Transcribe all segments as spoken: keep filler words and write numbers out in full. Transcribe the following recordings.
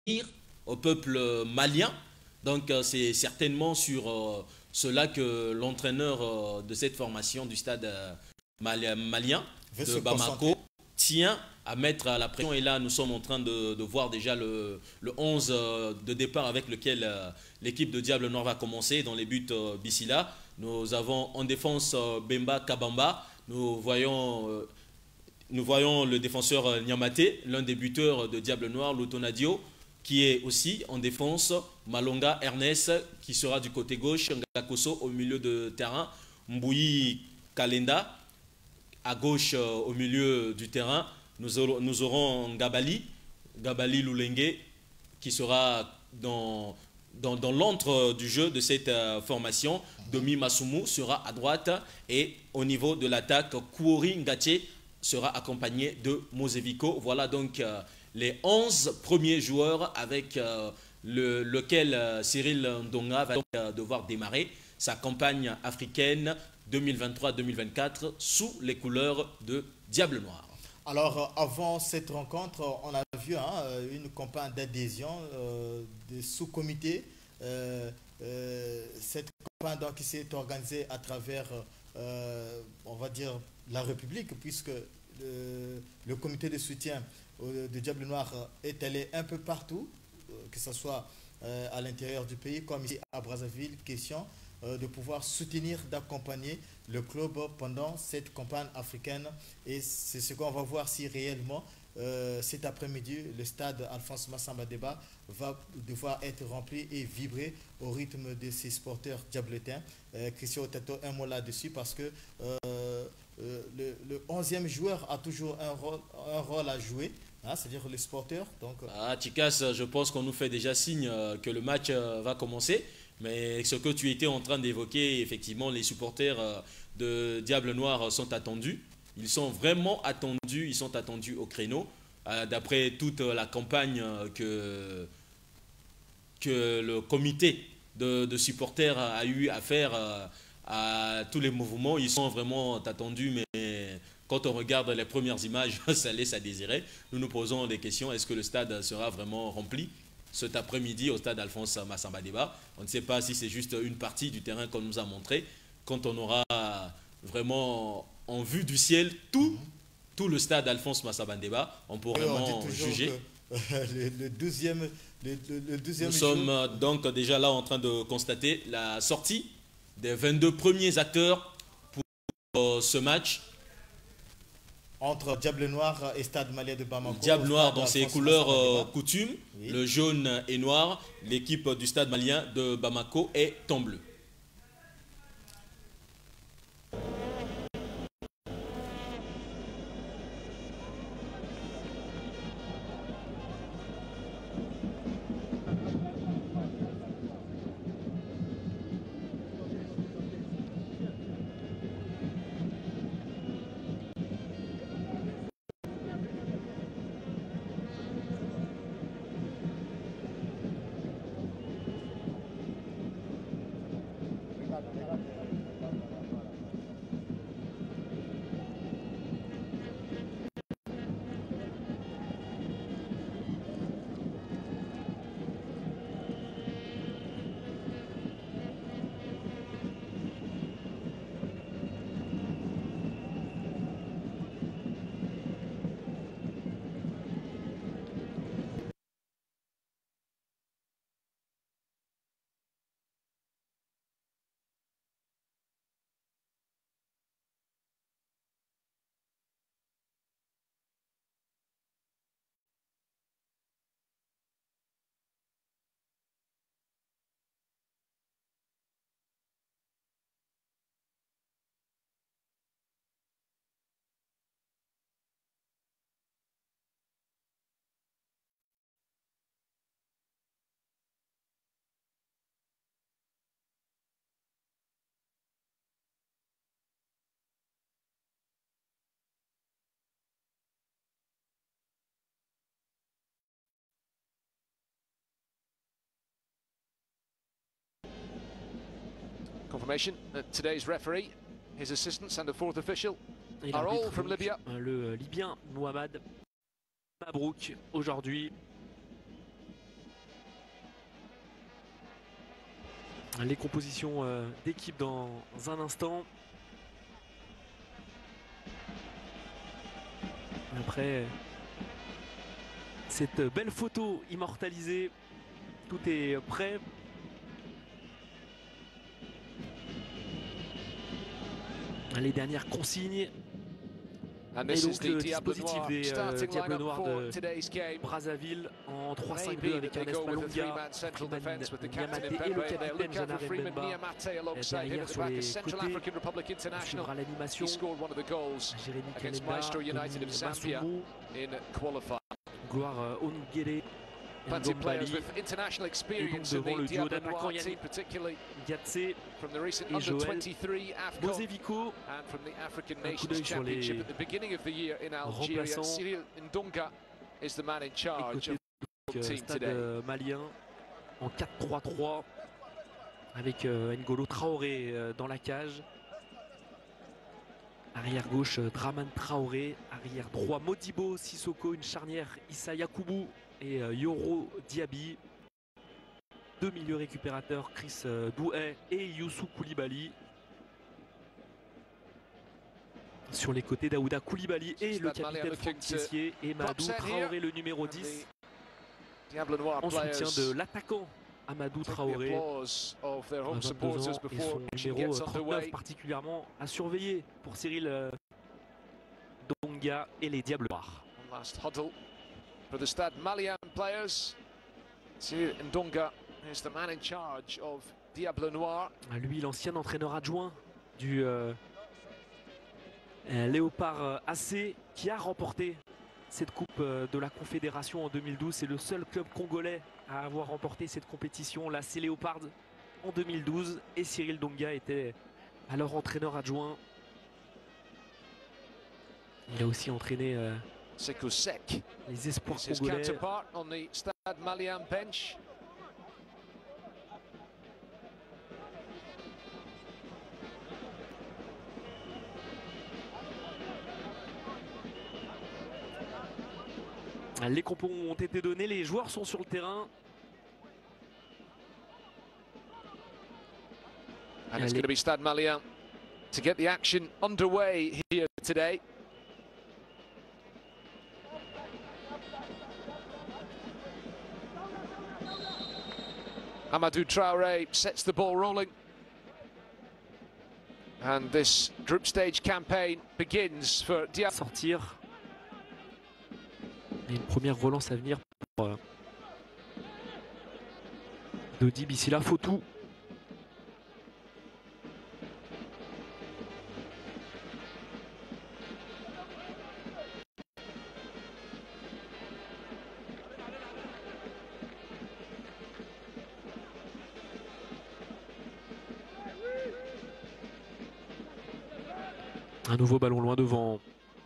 au peuple malien. Donc c'est certainement sur euh, cela que l'entraîneur euh, de cette formation du stade euh, malien de Bamako tient à mettre la pression. Et là, nous sommes en train de, de voir déjà le, le onze euh, de départ avec lequel euh, l'équipe de Diable Noir va commencer dans les buts euh, Bissila. Nous avons en défense euh, Bemba Kabamba. Nous voyons, euh, nous voyons le défenseur euh, Nyamate, l'un des buteurs de Diable Noir, Lutonadio, qui est aussi en défense. Malonga Ernest, qui sera du côté gauche. Ngakoso au milieu de terrain. Mbouyi Kalenda à gauche euh, au milieu du terrain. Nous aurons, nous aurons Gabali, Gabali Lulenge, qui sera dans, dans, dans l'antre du jeu de cette euh, formation. Domi Masumu sera à droite. Et au niveau de l'attaque, Kouori Ngache sera accompagné de Mosevico. Voilà donc euh, les onze premiers joueurs avec euh, le, lequel euh, Cyril Ndonga va donc, euh, devoir démarrer sa campagne africaine deux mille vingt-trois deux mille vingt-quatre sous les couleurs de Diable Noir. Alors, avant cette rencontre, on a vu hein, une campagne d'adhésion euh, des sous-comités. Euh, euh, cette campagne donc, qui s'est organisée à travers, euh, on va dire, la République, puisque le, le comité de soutien euh, de Diable Noir est allé un peu partout, euh, que ce soit euh, à l'intérieur du pays, comme ici à Brazzaville, question de pouvoir soutenir, d'accompagner le club pendant cette campagne africaine. Et c'est ce qu'on va voir si réellement euh, cet après-midi, le stade Alphonse Massamba Déba va devoir être rempli et vibrer au rythme de ses sporteurs diabletins. Euh, Christian Otato, un mot là-dessus parce que euh, euh, le, le onzième joueur a toujours un rôle, un rôle à jouer. Hein, c'est-à-dire les sporteurs. Donc... Ah, Tikas, je pense qu'on nous fait déjà signe euh, que le match euh, va commencer. Mais ce que tu étais en train d'évoquer, effectivement, les supporters euh, de Diable Noir sont attendus. Ils sont vraiment attendus, ils sont attendus au créneau. Euh, D'après toute la campagne que, que le comité de, de supporters a eu à faire euh, à tous les mouvements, ils sont vraiment attendus. Mais quand on regarde les premières images, ça laisse à désirer. Nous nous posons des questions. Est-ce que le stade sera vraiment rempli cet après-midi au stade Alphonse Massamba Déba? On ne sait pas si c'est juste une partie du terrain qu'on nous a montré. Quand on aura vraiment en vue du ciel tout, mm-hmm. tout le stade Alphonse Massamba Déba, on pourra vraiment juger. Que, euh, le, le douzième, le, le douzième Nous jour. sommes donc déjà là en train de constater la sortie des vingt-deux premiers acteurs pour euh, ce match. Entre Diable Noir et Stade Malien de Bamako. Diable Noir dans ses couleurs euh, coutumes, oui. Le jaune et noir. L'équipe du Stade Malien de Bamako est en bleu. Confirmation that today's referee, his assistants and a fourth official are all from Libya. Le Libyen Mohamed Mabrouk aujourd'hui Les compositions euh, d'équipe dans un instant. Après cette belle photo immortalisée, tout est prêt. Les dernières consignes. And Et this donc is the le Diable dispositif Noir des euh, starting Diables lineup Noirs for de today's game. Brazzaville en trois cinq Maybe deux avec that they Ernest go with a Malonga, three-man central Freeman defense with the captain Niamate in et le Pepe. They'll capitaine look out Jana for Freeman Mbemba Niamate alongside him derrière at the sur back. A les Central côtés. African Republic On International. suivra l'animation. He scored one of the goals Jérémy against Kalenda, Maestro United of Denis Zambia Masumu, in qualifying. Gloire euh, Ongere, Plenty of players Ngombali, with international experience Et in donc devant the le duo Diable d'attaquants Noir Yannick team, particularly Gatse, from the recent et under Joël twenty-three AFCON Bozevico. and from the African Un coup d'œil Nations sur les Championship at the beginning of the year in Algeria. remplaçants. Cyril Ndonga is the man in charge Côté of the euh, team stade today. euh, malien en quatre trois trois avec euh, N'Golo Traoré euh, dans la cage. Arrière gauche euh, Draman Traoré, arrière droit Modibo Sissoko, une charnière Issa Yakubu et euh, Yoro Diaby. Deux milieux récupérateurs, Chris euh, Douhet et Youssou Koulibaly. Sur les côtés, Daouda Koulibaly et le capitaine Franck Kessié et Madou Traoré, le numéro dix, en soutien de l'attaquant Amadou Traoré, vingt-deux ans, et son numéro trente-neuf particulièrement à surveiller pour Cyril euh, Ndonga et les Diables Noirs. Last huddle for the Stade Malien players. Cyril Ndonga is the man in charge of Diable Noir. Lui, l'ancien entraîneur adjoint du euh, euh, Léopard A C, qui a remporté cette coupe euh, de la Confédération en deux mille douze. C'est le seul club congolais à avoir remporté cette compétition, la C Léopard, en deux mille douze. Et Cyril Ndonga était alors entraîneur adjoint. Il a aussi entraîné euh, Sekou Sek les espoirs is his congolais. counterpart on the Stade Malien bench. Les compos ont été donnés, les joueurs sont sur le terrain. And it's going to be Stade Malien to get the action underway here today. Amadou Traoré sets the ball rolling. And this group stage campaign begins for Diable. Sortir. Et une première relance à venir pour euh, Dodi Bissila Fotou. Un nouveau ballon loin devant.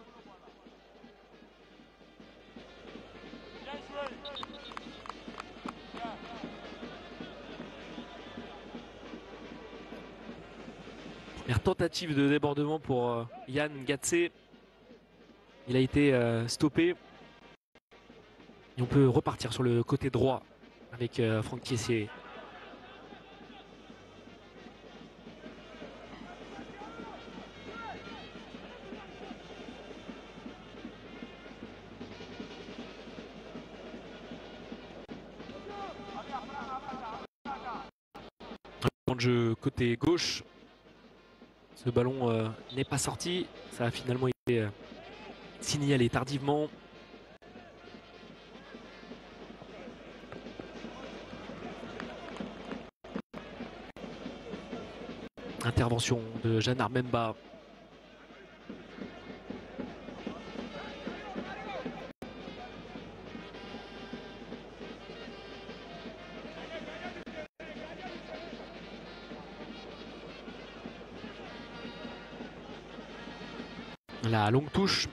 Première tentative de débordement pour euh, Yann Gatse. Il a été euh, stoppé. Et on peut repartir sur le côté droit avec euh, Franck Kessié. De jeu côté gauche, ce ballon euh, n'est pas sorti, ça a finalement été euh, signalé tardivement. Intervention de Jana Mbemba. La longue touche.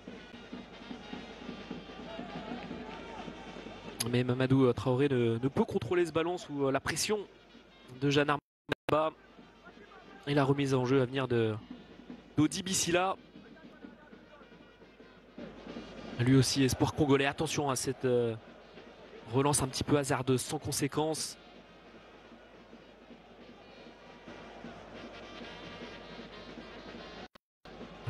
Mais Mamadou Traoré ne, ne peut contrôler ce ballon sous la pression de Jana Mbemba. Et la remise en jeu à venir de Dodi Bissila. Lui aussi espoir congolais. Attention à cette euh, relance un petit peu hasardeuse, sans conséquence.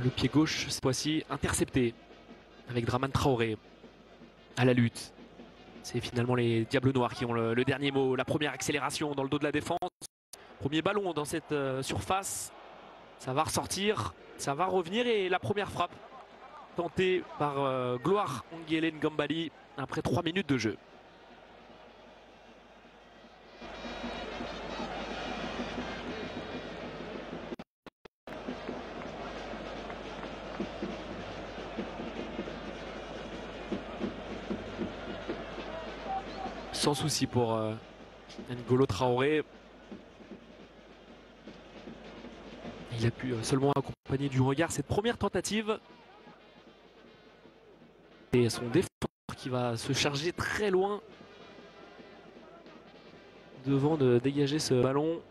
Le pied gauche, cette fois-ci, intercepté avec Dramane Traoré à la lutte. C'est finalement les Diables Noirs qui ont le, le dernier mot. La première accélération dans le dos de la défense. Premier ballon dans cette euh, surface. Ça va ressortir, ça va revenir et la première frappe tentée par euh, Gloire Ongele Ngambali après trois minutes de jeu. Sans souci pour euh, N'Golo Traoré. Il a pu seulement accompagner du regard cette première tentative. Et son défenseur qui va se charger très loin devant de dégager ce ballon.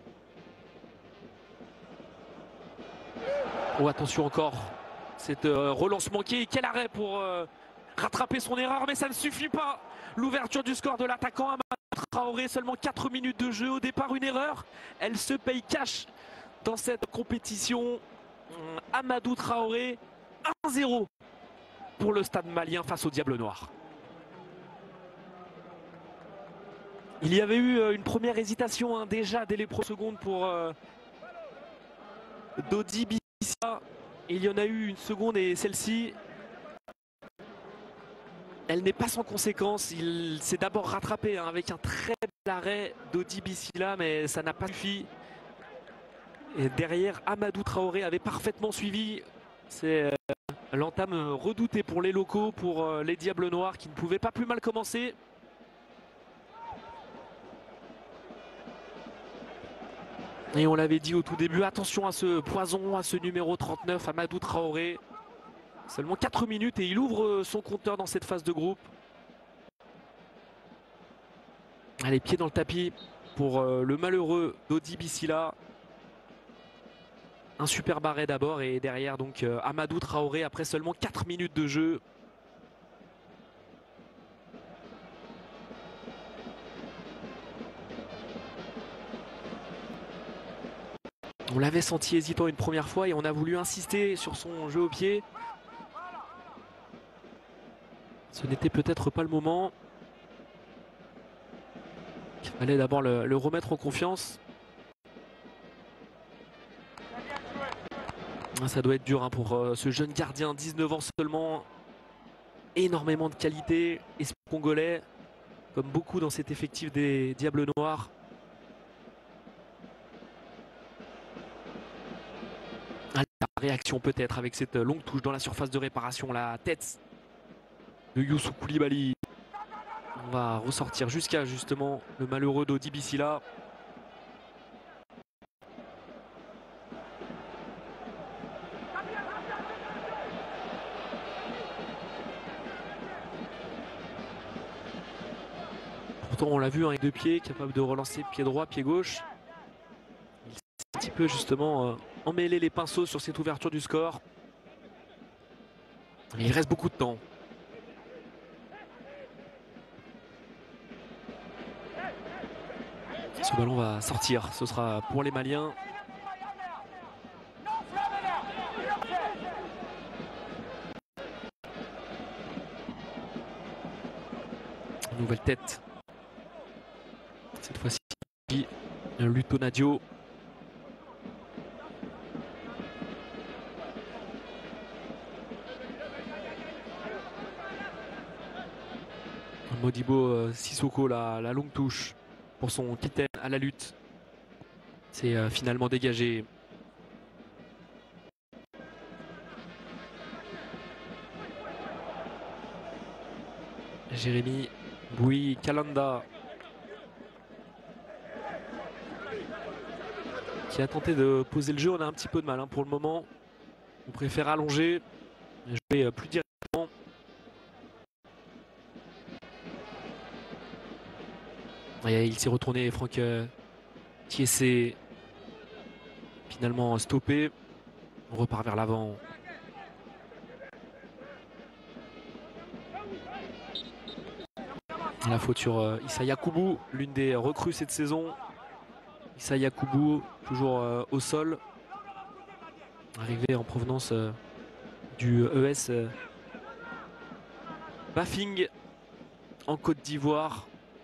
Oh, attention encore, cette euh, relance manquée. Quel arrêt pour euh, rattraper son erreur, mais ça ne suffit pas. L'ouverture du score de l'attaquant Amadou Traoré, seulement quatre minutes de jeu. Au départ, une erreur. Elle se paye cash dans cette compétition. Amadou Traoré, un zéro pour le Stade Malien face au Diable Noir. Il y avait eu une première hésitation hein, déjà dès les premières secondes pour euh, Dodi Bissila. Il y en a eu une seconde et celle-ci, elle n'est pas sans conséquence. Il s'est d'abord rattrapé hein, avec un très bel arrêt Dodi Bissila, mais ça n'a pas suffi. Et derrière, Amadou Traoré avait parfaitement suivi. C'est euh, l'entame redoutée pour les locaux, pour euh, les Diables Noirs qui ne pouvaient pas plus mal commencer. Et on l'avait dit au tout début, attention à ce poison, à ce numéro trente-neuf, Amadou Traoré. Seulement quatre minutes et il ouvre son compteur dans cette phase de groupe. Allez, pied dans le tapis pour euh, le malheureux Dodi Bissila. Un super barret d'abord et derrière donc euh, Amadou Traoré après seulement quatre minutes de jeu. On l'avait senti hésitant une première fois et on a voulu insister sur son jeu au pied. Ce n'était peut-être pas le moment. Il fallait d'abord le, le remettre en confiance. Ça doit être dur hein, pour euh, ce jeune gardien, dix-neuf ans seulement. Énormément de qualité. Esprit congolais, comme beaucoup dans cet effectif des Diables Noirs. Allez, la réaction peut-être avec cette longue touche dans la surface de réparation. La tête de Youssou Koulibaly. On va ressortir jusqu'à justement le malheureux Dodi Bissila. Pourtant on l'a vu avec deux pieds, capable de relancer pied droit, pied gauche. Il s'est un petit peu justement euh, emmêlé les pinceaux sur cette ouverture du score. Et il reste beaucoup de temps. Ce ballon va sortir, ce sera pour les Maliens. Nouvelle tête. Cette fois-ci, Luto Nadio. Modibo euh, Sissoko, la, la longue touche pour son capitaine à la lutte. C'est euh, finalement dégagé. Jérémy Boui Kalanda qui a tenté de poser le jeu. On a un petit peu de mal hein, pour le moment. On préfère allonger, jouer euh, plus directement. Et il s'est retourné, Franck euh, Thiessé, finalement stoppé. On repart vers l'avant. La faute sur euh, Issa Yakubu, l'une des recrues cette saison. Issa Yakubu, toujours euh, au sol. Arrivé en provenance euh, du E S Bafing en Côte d'Ivoire.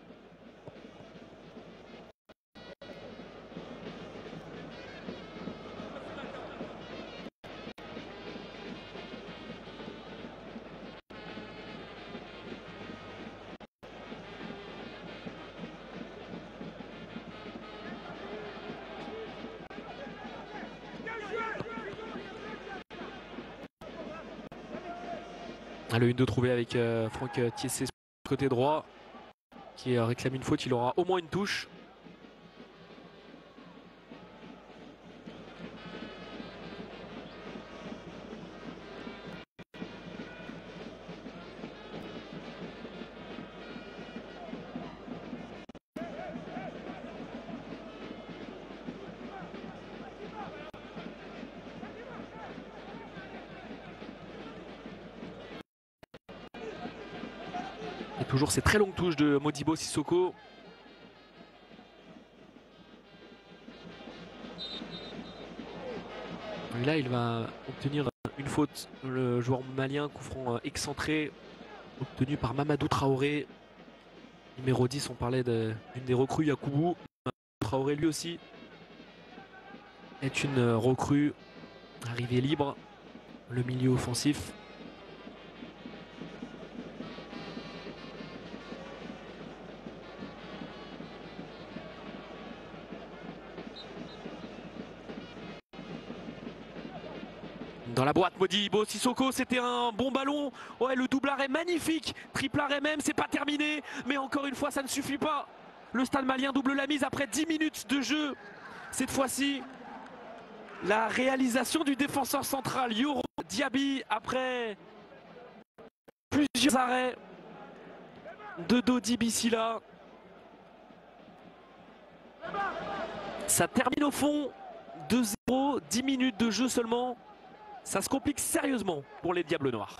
Le une deux trouvé avec euh, Franck Thiessé côté droit qui euh, réclame une faute. Il aura au moins une touche. Toujours ces très longues touches de Modibo Sissoko. Et là, il va obtenir une faute. Le joueur malien, coup franc excentré, obtenu par Mamadou Traoré. Numéro dix, on parlait d'une des recrues, Yakoubou. Traoré, lui aussi, est une recrue arrivée libre. Le milieu offensif. Dans la boîte, Modibo Sissoko, c'était un bon ballon. Ouais, le double arrêt magnifique. Triple arrêt même, c'est pas terminé. Mais encore une fois, ça ne suffit pas. Le Stade Malien double la mise après dix minutes de jeu. Cette fois-ci, la réalisation du défenseur central, Yoro Diaby, après plusieurs arrêts de Dodi Bissila. Ça termine au fond, deux zéro, dix minutes de jeu seulement. Ça se complique sérieusement pour les Diables Noirs.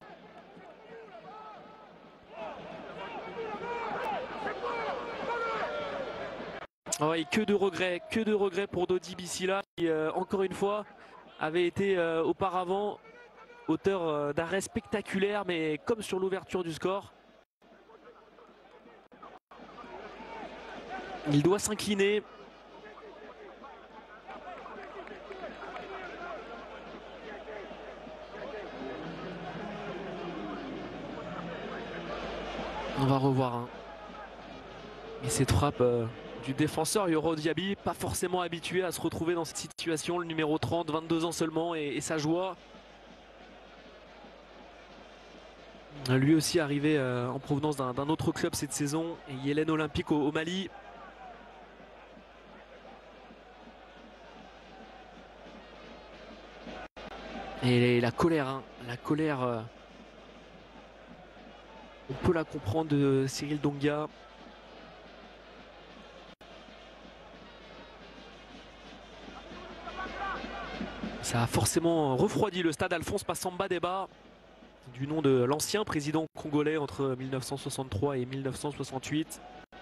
Oh, et que de regrets, que de regrets pour Dodi Bissila qui, euh, encore une fois, avait été euh, auparavant auteur euh, d'arrêts spectaculaires, mais comme sur l'ouverture du score. Il doit s'incliner. On va revoir. Hein. Et cette frappe euh, du défenseur Yoro Diaby, pas forcément habitué à se retrouver dans cette situation. Le numéro trente, vingt-deux ans seulement, et, et sa joie. Lui aussi arrivé euh, en provenance d'un autre club cette saison, et Yélène Olympique au, au Mali. Et la colère, hein, la colère... Euh, on peut la comprendre de Cyril Donga. Ça a forcément refroidi le stade Alphonse Massamba Deba, du nom de l'ancien président congolais entre mille neuf cent soixante-trois et mille neuf cent soixante-huit.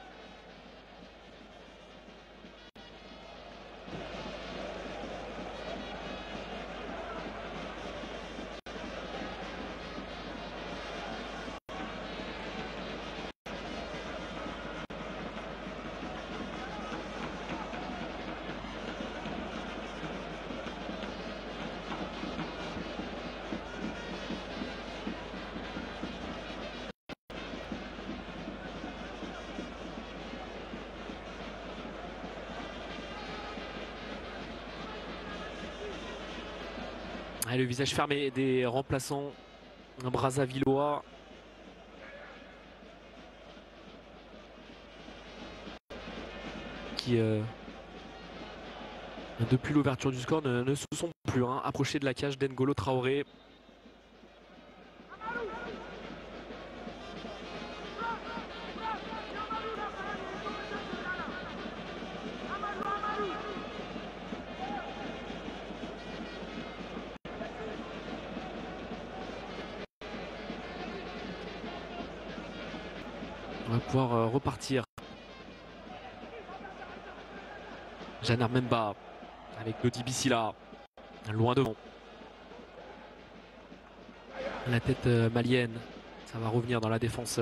Le visage fermé des remplaçants brassavillois. Qui, euh, depuis l'ouverture du score, ne, ne se sont plus hein, approchés de la cage d'Ngolo Traoré. On va pouvoir euh, repartir. Janard Memba avec Dodi Bissila loin devant. La tête malienne, ça va revenir dans la défense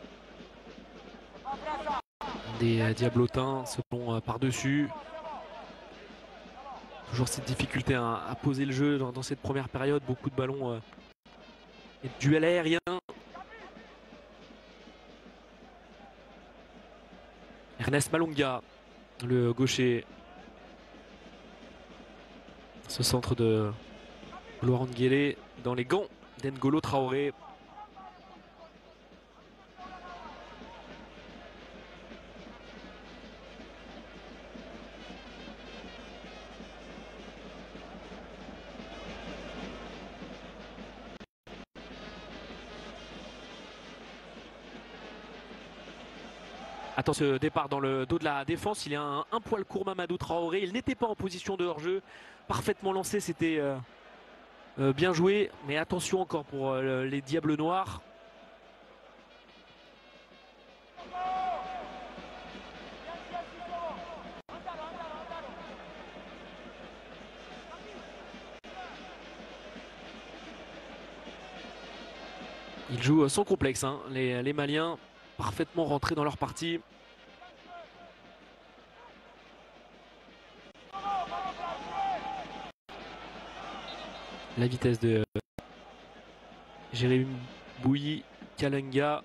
des Diablotins, se plomb par-dessus. Toujours cette difficulté à, à poser le jeu dans, dans cette première période, beaucoup de ballons euh, et de duels aériens. Ernest Malonga, le gaucher. Ce centre de Laurent Nguélé dans les gants d'Ngolo Traoré. Attention, ce départ dans le dos de la défense, il y a un, un poil court Mamadou Traoré, il n'était pas en position de hors-jeu, parfaitement lancé, c'était euh, euh, bien joué, mais attention encore pour euh, les Diables Noirs. Ils jouent sans complexe, hein, les, les Maliens, parfaitement rentrés dans leur partie. La vitesse de Jérémy Bouilly, Kalenga.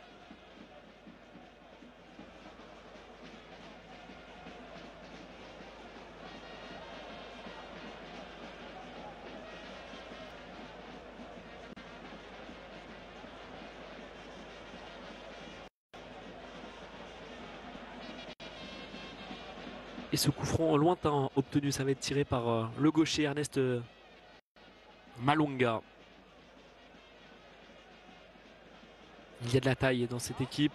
Et ce coup franc lointain obtenu, ça va être tiré par euh, le gaucher Ernest euh, Malonga. Il y a de la taille dans cette équipe.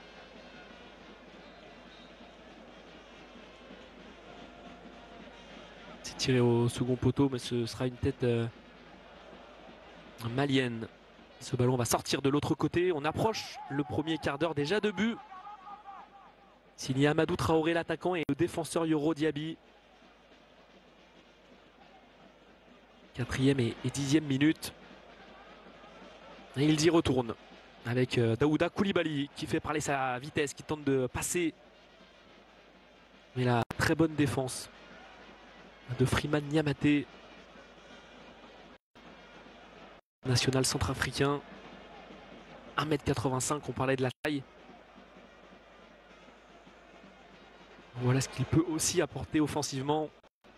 C'est tiré au second poteau, mais ce sera une tête euh, malienne. Ce ballon va sortir de l'autre côté. On approche le premier quart d'heure déjà de but. S'il y a Amadou Traoré, l'attaquant, et le défenseur Yoro Diaby. Quatrième et, et dixième minute. Et ils y retournent avec euh, Daouda Koulibaly qui fait parler sa vitesse, qui tente de passer. Mais la très bonne défense de Freeman Niamaté, national centrafricain. un mètre quatre-vingt-cinq, on parlait de la taille. Voilà ce qu'il peut aussi apporter offensivement.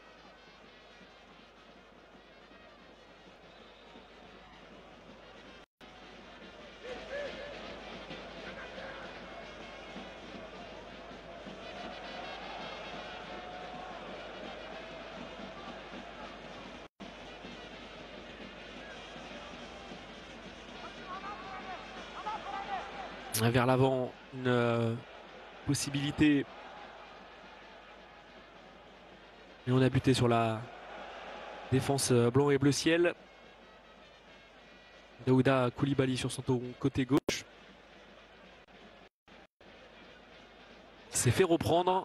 Vers l'avant, une euh, possibilité. Et on a buté sur la défense blanc et bleu ciel. Daouda Koulibaly sur son côté gauche. S'est fait reprendre.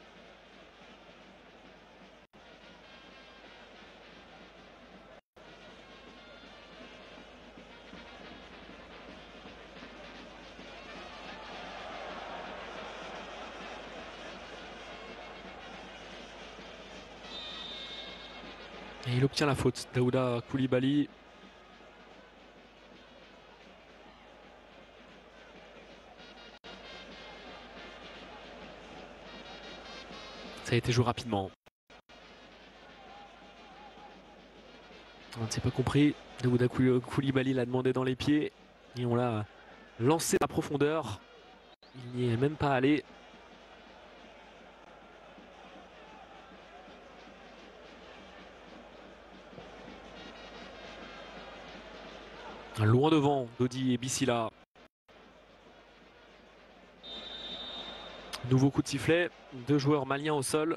Et il obtient la faute, Daouda Koulibaly. Ça a été joué rapidement. On ne s'est pas compris. Daouda Koulibaly l'a demandé dans les pieds. Et on l'a lancé à profondeur. Il n'y est même pas allé. Loin devant, Dodi et Bissila. Nouveau coup de sifflet, deux joueurs maliens au sol.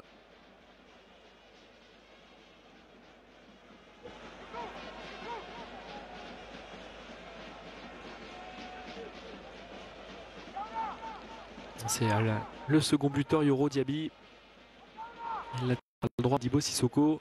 C'est le second buteur, Yoro Diaby. Il a le droit d'Ibo Sissoko.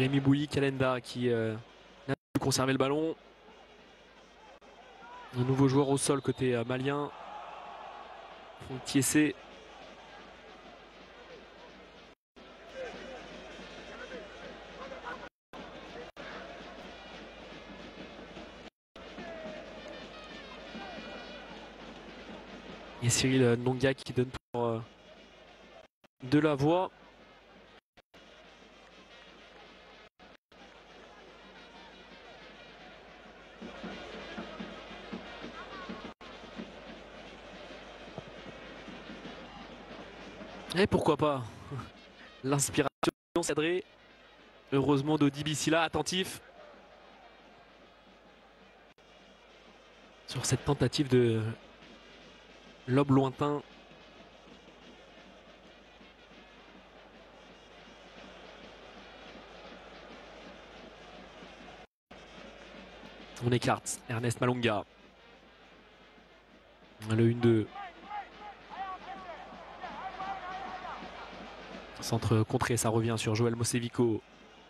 Jérémy Bouilly, Kalenda qui euh, n'a pu conserver le ballon. Un nouveau joueur au sol côté euh, malien. Thiessé. Et Cyril Ndonga qui donne pour euh, de la voix. Et pourquoi pas l'inspiration Cédré. Heureusement Dodi Bissila attentif sur cette tentative de lobe lointain. On écarte Ernest Malonga. Le un deux. Centre contré, ça revient sur Joël Mosevico.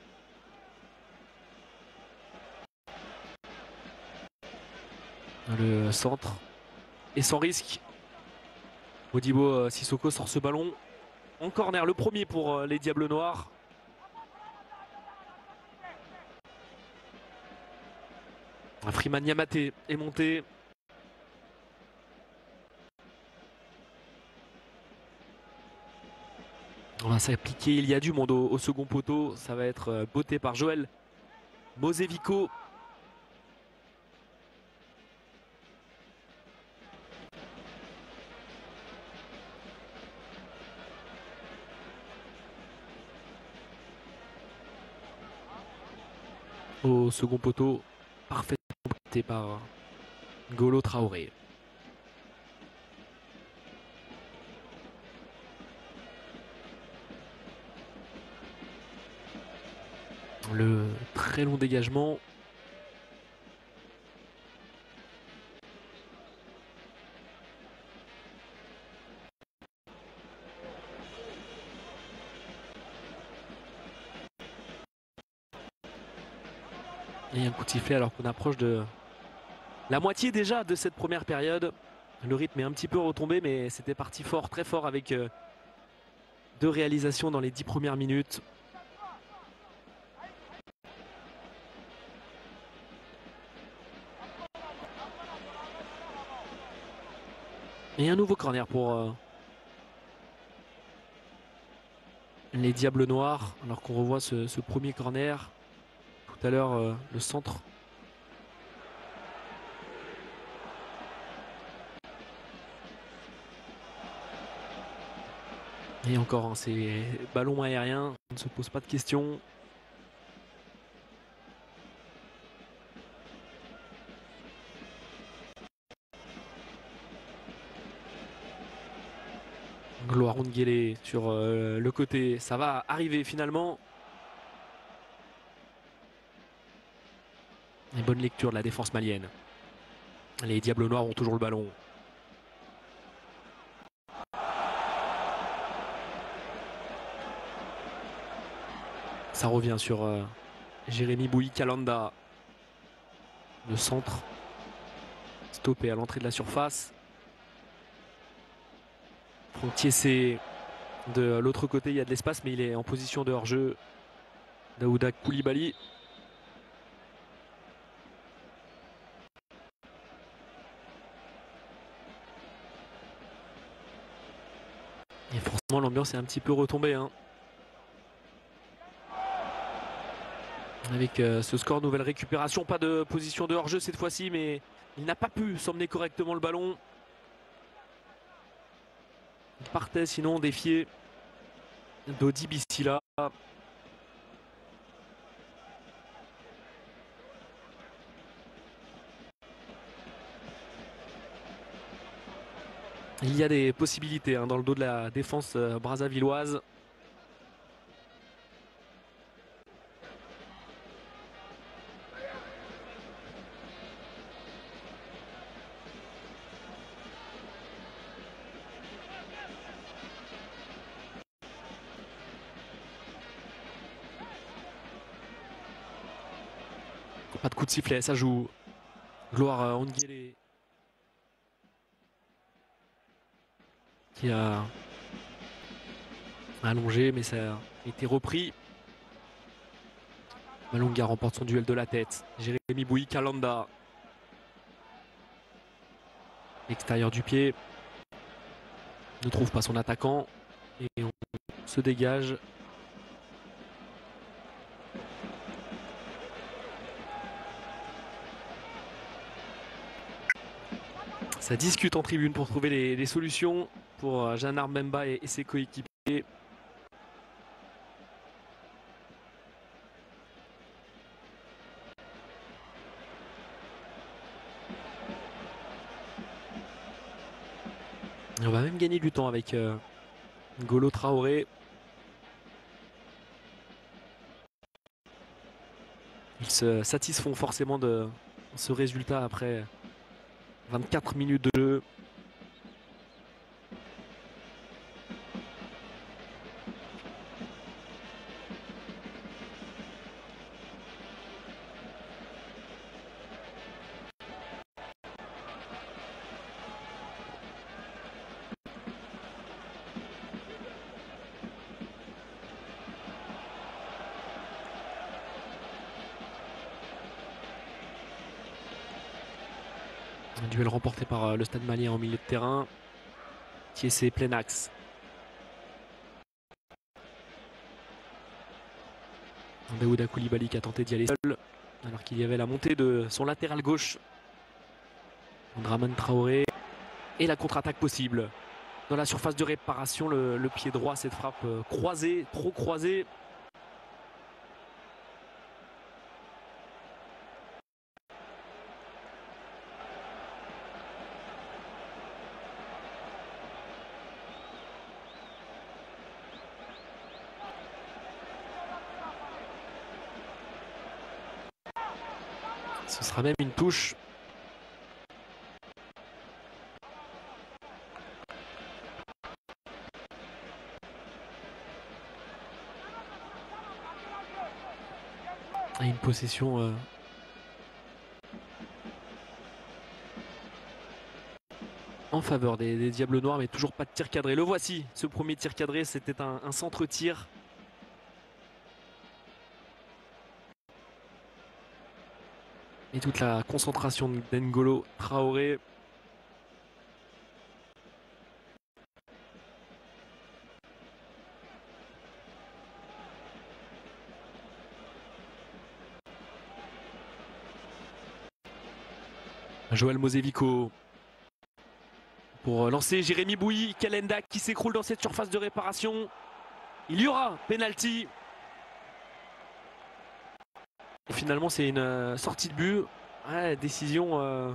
Le centre. Et sans risque. Modibo Sissoko sort ce ballon. En corner, le premier pour les Diables Noirs. Freeman Yamaté est monté. On va s'appliquer, il y a du monde au, au second poteau. Ça va être botté par Joël Mosevico. Au second poteau, parfaitement botté par Ngolo Traoré. Le très long dégagement. Et un coup de sifflet alors qu'on approche de la moitié déjà de cette première période. Le rythme est un petit peu retombé, mais c'était parti fort, très fort avec deux réalisations dans les dix premières minutes. Et un nouveau corner pour euh, les Diables Noirs, alors qu'on revoit ce, ce premier corner. Tout à l'heure, euh, le centre. Et encore, hein, ces ballons aériens, on ne se pose pas de questions. Gloire Ngele sur euh, le côté, ça va arriver finalement. Et bonne lecture de la défense malienne. Les Diables Noirs ont toujours le ballon. Ça revient sur euh, Jérémy Bouilly Kalanda. Le centre. Stoppé à l'entrée de la surface. Thiessé de l'autre côté, il y a de l'espace, mais il est en position de hors-jeu. Daouda Koulibaly. Et forcément, l'ambiance est un petit peu retombée. Hein. Avec euh, ce score, nouvelle récupération. Pas de position de hors-jeu cette fois-ci, mais il n'a pas pu s'emmener correctement le ballon. Il partait sinon défier Dodi Bissila. Il y a des possibilités hein, dans le dos de la défense euh, brazzavilloise. Pas de coup de sifflet, ça joue. Gloire à Ongele qui a allongé, mais ça a été repris. Malonga remporte son duel de la tête. Jérémy Bouy, Kalanda. Extérieur du pied. Ne trouve pas son attaquant. Et on se dégage. Ça discute en tribune pour trouver les, les solutions pour Jean-Arc Mbemba et, et ses coéquipiers. On va même gagner du temps avec euh, Ngolo Traoré. Ils se satisfont forcément de ce résultat après vingt-quatre minutes de jeu. Un duel remporté par le Stade Malien en milieu de terrain. Thiessé plein axe. Daouda Koulibaly qui a tenté d'y aller seul alors qu'il y avait la montée de son latéral gauche. Draman Traoré. Et la contre-attaque possible. Dans la surface de réparation, le, le pied droit, cette frappe croisée, trop croisée. Ce sera même une touche. Et une possession euh, en faveur des, des Diables Noirs, mais toujours pas de tir cadré. Le voici, ce premier tir cadré, c'était un, un centre-tir. Et toute la concentration d'Ngolo Traoré. Joël Mosevico pour lancer Jérémy Bouy. Kalenda qui s'écroule dans cette surface de réparation. Il y aura penalty. Et finalement, c'est une euh, sortie de but. Ouais, décision. Euh...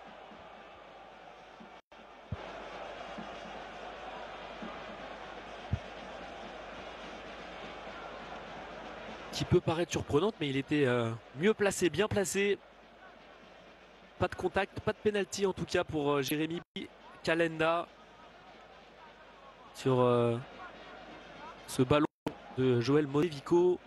qui peut paraître surprenante, mais il était euh, mieux placé, bien placé. Pas de contact, pas de penalty en tout cas pour euh, Jérémy Kalenda sur euh, ce ballon de Joël Mosevico.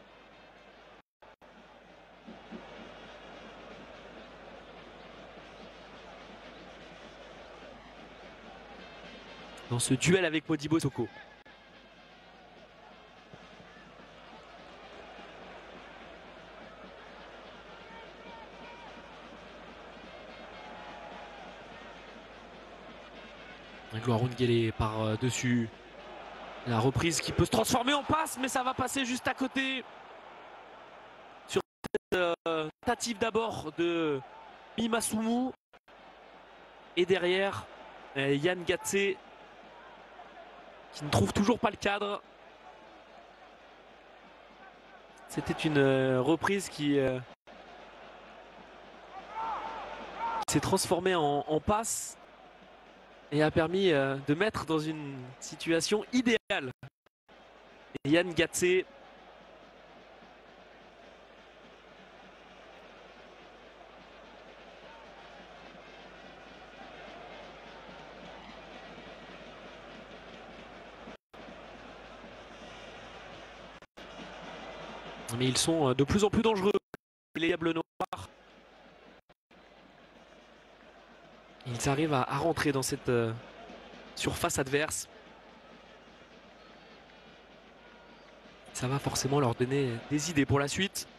Dans ce duel avec Modibo Soko. Gloire Ongele par dessus. La reprise qui peut se transformer en passe, mais ça va passer juste à côté. Sur cette euh, tentative d'abord de Mimasumu. Et derrière, euh, Yann Gatse qui ne trouve toujours pas le cadre. C'était une euh, reprise qui, euh, qui s'est transformée en, en passe. Et a permis euh, de mettre dans une situation idéale et Yann Gatse. Mais ils sont de plus en plus dangereux, les Diables Noirs. Ils arrivent à, à rentrer dans cette euh, surface adverse. Ça va forcément leur donner des idées pour la suite.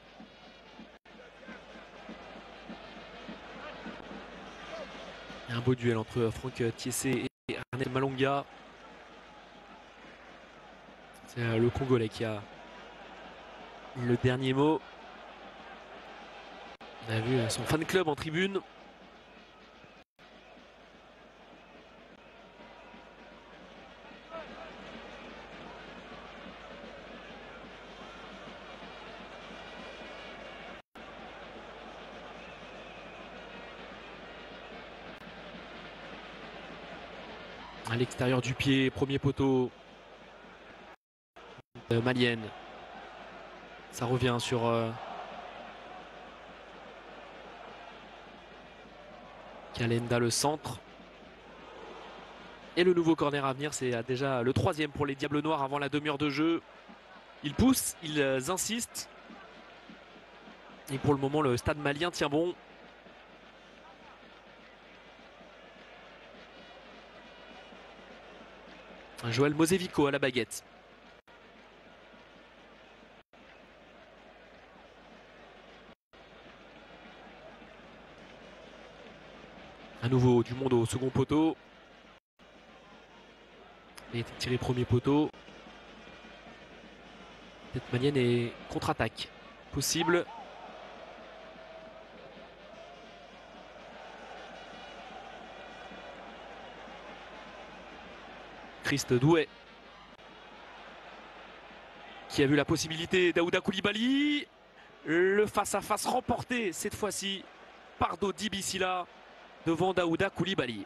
Un beau duel entre Franck Thiessé et Arnel Malonga. C'est le Congolais qui a le dernier mot. On a vu son fan club en tribune. À l'extérieur du pied, premier poteau euh, malienne. Ça revient sur euh, Kalenda, le centre. Et le nouveau corner à venir, c'est déjà le troisième pour les Diables Noirs avant la demi-heure de jeu. Ils poussent, ils insistent. Et pour le moment, le stade malien tient bon. Joël Mosevico à la baguette. À nouveau du monde au second poteau. Il a été tiré premier poteau. Cette malienne est contre-attaque possible. Christ Doué qui a vu la possibilité d'Aouda Koulibaly. Le face-à-face remporté cette fois-ci par Dodi Bissila devant Daouda Koulibaly.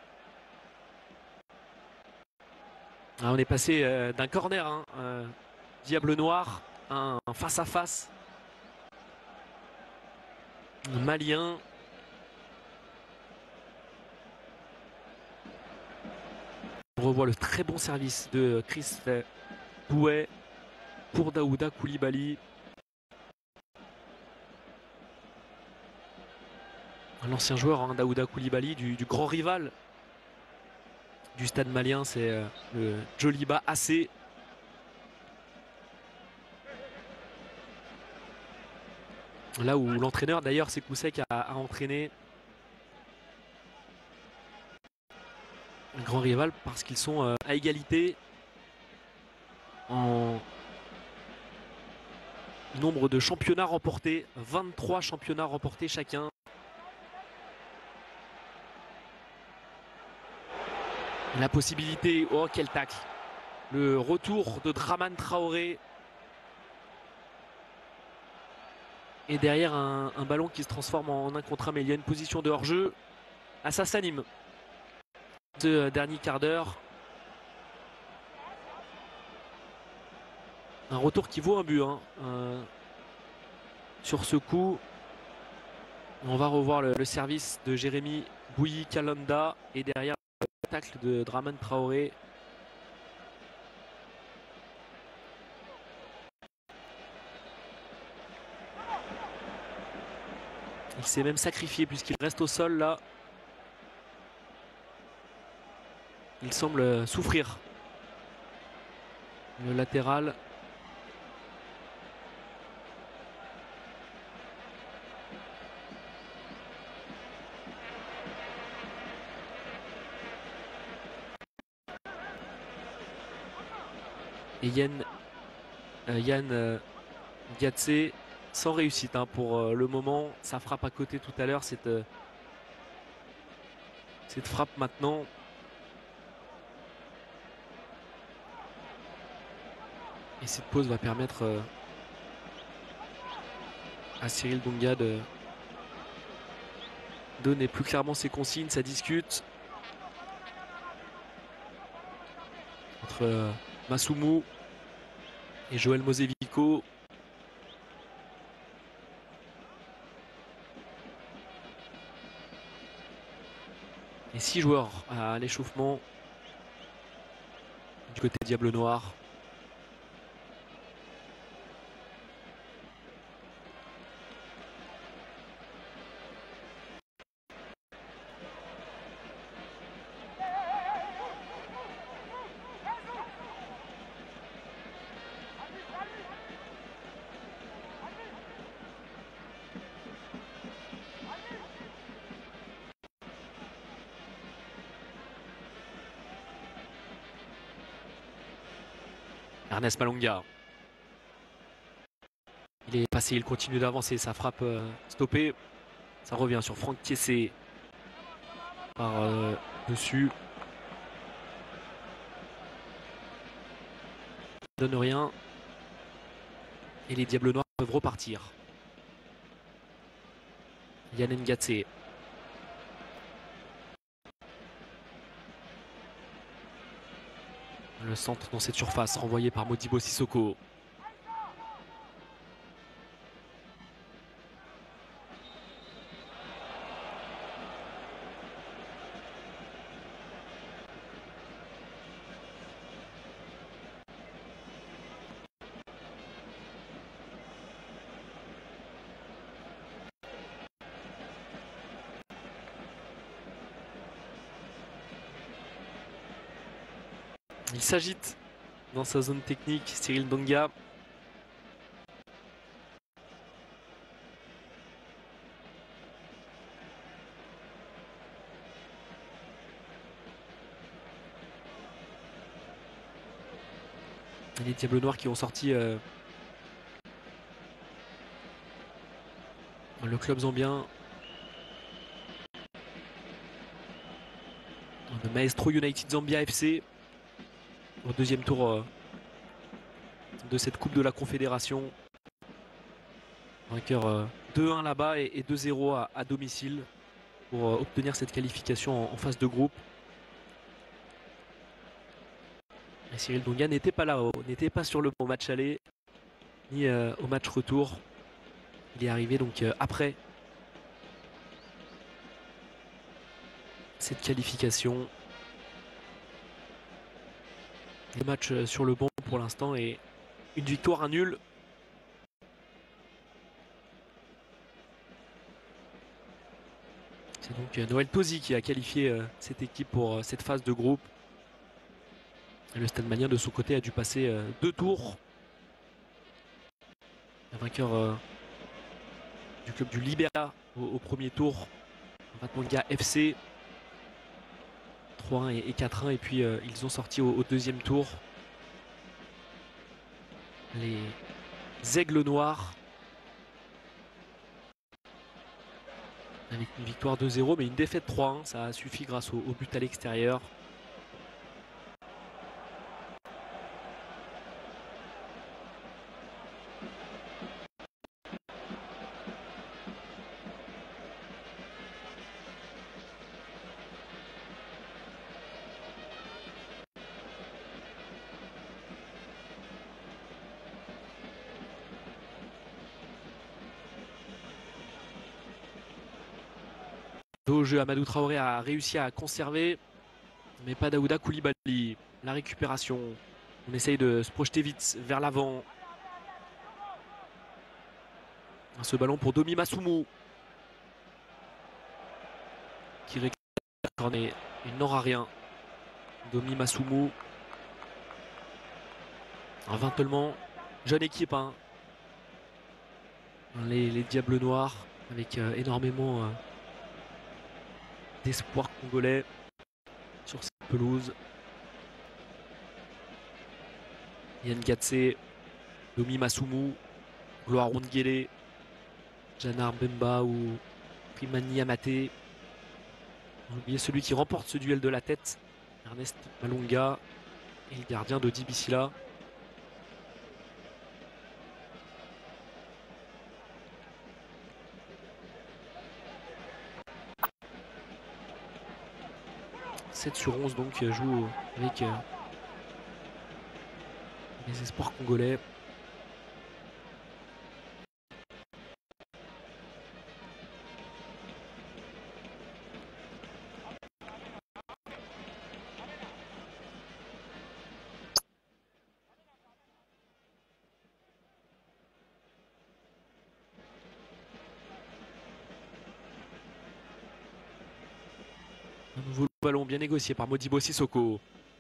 Ah, on est passé euh, d'un corner, hein, euh, Diable Noir, un face-à-face malien. On revoit le très bon service de Chris Doué pour Daouda Koulibaly. L'ancien joueur, hein, Daouda Koulibaly, du, du grand rival du stade malien, c'est euh, le Djoliba A C. Là où l'entraîneur, d'ailleurs, Sékou Seck a, a entraîné un grand rival parce qu'ils sont euh, à égalité en nombre de championnats remportés. vingt-trois championnats remportés chacun. La possibilité, oh quel tacle, le retour de Dramane Traoré. Et derrière un, un ballon qui se transforme en un contre un, mais il y a une position de hors-jeu. Ah, ça s'anime. Ce dernier quart d'heure. Un retour qui vaut un but, hein, euh, sur ce coup. On va revoir le, le service de Jérémy Bouilly Kalanda et derrière le tacle de Dramane Traoré. Il s'est même sacrifié puisqu'il reste au sol là. Il semble souffrir. Le latéral. Et Yann, euh, Yann euh, Gatsé sans réussite, hein, pour euh, le moment. Ça frappe à côté tout à l'heure, cette, euh, cette frappe maintenant. Et cette pause va permettre euh, à Cyril Donga de donner plus clairement ses consignes. Ça discute entre euh, Massoumou et Joël Mosevico. Et six joueurs à l'échauffement du côté Diable Noir. Ernest Malonga. Il est passé, il continue d'avancer, sa frappe euh, stoppée. Ça revient sur Franck Kiessé. Par euh, dessus. Il donne rien. Et les Diables Noirs peuvent repartir. Yann Ngatsé. Le centre dans cette surface, renvoyé par Modibo Sissoko. Il s'agite dans sa zone technique, Cyril Ndonga. Les Diables Noirs qui ont sorti euh, le club zambien. Le Maestro United Zambia F C. Au deuxième tour euh, de cette Coupe de la Confédération. Vainqueur euh, deux un là-bas et, et deux zéro à, à domicile pour euh, obtenir cette qualification en, en phase de groupe. Et Cyril Ndonga n'était pas là, n'était pas sur le bon match aller, ni euh, au match retour. Il est arrivé donc euh, après cette qualification. Le match sur le banc pour l'instant est une victoire, un nul. C'est donc Noël Tosi qui a qualifié cette équipe pour cette phase de groupe. Et le Stade Malien de son côté a dû passer deux tours. Le vainqueur du club du Libéria au, au premier tour, Ratmanga F C. trois un et quatre un, et puis euh, ils ont sorti au, au deuxième tour les Aigles Noirs avec une victoire deux zéro mais une défaite trois un. Ça a suffi grâce au, au but à l'extérieur. Au jeu, Amadou Traoré a réussi à conserver, mais pas Daouda Koulibaly. La récupération, on essaye de se projeter vite vers l'avant. Ce ballon pour Domi Masumu qui récupère, mais il n'aura rien. Domi Masumu, un vingt seulement, jeune équipe, hein. Les, les Diables Noirs avec euh, énormément euh, d'espoir congolais sur cette pelouse. Yann Ngatsé, Domi Masumu, Gloire Rondguele, Janar Mbemba ou Primani Amaté. On oublie celui qui remporte ce duel de la tête, Ernest Malonga, et le gardien de Dibisila. sept sur onze donc joue avec euh, les espoirs congolais. Un nouveau ballon bien négocié par Modibo Sissoko.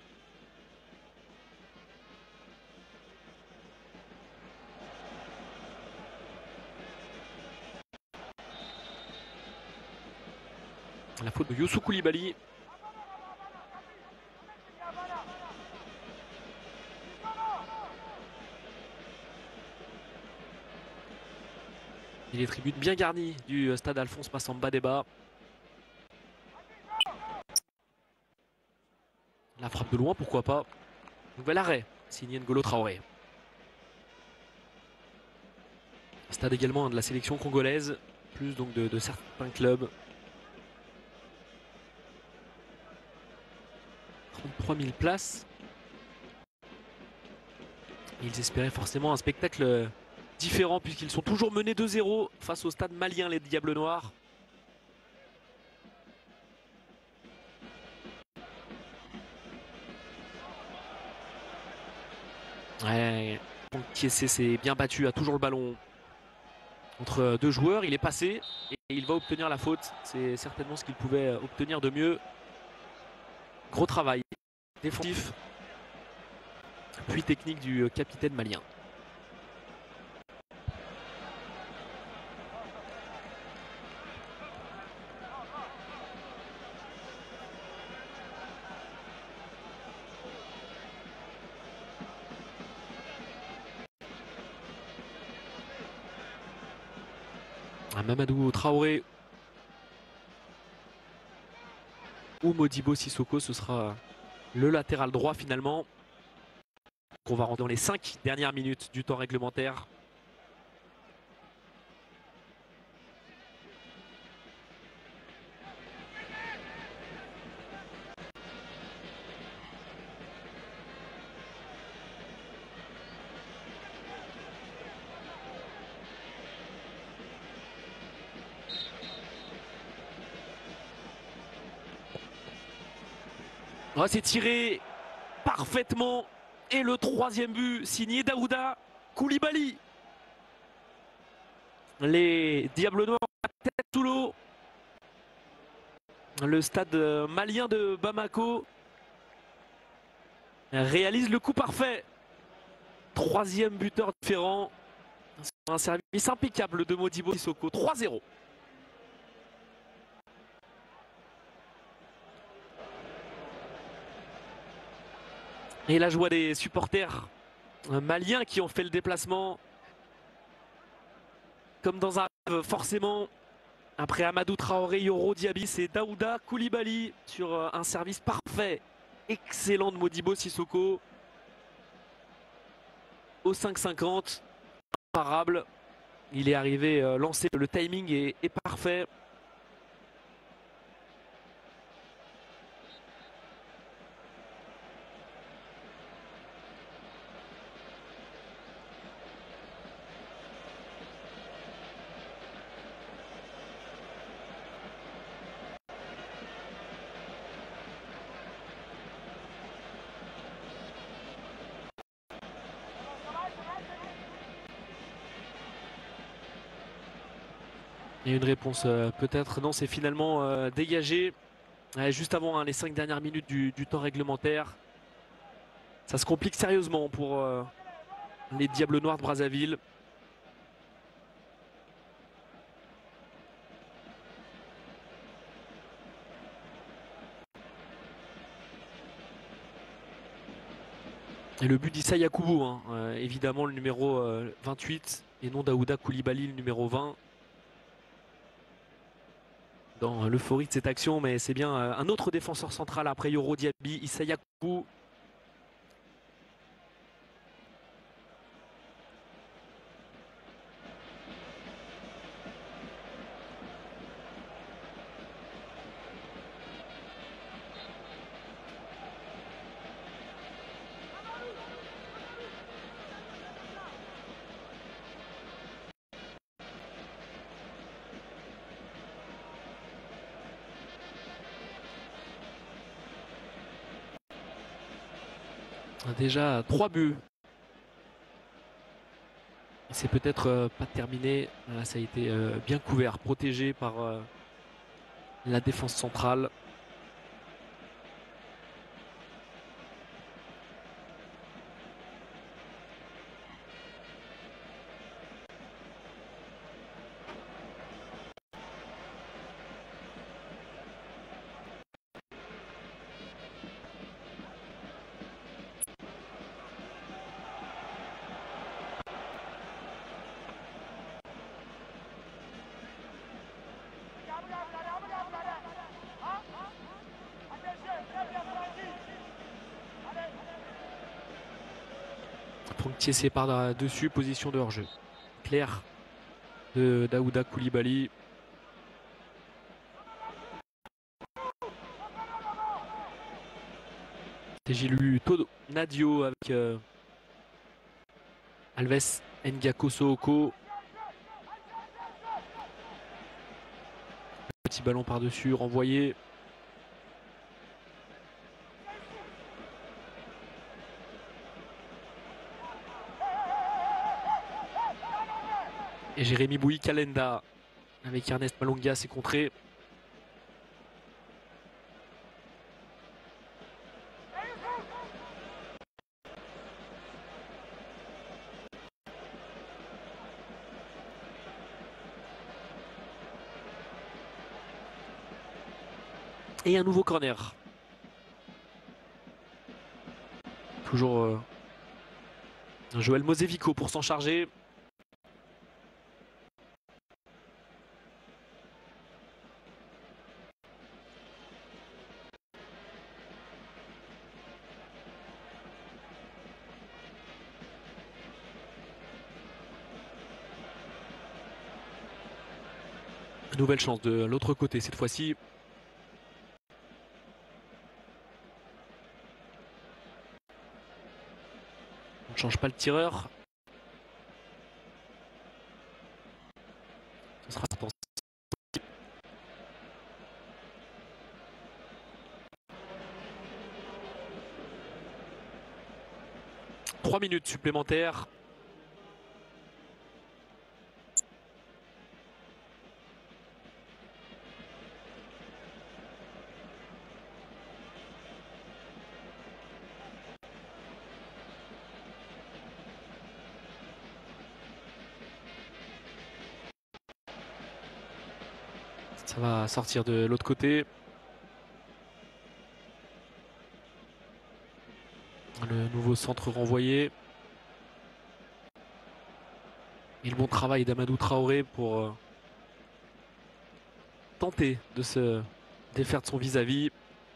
La faute de Youssou Koulibaly. Et les tribunes bien garnies du stade Alphonse Massamba Débat. La frappe de loin, pourquoi pas. Nouvel arrêt, signé N'Golo Traoré. Stade également de la sélection congolaise, plus donc de, de certains clubs. trente-trois mille places. Ils espéraient forcément un spectacle différent puisqu'ils sont toujours menés deux zéro face au stade malien, les Diables Noirs. Ouais, Kiesé s'est bien battu, a toujours le ballon entre deux joueurs. Il est passé et il va obtenir la faute. C'est certainement ce qu'il pouvait obtenir de mieux. Gros travail défensif, puis technique du capitaine malien. Mamadou Traoré ou Modibo Sissoko, ce sera le latéral droit finalement qu'on va rendre dans les cinq dernières minutes du temps réglementaire. Oh, c'est tiré parfaitement. Et le troisième but signé Daouda Koulibaly. Les Diables Noirs à tête sous l'eau. Le stade malien de Bamako réalise le coup parfait. Troisième buteur différent. Un service impeccable de Modibo Sissoko. trois zéro. Et la joie des supporters maliens qui ont fait le déplacement. Comme dans un rêve, forcément. Après Amadou Traoré, Yoro Diaby, c'est Daouda Koulibaly sur un service parfait. Excellent de Modibo Sissoko. Au cinq cinquante. Imparable. Il est arrivé euh, lancé. Le timing est, est parfait. Il y a une réponse euh, peut-être. Non, c'est finalement euh, dégagé. Euh, juste avant hein, les cinq dernières minutes du, du temps réglementaire. Ça se complique sérieusement pour euh, les Diables Noirs de Brazzaville. Et le but d'Issa Yakoubou, hein, euh, évidemment le numéro euh, vingt-huit et non Daouda Koulibaly, le numéro vingt. Dans l'euphorie de cette action, mais c'est bien euh, un autre défenseur central après Yoro Diaby, Issa Yakoubou. Déjà trois buts. C'est peut-être euh, pas terminé. Là, ça a été euh, bien couvert, protégé par euh, la défense centrale. Franck Tiessé par dessus, position de hors-jeu. Claire de Daouda Koulibaly. J'ai lu Todo Nadio avec euh, Alves Ngako Sooko. Petit ballon par-dessus, renvoyé. Et Jérémy Bouy Kalenda avec Ernest Malonga, c'est contré. Et un nouveau corner. Toujours euh, Joël Mosevico pour s'en charger. Nouvelle chance de l'autre côté cette fois-ci. On ne change pas le tireur. Ce sera attention. Trois minutes supplémentaires. Ça va sortir de l'autre côté. Le nouveau centre renvoyé. Et le bon travail d'Amadou Traoré pour euh, tenter de se défaire de son vis-à-vis.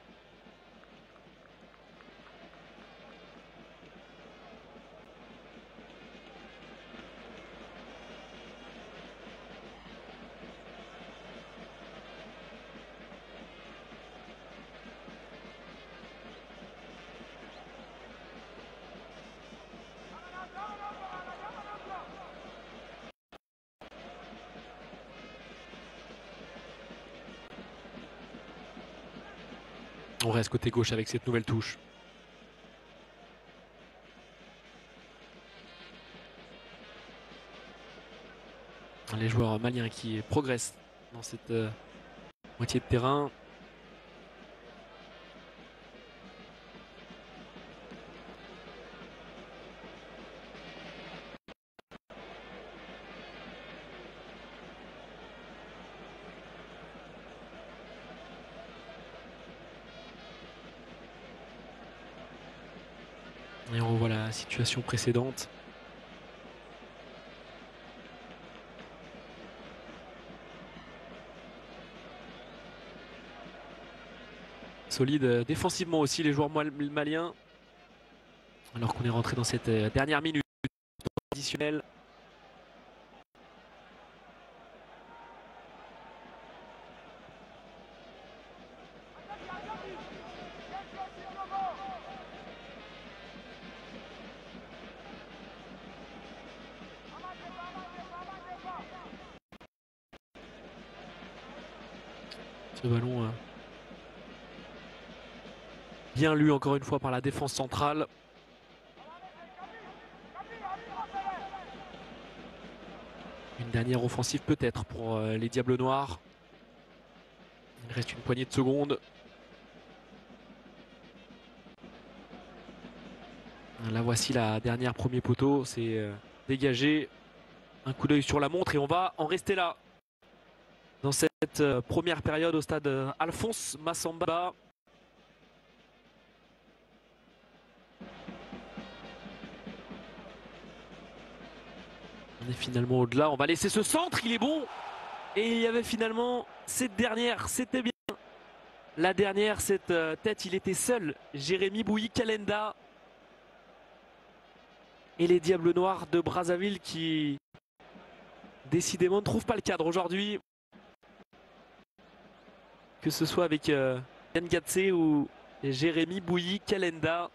On reste côté gauche avec cette nouvelle touche. Les joueurs maliens qui progressent dans cette euh, moitié de terrain. Et on revoit la situation précédente. Solide défensivement aussi les joueurs maliens. Alors qu'on est rentré dans cette dernière minute additionnelle. Ce ballon euh, bien lu encore une fois par la défense centrale. Une dernière offensive peut-être pour euh, les Diables Noirs. Il reste une poignée de secondes. Là voici la dernière, premier poteau. C'est euh, dégagé. Un coup d'œil sur la montre et on va en rester là. Dans cette euh, première période au stade euh, Alphonse Massamba. On est finalement au-delà. On va laisser ce centre, il est bon. Et il y avait finalement cette dernière, c'était bien. La dernière, cette euh, tête, il était seul. Jérémy Bouy Kalenda. et les Diables Noirs de Brazzaville qui décidément ne trouvent pas le cadre aujourd'hui. Que ce soit avec euh, Yann Gatsé ou Jérémy Bouilly Kalenda.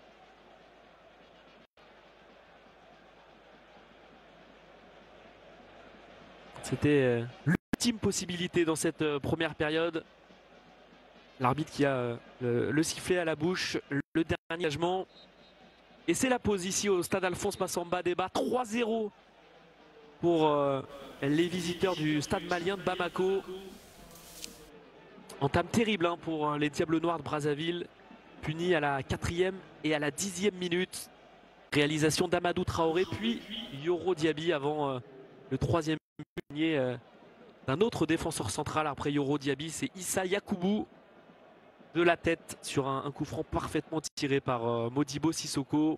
C'était euh, l'ultime possibilité dans cette euh, première période. L'arbitre qui a euh, le, le sifflet à la bouche, le dernier engagement. Et c'est la pause ici au stade Alphonse Massamba Débat. trois zéro pour euh, les visiteurs du stade malien de Bamako. Entame terrible hein, pour les Diables Noirs de Brazzaville. Punis à la quatrième et à la dixième minute. Réalisation d'Amadou Traoré puis Yoro Diaby avant euh, le troisième but euh, d'un autre défenseur central après Yoro Diaby. C'est Issa Yakoubou de la tête sur un, un coup franc parfaitement tiré par euh, Modibo Sissoko.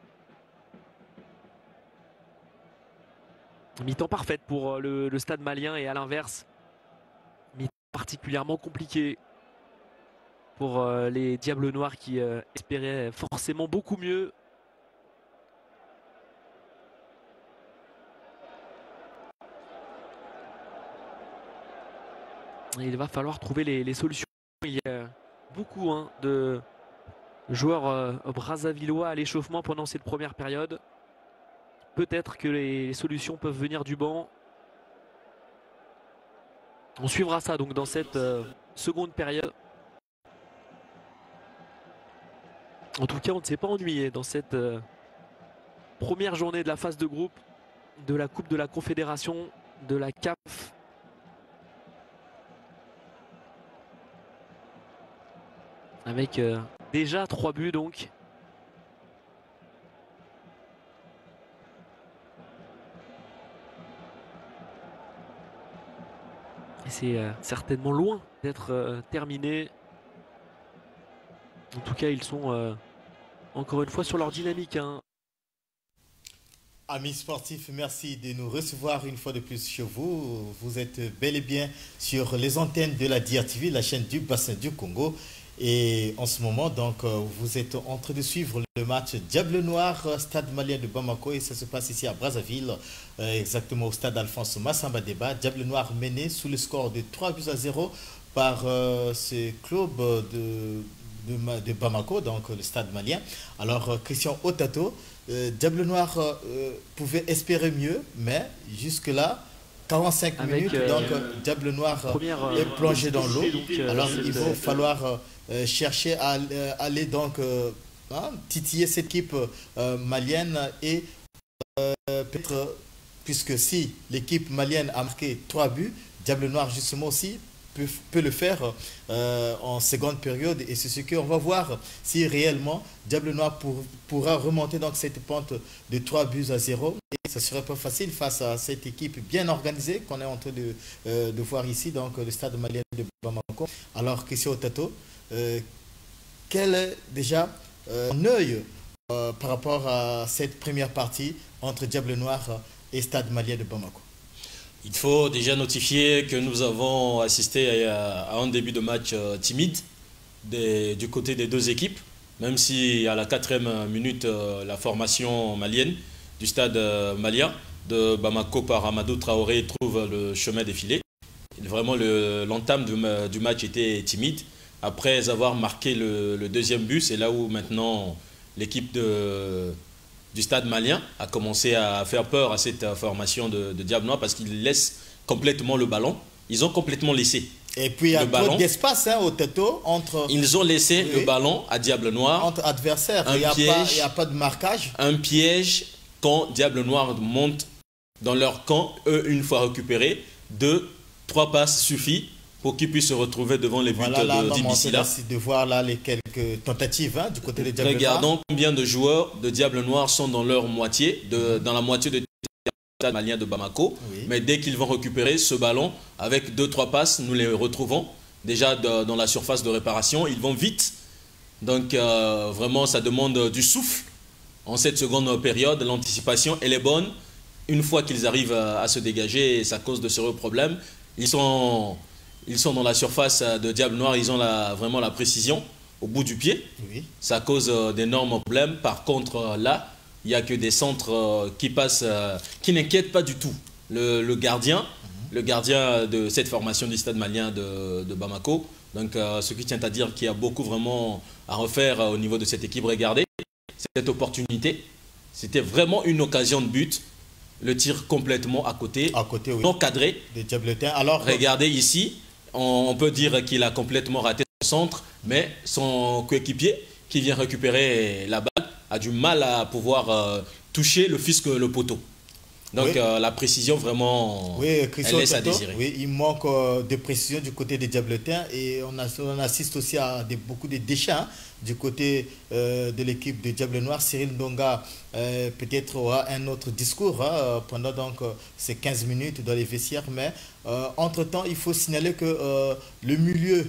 Mi-temps parfaite pour euh, le, le stade malien et à l'inverse, mi-temps particulièrement compliqué pour euh, les Diables Noirs qui euh, espéraient forcément beaucoup mieux. Et il va falloir trouver les, les solutions. Il y a beaucoup hein, de joueurs euh, brazzavillois à l'échauffement pendant cette première période. Peut-être que les solutions peuvent venir du banc. On suivra ça donc dans cette euh, seconde période. En tout cas, on ne s'est pas ennuyé dans cette euh, première journée de la phase de groupe de la Coupe de la Confédération de la C A F. Avec euh, déjà trois buts donc. Et c'est euh, certainement loin d'être euh, terminé. En tout cas, ils sont euh, encore une fois sur leur dynamique. Hein. Amis sportifs, merci de nous recevoir une fois de plus chez vous. Vous êtes bel et bien sur les antennes de la D R T V, la chaîne du bassin du Congo. Et en ce moment, donc, vous êtes en train de suivre le match Diable Noir, stade malien de Bamako. Et ça se passe ici à Brazzaville, euh, exactement au stade Alphonse Massamba Débat. Diable Noir mené sous le score de trois buts à zéro par euh, ce club de, de, de Bamako, donc le stade malien. Alors, Christian Otato, euh, Diable Noir euh, pouvait espérer mieux, mais jusque-là, quarante-cinq minutes, euh, donc euh, Diable Noir euh, est plongé dans l'eau. Euh, Alors, il va falloir euh, chercher à euh, aller donc euh, hein, titiller cette équipe euh, malienne et euh, peut-être, puisque si l'équipe malienne a marqué trois buts, Diable Noir justement aussi peut, peut le faire euh, en seconde période, et c'est ce qu'on va voir si réellement Diable Noir pour, pourra remonter donc cette pente de trois buts à zéro. Et ça serait pas facile face à cette équipe bien organisée qu'on est en train de, euh, de voir ici, donc le stade malien de Bamako. Alors, question au Tato, euh, quel est déjà euh, un œil euh, par rapport à cette première partie entre Diable Noir et stade malien de Bamako? Il faut déjà notifier que nous avons assisté à, à un début de match euh, timide des, du côté des deux équipes, même si à la quatrième minute, euh, la formation malienne du stade euh, malien de Bamako par Amadou Traoré trouve le chemin défilé. Vraiment, l'entame du, du match était timide. Après avoir marqué le, le deuxième but, c'est là où maintenant l'équipe de... du stade malien a commencé à faire peur à cette formation de, de Diable Noir parce qu'ils laissent complètement le ballon. Ils ont complètement laissé. Et puis il y a trop d'espace hein, au Tato entre... Ils ont laissé oui. le ballon à Diable Noir. Entre adversaires, il n'y a, a pas de marquage. Un piège quand Diable Noir monte dans leur camp. Eux, une fois récupérés, deux, trois passes suffit pour qu'ils puissent se retrouver devant les buts voilà, là, de Dibisila. De voir là les quelques tentatives hein, du côté des Diables Noirs. Regardons combien de joueurs de Diable Noir sont dans leur moitié, de, dans la moitié de stade malien de Bamako. Oui. Mais dès qu'ils vont récupérer ce ballon, avec deux trois passes, nous les retrouvons déjà de, dans la surface de réparation. Ils vont vite. Donc euh, vraiment, ça demande du souffle en cette seconde période. L'anticipation, elle est bonne. Une fois qu'ils arrivent à, à se dégager, ça cause de sérieux problèmes. Ils sont... Ils sont dans la surface de Diable Noir, ils ont la, vraiment la précision au bout du pied. Oui. Ça cause euh, d'énormes problèmes. Par contre, euh, là, il n'y a que des centres euh, qui passent, euh, qui n'inquiètent pas du tout le, le gardien, mm-hmm. le gardien de cette formation du Stade Malien de, de Bamako. Donc, euh, ce qui tient à dire qu'il y a beaucoup vraiment à refaire euh, au niveau de cette équipe. Regardez cette opportunité. C'était vraiment une occasion de but. Le tir complètement à côté, à côté oui. non cadré. De Diabletin. Alors, regardez ici, on, on peut dire qu'il a complètement raté son centre, mais son coéquipier qui vient récupérer la balle a du mal à pouvoir euh, toucher le fisc, le poteau. Donc oui. euh, la précision vraiment, oui, elle laisse à désirer. Oui, il manque euh, de précision du côté des Diabletins et on, a, on assiste aussi à des, beaucoup de déchets hein, du côté euh, de l'équipe de Diable Noir. Cyril Ndonga euh, peut-être aura un autre discours hein, pendant donc ces quinze minutes dans les vestiaires, mais euh, entre-temps, il faut signaler que euh, le milieu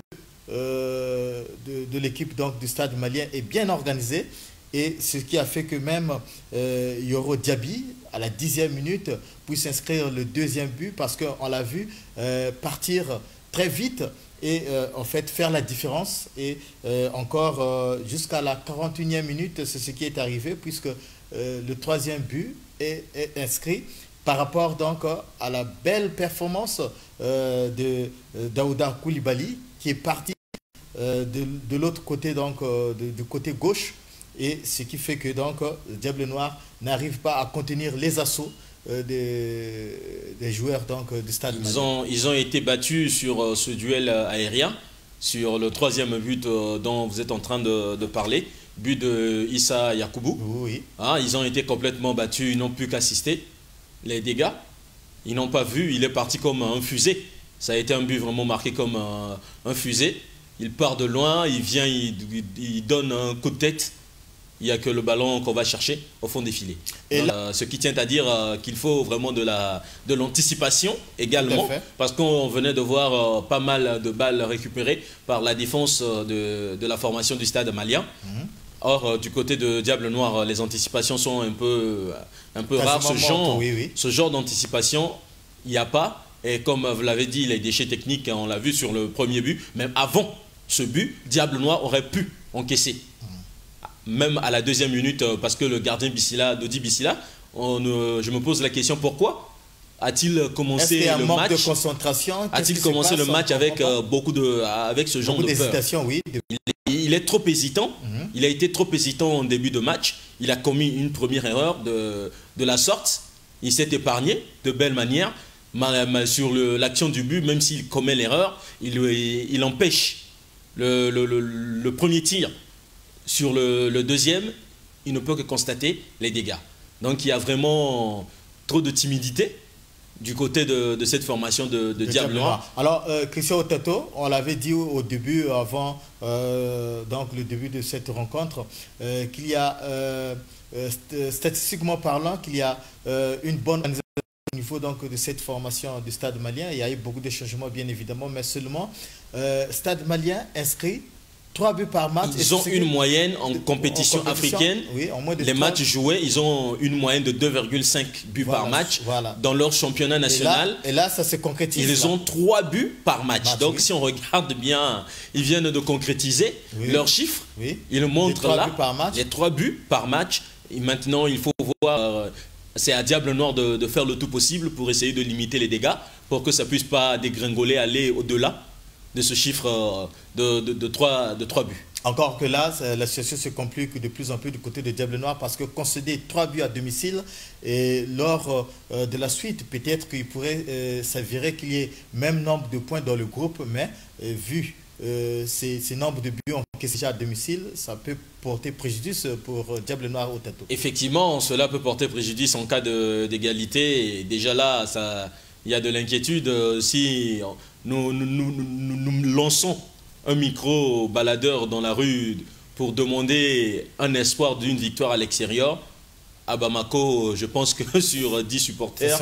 euh, de, de l'équipe donc du Stade Malien est bien organisé. Et ce qui a fait que même euh, Yoro Diaby, à la dixième minute, puisse inscrire le deuxième but parce qu'on l'a vu euh, partir très vite et euh, en fait faire la différence. Et euh, encore euh, jusqu'à la quarante-et-unième minute, c'est ce qui est arrivé puisque euh, le troisième but est, est inscrit par rapport donc à la belle performance euh, de euh, Daouda Koulibaly qui est parti euh, de, de l'autre côté, donc euh, de, du côté gauche. Et ce qui fait que donc le Diable Noir n'arrive pas à contenir les assauts euh, des, des joueurs donc, du Stade Malien. Ils ont, ils ont été battus sur euh, ce duel aérien, sur le troisième but euh, dont vous êtes en train de, de parler, but de Issa Yakoubou. Oui. Hein, ils ont été complètement battus, ils n'ont plus qu'assister les dégâts. Ils n'ont pas vu, il est parti comme un fusée. Ça a été un but vraiment marqué comme un, un fusée. Il part de loin, il vient, il, il donne un coup de tête. Il n'y a que le ballon qu'on va chercher au fond des filets. Et là, euh, ce qui tient à dire euh, qu'il faut vraiment de la de l'anticipation également, parce qu'on venait de voir euh, pas mal de balles récupérées par la défense de, de la formation du Stade Malien. Mm-hmm. Or, euh, du côté de Diable Noir, les anticipations sont un peu, un peu rares. Ce genre, oui, oui. ce genre d'anticipation, il n'y a pas. Et comme vous l'avez dit, les déchets techniques, on l'a vu sur le premier but, même avant ce but, Diable Noir aurait pu encaisser. Même à la deuxième minute, parce que le gardien Bissila, Dodi Bissila, on, euh, je me pose la question, pourquoi a-t-il commencé le un match de concentration A-t-il commencé le match avec euh, beaucoup de, avec ce genre beaucoup de d'hésitation, oui. Il est, il est trop hésitant. Mm-hmm. Il a été trop hésitant en début de match. Il a commis une première erreur de, de la sorte. Il s'est épargné de belle manière. Mais, mais sur l'action du but, même s'il commet l'erreur, il, il, il empêche le, le, le, le premier tir. Sur le, le deuxième, il ne peut que constater les dégâts. Donc il y a vraiment trop de timidité du côté de, de cette formation de, de Diable Noir. Alors, euh, Christian Otato, on l'avait dit au, au début, avant euh, donc le début de cette rencontre, euh, qu'il y a, euh, euh, statistiquement parlant, qu'il y a euh, une bonne organisation au niveau donc, de cette formation du Stade Malien. Il y a eu beaucoup de changements, bien évidemment, mais seulement euh, Stade Malien inscrit trois buts par match. Ils ont une moyenne en compétition, en compétition africaine. Oui, en moins de les trois... matchs joués, ils ont une moyenne de deux virgule cinq buts voilà, par match voilà. dans leur championnat national. Et là, et là ça se concrétise. Ils là. ont trois buts par match. match Donc, oui. si on regarde bien, ils viennent de concrétiser oui. leurs chiffres. Oui. Ils le montrent là. Buts par match. Les trois buts par match. Et maintenant, il faut voir. Euh, c'est à Diable Noir de, de faire le tout possible pour essayer de limiter les dégâts, pour que ça ne puisse pas dégringoler, aller au-delà de ce chiffre de, de, de, trois, de trois buts. Encore que là, la situation se complique de plus en plus du côté de Diable Noir parce que concéder trois buts à domicile et lors euh, de la suite, peut-être qu'il pourrait euh, s'avérer qu'il y ait même nombre de points dans le groupe, mais euh, vu euh, ces, ces nombres de buts encaissés à domicile, ça peut porter préjudice pour euh, Diable Noir au Tato. Effectivement, cela peut porter préjudice en cas d'égalité. Déjà là, ça, il y a de l'inquiétude. Si nous nous, nous, nous, nous lançons un micro baladeur dans la rue pour demander un espoir d'une victoire à l'extérieur, à Bamako, je pense que sur dix supporters,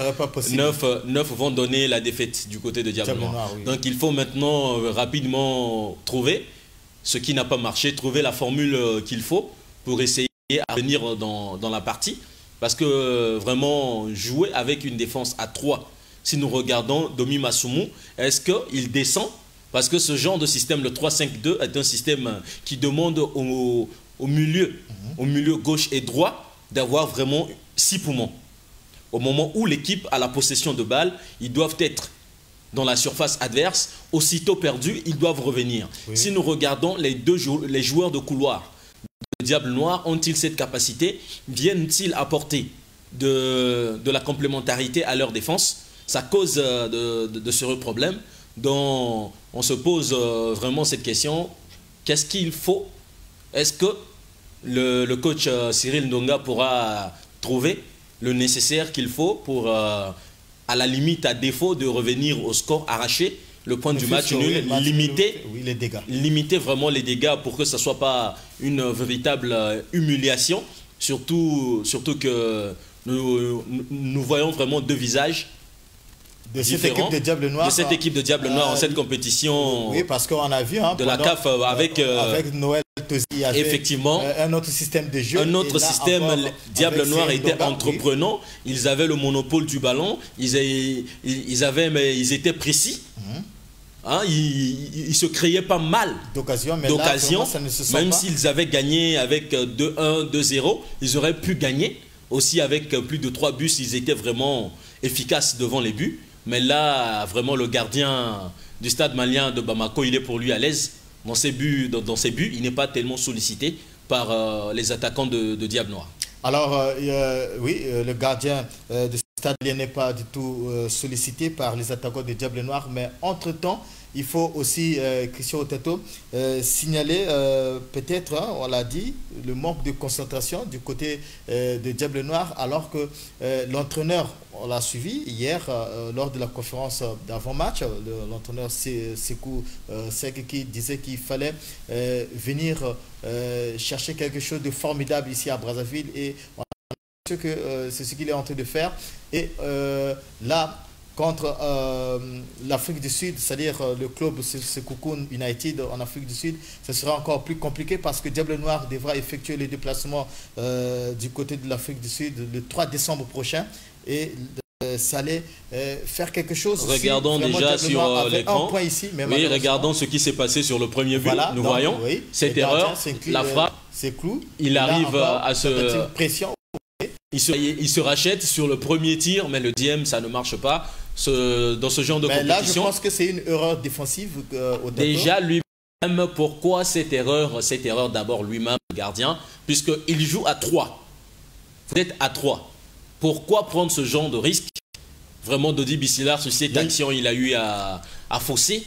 neuf vont donner la défaite du côté de Diable Noir. Oui. Donc il faut maintenant euh, rapidement trouver ce qui n'a pas marché, trouver la formule euh, qu'il faut pour essayer à venir dans, dans la partie. Parce que euh, vraiment, jouer avec une défense à trois, si nous regardons Domi Masumu, est-ce qu'il descend? Parce que ce genre de système, le trois cinq deux, est un système qui demande au, au, milieu, mmh. au milieu gauche et droit d'avoir vraiment six poumons. Au moment où l'équipe a la possession de balle, ils doivent être dans la surface adverse. Aussitôt perdus, ils doivent revenir. Oui. Si nous regardons les, deux jou les joueurs de couloir de Diable Noir, ont-ils cette capacité? Viennent-ils apporter de, de la complémentarité à leur défense? Ça cause de, de, de sérieux problèmes. Donc, on se pose vraiment cette question. Qu'est-ce qu'il faut? Est-ce que le, le coach Cyril Ndonga pourra trouver le nécessaire qu'il faut pour, euh, à la limite, à défaut de revenir au score arraché, le point du match nul, limiter, oui, les dégâts. limiter vraiment les dégâts pour que ce ne soit pas une véritable humiliation, surtout, surtout que nous, nous voyons vraiment deux visages de cette équipe de Diable Noir, de cette équipe de Diable Noir euh, en cette compétition. Oui, parce qu'on a vu hein, de la C A F avec, euh, avec Noël Tosi, il y avait effectivement, un autre système de jeu. Un autre système, Diable Noir était entreprenant, oui. Ils avaient le monopole du ballon, ils, avaient, ils, avaient, mais ils étaient précis. Mm-hmm. Hein, ils, ils se créaient pas mal d'occasions, même s'ils avaient gagné avec deux un, deux zéro, ils auraient pu gagner aussi avec plus de trois buts, ils étaient vraiment efficaces devant les buts. Mais là, vraiment, le gardien du stade malien de Bamako, il est pour lui à l'aise dans ses buts. Dans, dans ses buts, il n'est pas tellement sollicité par euh, les attaquants de, de Diable Noir. Alors, euh, oui, euh, le gardien euh, du stade malien n'est pas du tout euh, sollicité par les attaquants de Diable Noir, mais entre-temps, il faut aussi, euh, Christian Otato, euh, signaler euh, peut-être, hein, on l'a dit, le manque de concentration du côté euh, de Diable Noir, alors que euh, l'entraîneur, on l'a suivi hier euh, lors de la conférence d'avant-match, l'entraîneur Sekou euh, Sek qui disait qu'il fallait euh, venir euh, chercher quelque chose de formidable ici à Brazzaville, et on a que euh, c'est ce qu'il est en train de faire. Et euh, là, contre euh, l'Afrique du Sud, c'est-à-dire euh, le club Sekoukoun United en Afrique du Sud, ce sera encore plus compliqué parce que Diable Noir devra effectuer les déplacements euh, du côté de l'Afrique du Sud le trois décembre prochain, et euh, ça allait euh, faire quelque chose. Regardons si déjà sur l'écran. Oui, regardons ce qui s'est passé sur le premier but. Voilà, nous donc, voyons oui, cette erreur, la frappe, c'est clou. Il arrive à se... pression. Il se, il se rachète sur le premier tir, mais le deuxième, ça ne marche pas. Ce, dans ce genre de mais compétition. Là, je pense que c'est une erreur défensive. Euh, au déjà, lui-même, pourquoi cette erreur Cette erreur, d'abord, lui-même, le gardien, puisqu'il joue à trois. Vous êtes à trois. Pourquoi prendre ce genre de risque? Vraiment, Dodi Bissilar, sur cette oui. action, il a eu à, à fausser.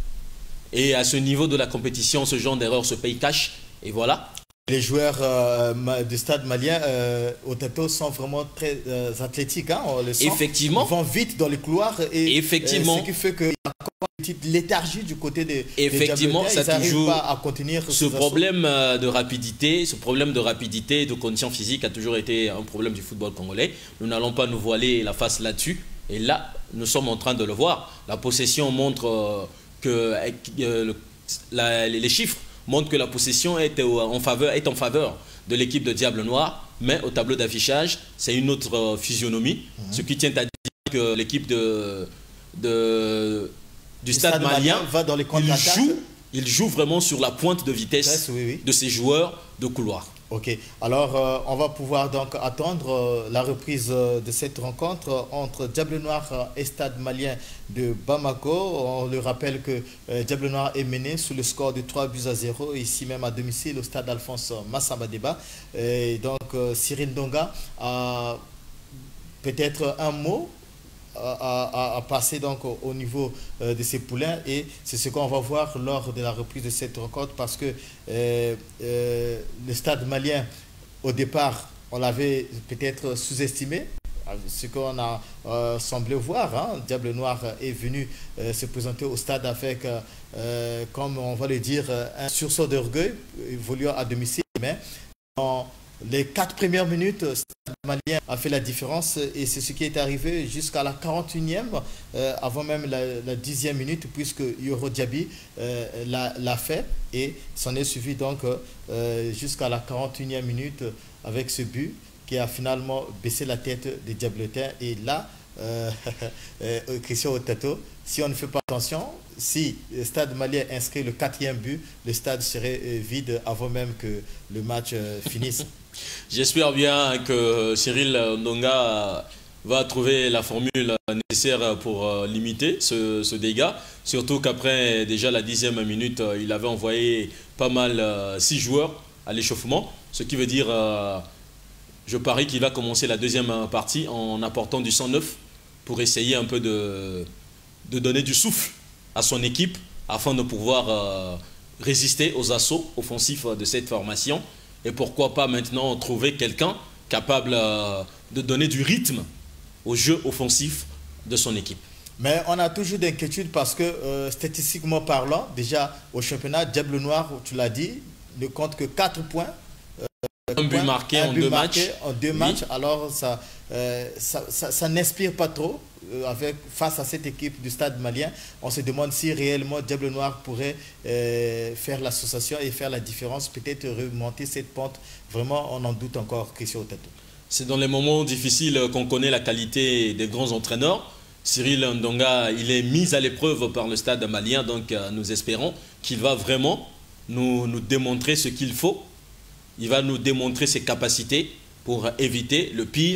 Et à ce niveau de la compétition, ce genre d'erreur se paye cash. Et voilà. Les joueurs euh, du stade malien euh, au Tato sont vraiment très euh, athlétiques. Hein, on le sent. Effectivement. Ils vont vite dans les couloirs. Et, Effectivement. Euh, ce qui fait qu'il y a une petite léthargie du côté des Effectivement, des ça toujours pas à contenir ce problème assauts. de rapidité, ce problème de rapidité et de condition physique a toujours été un problème du football congolais. Nous n'allons pas nous voiler la face là-dessus. Et là, nous sommes en train de le voir. La possession montre euh, que euh, le, la, les chiffres montre que la possession est en faveur, est en faveur de l'équipe de Diable Noir, mais au tableau d'affichage, c'est une autre euh, physionomie. Mmh. Ce qui tient à dire que l'équipe de, de, du stade, stade malien, malien va dans les il, joue, il joue vraiment sur la pointe de vitesse oui, oui. de ses joueurs de couloir. Ok, alors euh, on va pouvoir donc attendre euh, la reprise euh, de cette rencontre euh, entre Diable Noir et Stade malien de Bamako. On le rappelle que euh, Diable Noir est mené sous le score de trois buts à zéro, ici même à domicile au stade Alphonse Massamba-Débat. Et donc euh, Cyril Ndonga a peut-être un mot À, à, à passer donc au, au niveau euh, de ces poulains, et c'est ce qu'on va voir lors de la reprise de cette rencontre, parce que euh, euh, le stade malien au départ on l'avait peut-être sous-estimé, ce qu'on a euh, semblé voir, hein. Diable Noir est venu euh, se présenter au stade avec euh, comme on va le dire un sursaut d'orgueil évoluant à domicile, mais en les quatre premières minutes, le stade malien a fait la différence, et c'est ce qui est arrivé jusqu'à la quarante et unième, euh, avant même la, la dixième minute, puisque Yoro Diaby euh, l'a fait, et s'en est suivi donc euh, jusqu'à la quarante et unième minute avec ce but qui a finalement baissé la tête des Diabletins. Et là, euh, euh, Christian Otato, si on ne fait pas attention, si le stade malien inscrit le quatrième but, le stade serait vide avant même que le match finisse. J'espère bien que Cyril Ndonga va trouver la formule nécessaire pour limiter ce, ce dégât. Surtout qu'après déjà la dixième minute, il avait envoyé pas mal, six joueurs à l'échauffement. Ce qui veut dire, je parie qu'il va commencer la deuxième partie en apportant du sang neuf pour essayer un peu de, de donner du souffle à son équipe afin de pouvoir résister aux assauts offensifs de cette formation. Et pourquoi pas maintenant trouver quelqu'un capable de donner du rythme au jeu offensif de son équipe. Mais on a toujours d'inquiétude parce que euh, statistiquement parlant, déjà au championnat, Diable Noir, tu l'as dit, ne compte que quatre points. Euh, un but marqué un en but deux marqué matchs. En deux oui. matchs, alors ça, euh, ça, ça, ça n'inspire pas trop euh, avec, face à cette équipe du stade malien. On se demande si réellement Diable Noir pourrait euh, faire l'association et faire la différence, peut-être remonter cette pente. Vraiment, on en doute encore, Christian Otato. C'est dans les moments difficiles qu'on connaît la qualité des grands entraîneurs. Cyril Ndonga, il est mis à l'épreuve par le stade malien, donc euh, nous espérons qu'il va vraiment nous, nous démontrer ce qu'il faut. Il va nous démontrer ses capacités pour éviter le pire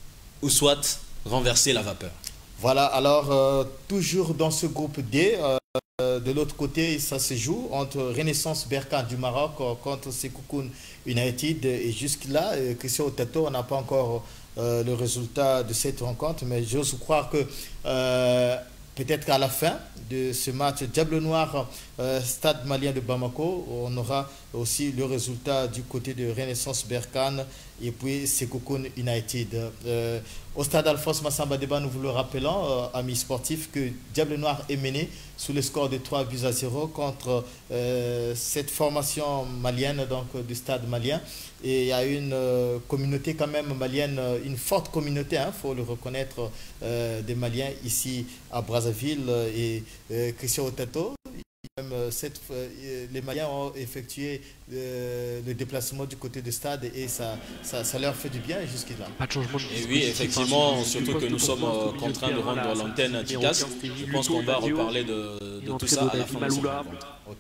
ou soit renverser la vapeur. Voilà, alors euh, toujours dans ce groupe D, euh, de l'autre côté, ça se joue entre Renaissance Berkane du Maroc euh, contre Sekoukoun United. Et jusque-là, euh, Christian Otato, on n'a pas encore euh, le résultat de cette rencontre, mais j'ose croire que euh, peut-être qu'à la fin de ce match Diable Noir, euh, Stade malien de Bamako, on aura aussi le résultat du côté de Renaissance Berkane et puis Sekoukoun United. Euh, au stade Alphonse Massamba Deba, nous vous le rappelons, euh, amis sportifs, que Diable Noir est mené sous le score de trois buts à zéro contre euh, cette formation malienne, donc du stade malien. Et il y a une euh, communauté quand même malienne, une forte communauté, il hein, faut le reconnaître, euh, des Maliens ici à Brazzaville. Et euh, Christian Otato, même cette, euh, les Maliens ont effectué euh, le déplacement du côté du stade et ça, ça, ça leur fait du bien jusqu'à là. Pas de changement de Et oui, effectivement, surtout que nous sommes euh, contraints de rendre l'antenne efficace. Je pense qu'on va reparler de, de tout ça à la fin de cette rencontre. Okay.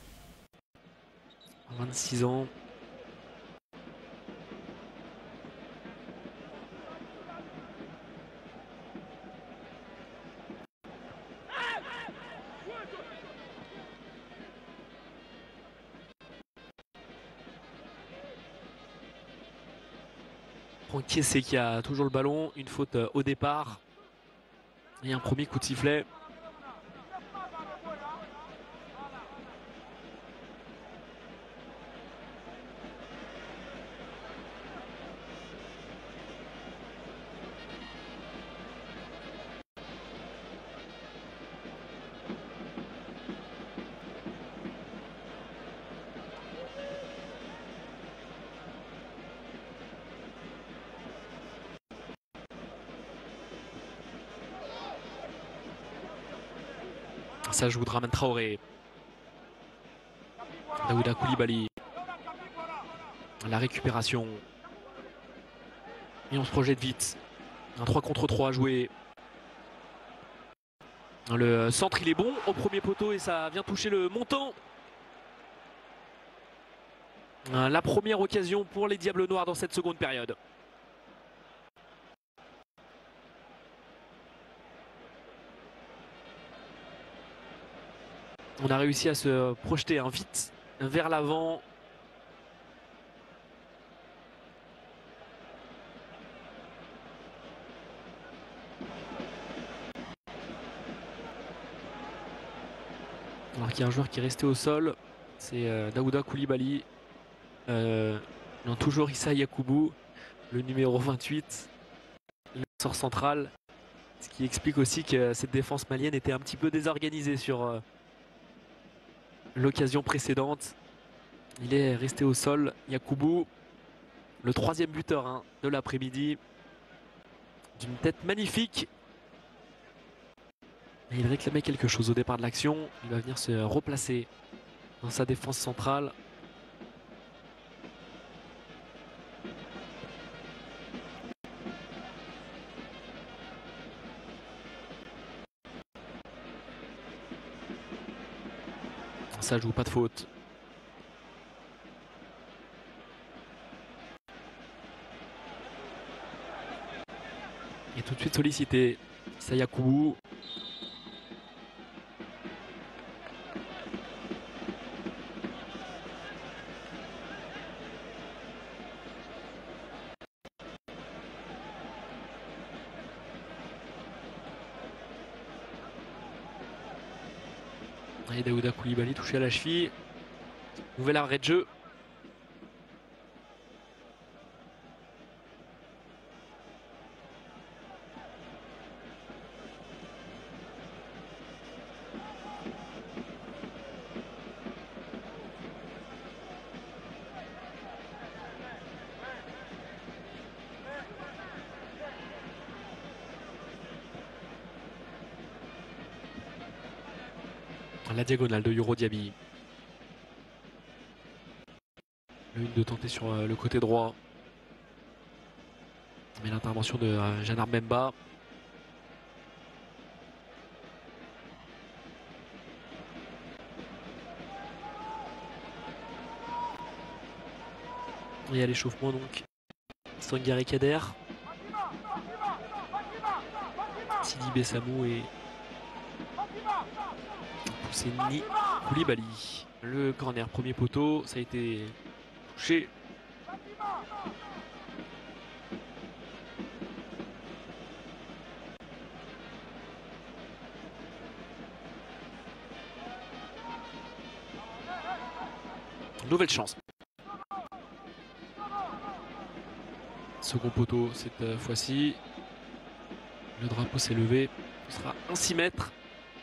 vingt-six ans. Kiesé qui a toujours le ballon, une faute au départ et un premier coup de sifflet. Ça joue Draman Traoré. Daouda Koulibaly. La récupération. Et on se projette vite. Un trois contre trois à jouer. Le centre il est bon au premier poteau et ça vient toucher le montant. La première occasion pour les Diables Noirs dans cette seconde période. On a réussi à se projeter hein, vite vers l'avant. Alors qu'il y a un joueur qui est resté au sol, c'est euh, Daouda Koulibaly. Euh, non, toujours Issa Yakoubou, le numéro vingt-huit, le sort central. Ce qui explique aussi que cette défense malienne était un petit peu désorganisée sur euh, l'occasion précédente. Il est resté au sol, Yakoubou, le troisième buteur hein, de l'après-midi, d'une tête magnifique. Et il réclamait quelque chose au départ de l'action. Il va venir se replacer dans sa défense centrale. Ça joue, pas de faute. Et tout de suite sollicité. Sayakoubou. Et Daouda Coulibaly touché à la cheville. Nouvel arrêt de jeu. La diagonale de Yoro Diaby. Le une de tenter sur le côté droit. Mais l'intervention de Jean Mbemba. Et à l'échauffement donc Sangare Kader, Sidi Bessamou et Pousseni Koulibaly. Le corner premier poteau, ça a été touché. Nouvelle chance. Second poteau cette fois-ci. Le drapeau s'est levé. Ce sera un six mètres.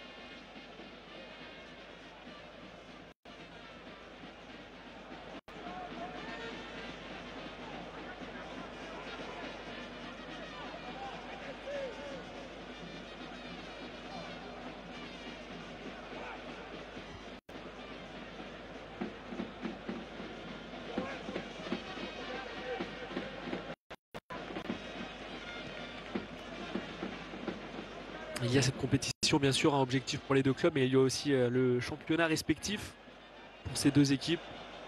Il y a cette compétition, bien sûr, un objectif pour les deux clubs, mais il y a aussi euh, le championnat respectif pour ces deux équipes.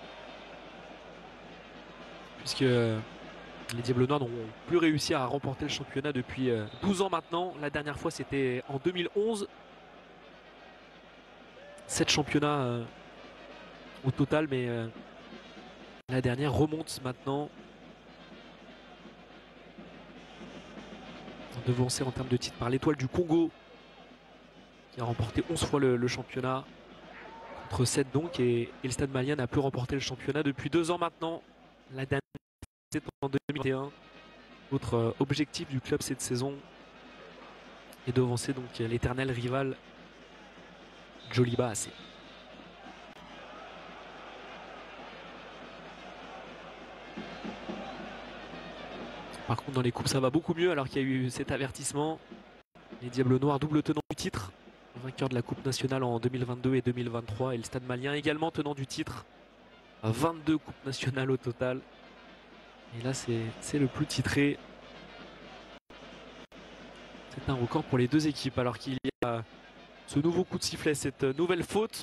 Puisque euh, les Diables Noirs n'ont plus réussi à remporter le championnat depuis euh, douze ans maintenant. La dernière fois, c'était en deux mille onze. Sept championnats euh, au total, mais euh, la dernière remonte maintenant. Devancé en termes de titres par l'Étoile du Congo, qui a remporté onze fois le, le championnat, contre sept donc, et, et le Stade Malien n'a plus remporté le championnat depuis deux ans maintenant. La dernière, c'était en deux mille vingt et un. Autre euh, objectif du club cette saison est devancer donc l'éternel rival Djoliba A C. Par contre, dans les coupes, ça va beaucoup mieux alors qu'il y a eu cet avertissement. Les Diables Noirs, double tenant du titre, vainqueur de la Coupe nationale en deux mille vingt-deux et deux mille vingt-trois. Et le Stade Malien également tenant du titre, vingt-deux Coupes nationales au total. Et là, c'est le plus titré. C'est un record pour les deux équipes alors qu'il y a ce nouveau coup de sifflet, cette nouvelle faute.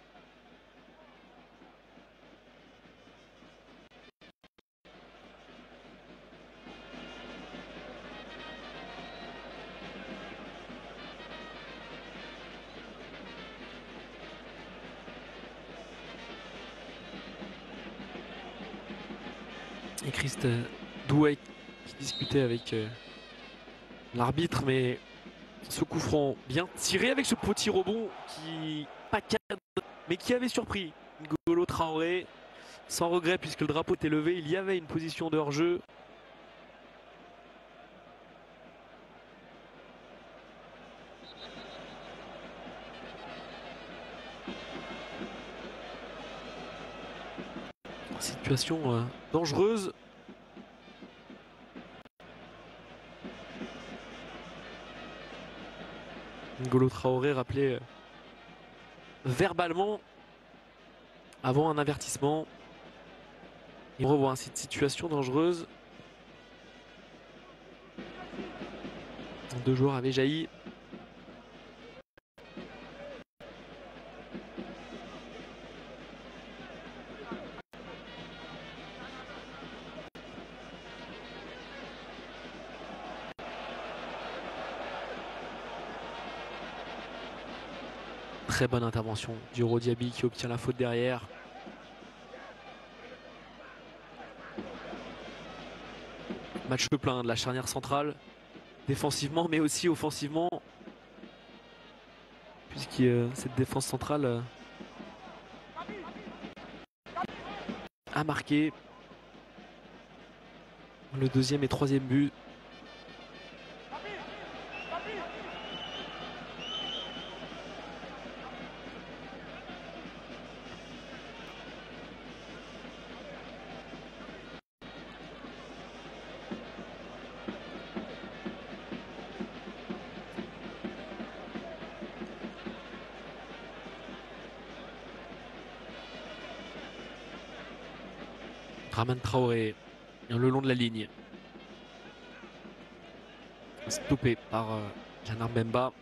Et Christ Douai qui discutait avec euh, l'arbitre, mais ce coup franc bien tiré avec ce petit rebond qui pas cadre, mais qui avait surpris Ngolo Traoré sans regret puisque le drapeau était levé. Il y avait une position de hors-jeu. Situation euh, dangereuse. Ngolo Traoré rappelé euh, verbalement avant un avertissement. Et on revoit cette situation dangereuse. Deux joueurs avaient jailli. Très bonne intervention du Diaby qui obtient la faute derrière. Match plein de la charnière centrale, défensivement mais aussi offensivement, puisque euh, cette défense centrale euh, a marqué le deuxième et troisième but. Raman Traoré le long de la ligne, stoppé par euh, Janar Bemba.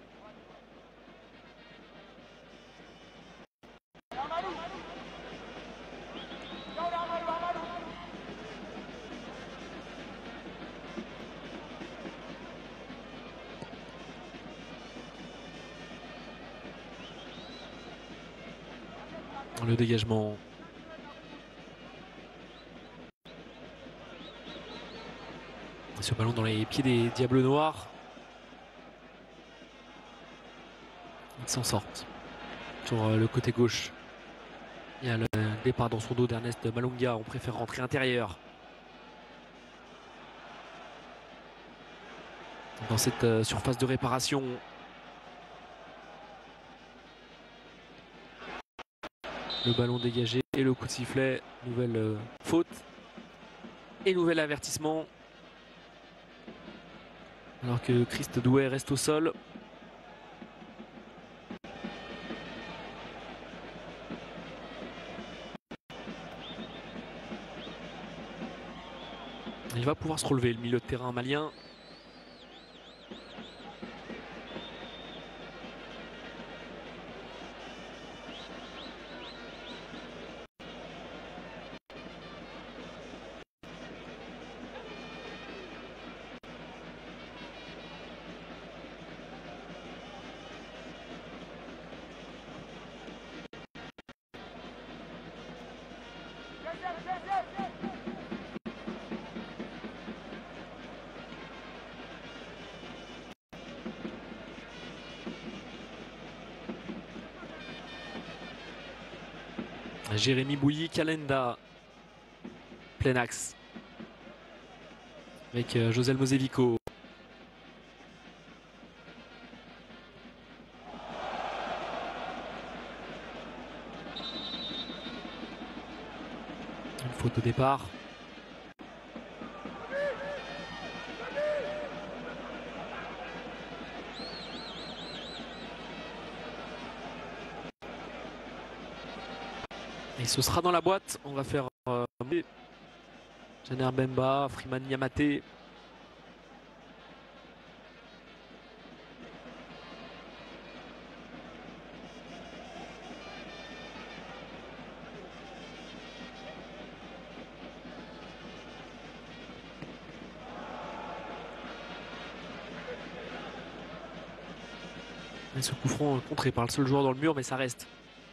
Le dégagement. Ce ballon dans les pieds des Diables Noirs. Ils s'en sortent. Sur le côté gauche, il y a le départ dans son dos d'Ernest Malonga. On préfère rentrer intérieur. Dans cette surface de réparation. Le ballon dégagé et le coup de sifflet. Nouvelle faute et nouvel avertissement. Alors que Christ Douai reste au sol. Il va pouvoir se relever, le milieu de terrain malien. Jérémy Bouilly, Calenda, plein axe avec euh, Josel Mosevico. Une faute au départ. Et ce sera dans la boîte. On va faire euh, Janer Bemba, Freeman Niamate. Et ce coup franc contré par le seul joueur dans le mur, mais ça reste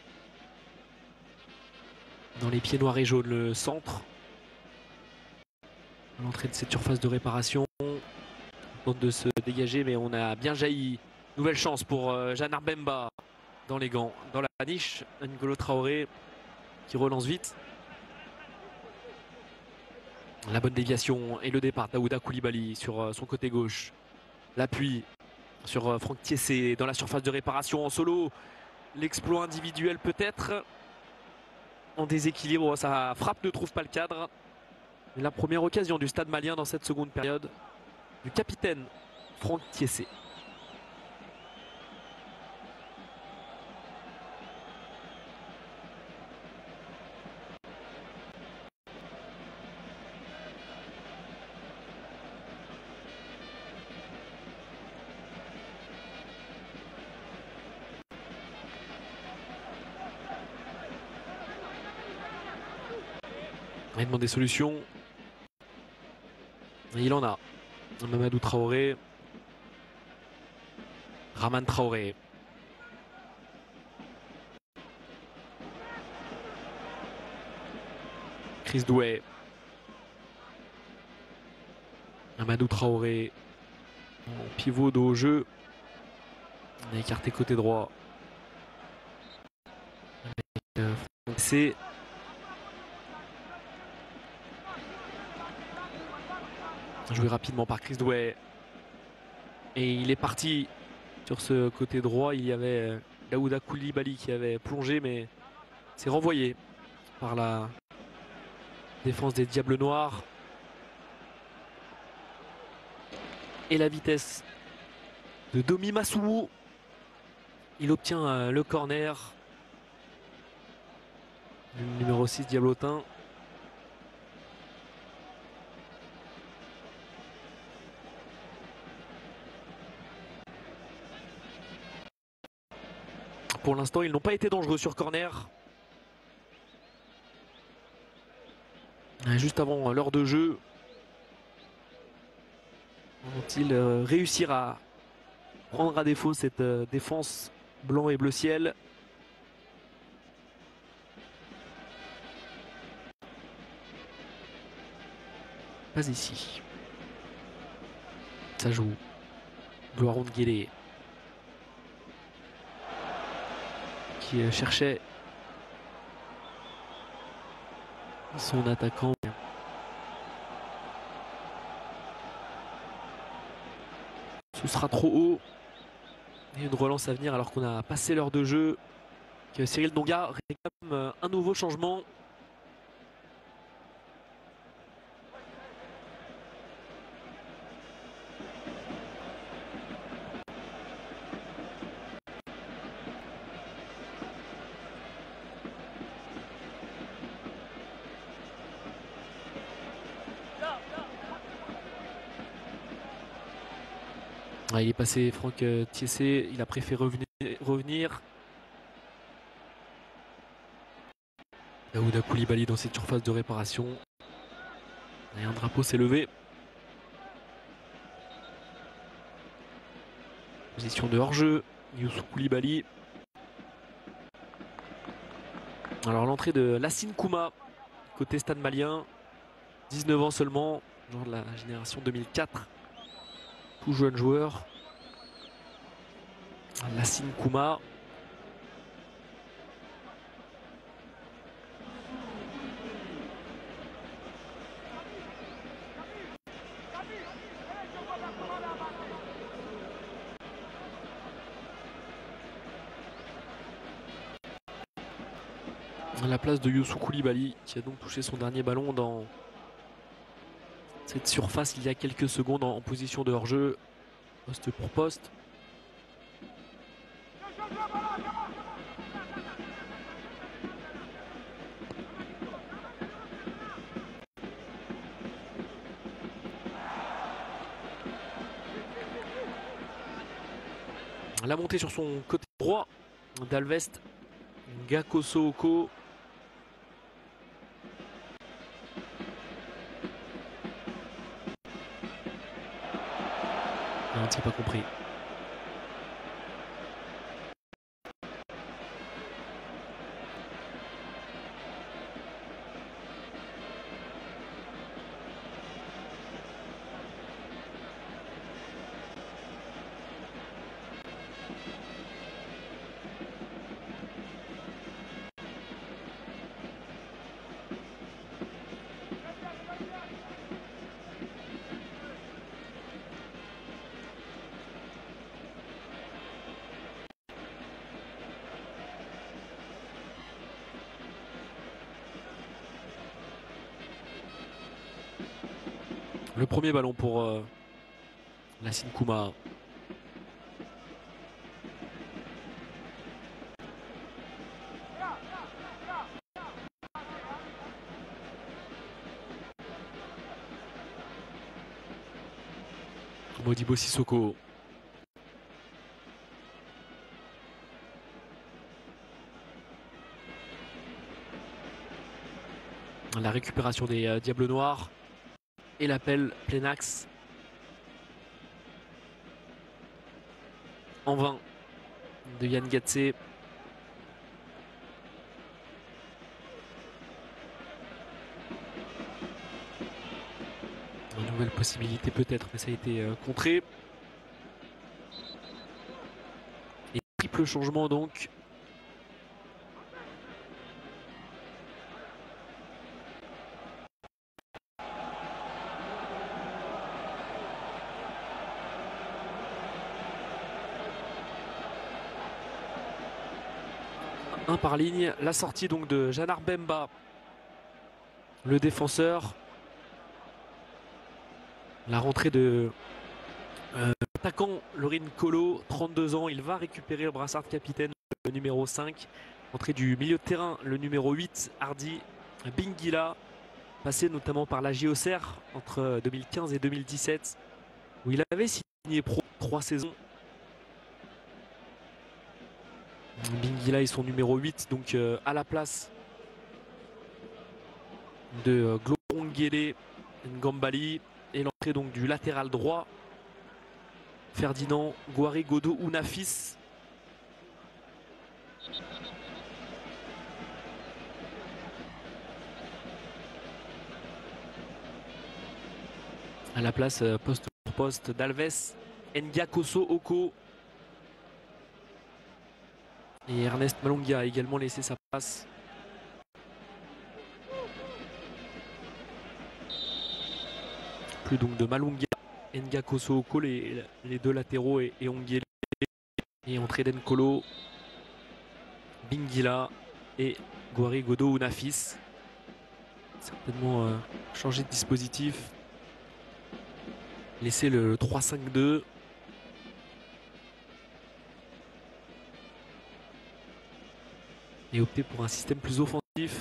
dans les pieds noirs et jaunes, le centre. L'entrée de cette surface de réparation. On tente de se dégager, mais on a bien jailli. Nouvelle chance pour euh, Janar Bemba dans les gants, dans la niche. N'Golo Traoré qui relance vite. La bonne déviation et le départ d'Aouda Koulibaly sur euh, son côté gauche. L'appui sur euh, Franck Thiessé dans la surface de réparation en solo. L'exploit individuel peut-être. En déséquilibre, sa frappe ne trouve pas le cadre. Et la première occasion du Stade Malien dans cette seconde période du capitaine Franck Thiessé. Il demande des solutions. Et il en a. Mamadou Traoré. Raman Traoré. Chris Douay. Amadou Traoré. En pivot de haut jeu. On a écarté côté droit. Avec euh, C. Joué rapidement par Chris Douay. Et il est parti sur ce côté droit. Il y avait Daouda Koulibaly qui avait plongé, mais c'est renvoyé par la défense des Diables Noirs. Et la vitesse de Domi Massou. Il obtient le corner. Le numéro six diablotin. Pour l'instant, ils n'ont pas été dangereux sur corner. Juste avant l'heure de jeu, vont-ils réussir à prendre à défaut cette défense blanc et bleu ciel? Pas ici. Ça joue. Gloire Nguélé qui cherchait son attaquant. Ce sera trop haut. Et une relance à venir alors qu'on a passé l'heure de jeu. Que Cyril Ndonga réclame un nouveau changement. Ah, il est passé Franck Tiessé, il a préféré revenir. revenir. Daouda Koulibaly dans cette surface de réparation. Et un drapeau s'est levé. Position de hors-jeu, Youssou Koulibaly. Alors l'entrée de Lassine Kouma, côté Stade Malien. dix-neuf ans seulement, genre de la génération deux mille quatre. Tout jeune joueur. Lassine Kouma. À la place de Youssou Koulibaly qui a donc touché son dernier ballon dans cette surface il y a quelques secondes en position de hors-jeu, poste pour poste. La montée sur son côté droit d'Alvest Gakoso Oko. Non, c'est pas compris. Le premier ballon pour euh, Lassine Kouma. Modibo Sissoko. La récupération des euh, Diables Noirs. Et l'appel plein axe. En vain de Yann Gatsé. Possibilité peut-être, mais ça a été euh, contré. Et triple changement donc. Un par ligne, la sortie donc de Janar Bemba, le défenseur. La rentrée de euh, l'attaquant Laurine Kolo, trente-deux ans, il va récupérer le brassard de capitaine, le numéro cinq. Entrée du milieu de terrain, le numéro huit, Hardy Bingila, passé notamment par la J O C R entre deux mille quinze et deux mille dix-sept, où il avait signé pro trois saisons. Bingila est son numéro huit, donc euh, à la place de euh, Glorongele Ngambali. Et l'entrée donc du latéral droit, Ferdinand Guari Godo Ounafis. À la place, euh, poste pour poste, d'Alves, Ndiakoso Oko. Et Ernest Malonga a également laissé sa place. Plus donc de Malonga, Ndiakoso Oko, les, les deux latéraux et, et Ongele. Et entrée d'Enkolo, Bingila et Guari Godo Ounafis. Certainement euh, changer de dispositif. Laisser le trois cinq deux. Et opter pour un système plus offensif.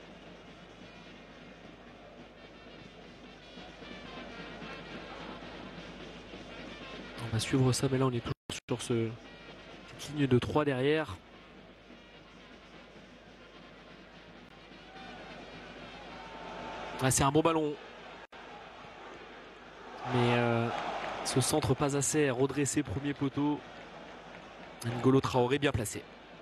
On va suivre ça, mais là on est toujours sur ce, cette ligne de trois derrière. Ah, c'est un bon ballon. Mais euh, ce centre pas assez redressé, premier poteau. N'Golo Traoré bien placé.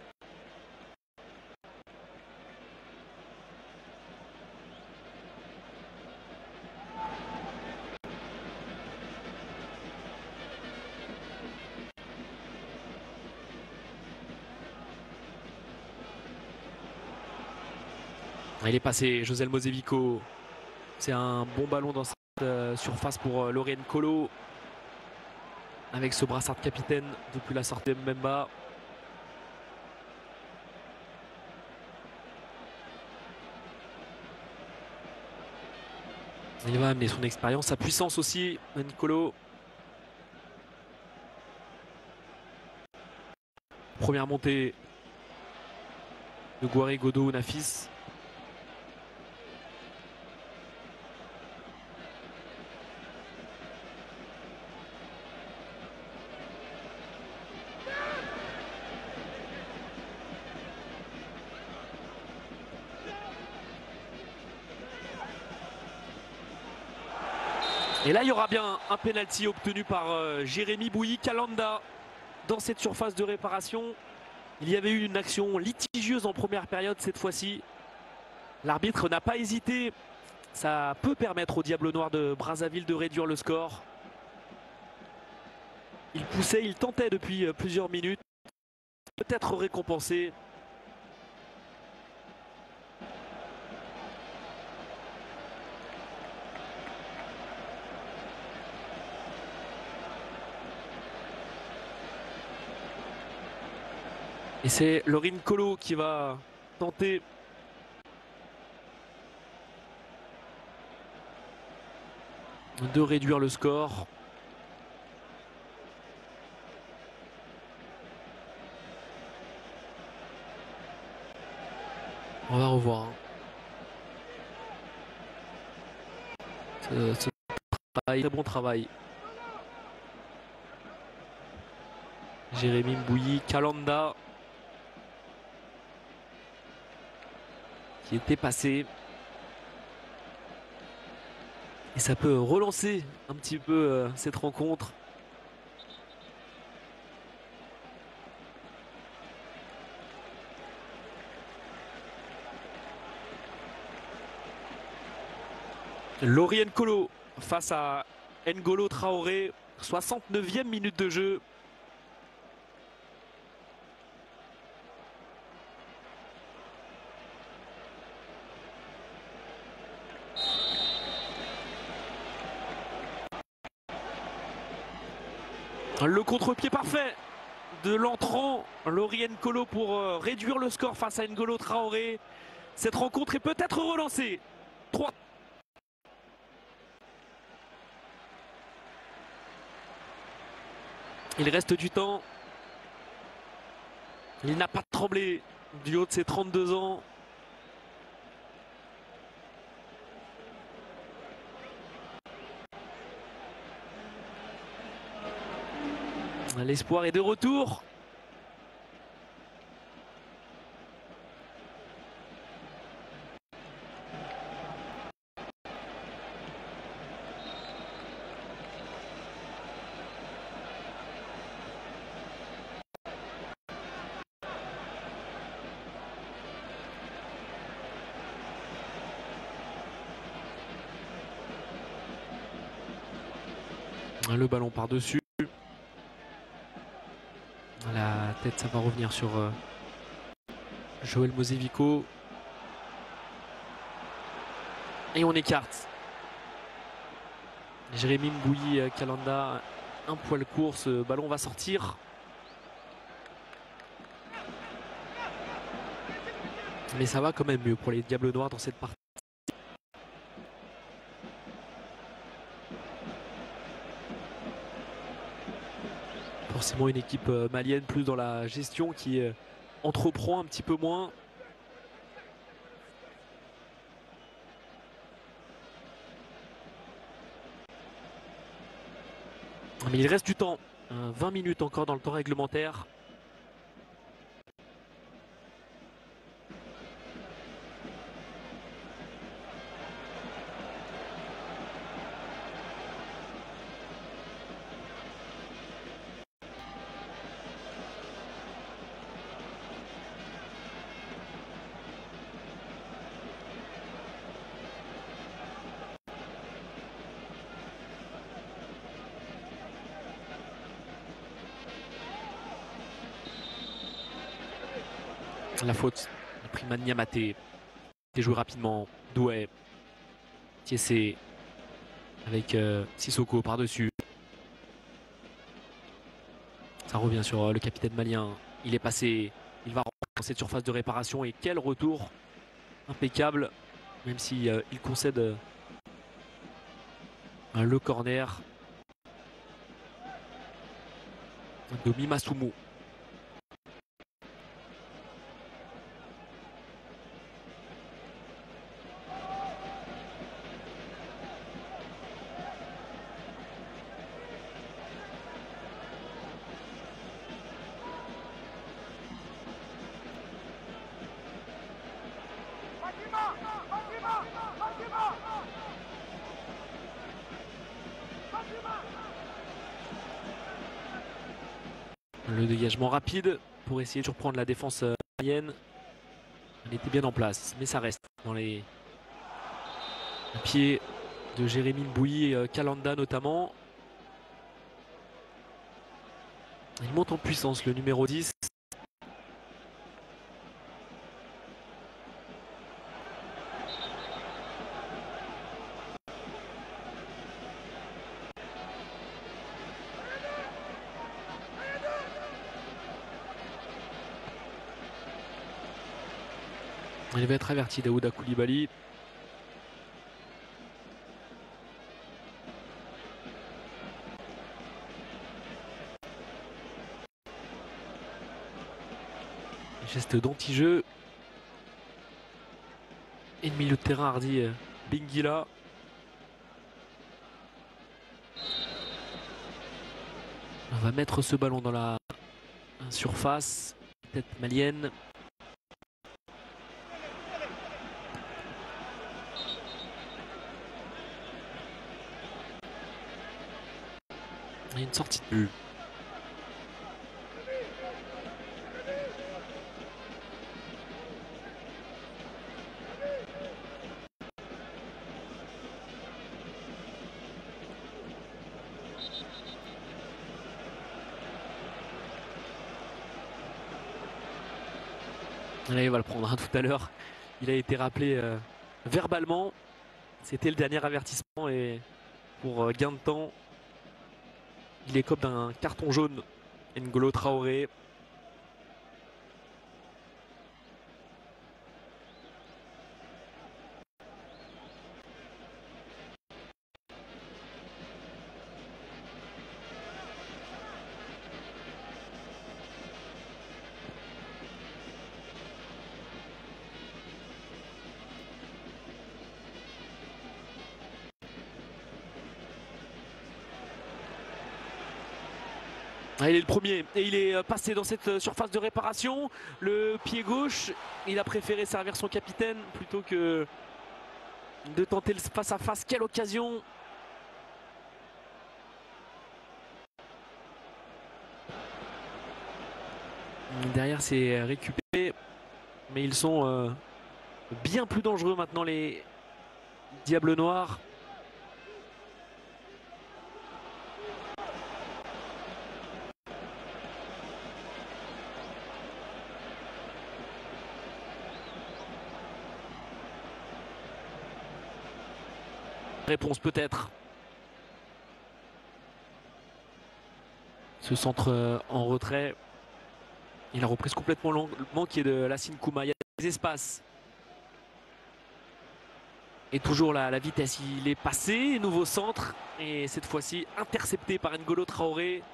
Il est passé, José Mosevico. C'est un bon ballon dans cette euh, surface pour euh, Laurine Kolo. Avec ce brassard de capitaine depuis la sortie de Mbemba. Il va amener son expérience, sa puissance aussi, Nkolo. Première montée de Guari Godo Ounafis. Et là, il y aura bien un penalty obtenu par euh, Jérémy Bouilly Kalanda dans cette surface de réparation. Il y avait eu une action litigieuse en première période cette fois-ci. L'arbitre n'a pas hésité. Ça peut permettre au Diable Noir de Brazzaville de réduire le score. Il poussait, il tentait depuis plusieurs minutes. Peut-être récompensé. Et c'est Laurine Kolo qui va tenter de réduire le score. On va revoir. Ce, ce travail, très bon travail. Jérémy Bouilly Kalanda. Qui était passé. Et ça peut relancer un petit peu euh, cette rencontre. Laurine Kolo face à N'Golo Traoré, soixante-neuvième minute de jeu. Le contre-pied parfait de l'entrant Lauri N'Golo pour euh, réduire le score face à N'Golo Traoré. Cette rencontre est peut-être relancée. trois. Il reste du temps. Il n'a pas tremblé du haut de ses trente-deux ans. L'espoir est de retour. Le ballon par-dessus. La tête, ça va revenir sur euh, Joël Mozevico. Et on écarte. Jérémy Mbouyi Kalanda, un poil court, ce ballon va sortir. Mais ça va quand même mieux pour les Diables Noirs dans cette partie. Forcément une équipe malienne plus dans la gestion qui euh, entreprend un petit peu moins. Mais il reste du temps, hein, vingt minutes encore dans le temps réglementaire. La faute, il a pris Maniamaté. Il joué rapidement. Doué. Tiessé. Avec euh, Sissoko par-dessus. Ça revient sur euh, le capitaine malien. Il est passé. Il va rentrer dans cette surface de réparation. Et quel retour impeccable. Même si euh, il concède euh, le corner. Domi Masumu. Le dégagement rapide pour essayer de surprendre la défense malienne. Elle était bien en place, mais ça reste dans les pieds de Jérémy Mbouyi et Kalanda notamment. Il monte en puissance, le numéro dix. Il va être averti, Daouda Coulibaly. Geste d'anti-jeu. Et le milieu de terrain hardi, Bingila. On va mettre ce ballon dans la surface. Tête malienne. Et une sortie de but. Là, il va le prendre hein, tout à l'heure. Il a été rappelé euh, verbalement. C'était le dernier avertissement et pour euh, gain de temps, il écope d'un carton jaune. N'Golo Traoré. Ah, il est le premier et il est passé dans cette surface de réparation. Le pied gauche, il a préféré servir son capitaine plutôt que de tenter le face à face. Quelle occasion! Derrière c'est récupéré, mais ils sont euh, bien plus dangereux maintenant les Diables Noirs. Réponse peut-être. Ce centre en retrait. Il a reprise complètement le manqué de Lassine Kouma. Il y a des espaces. Et toujours la, la vitesse. Il est passé. Nouveau centre. Et cette fois-ci intercepté par N'Golo Traoré.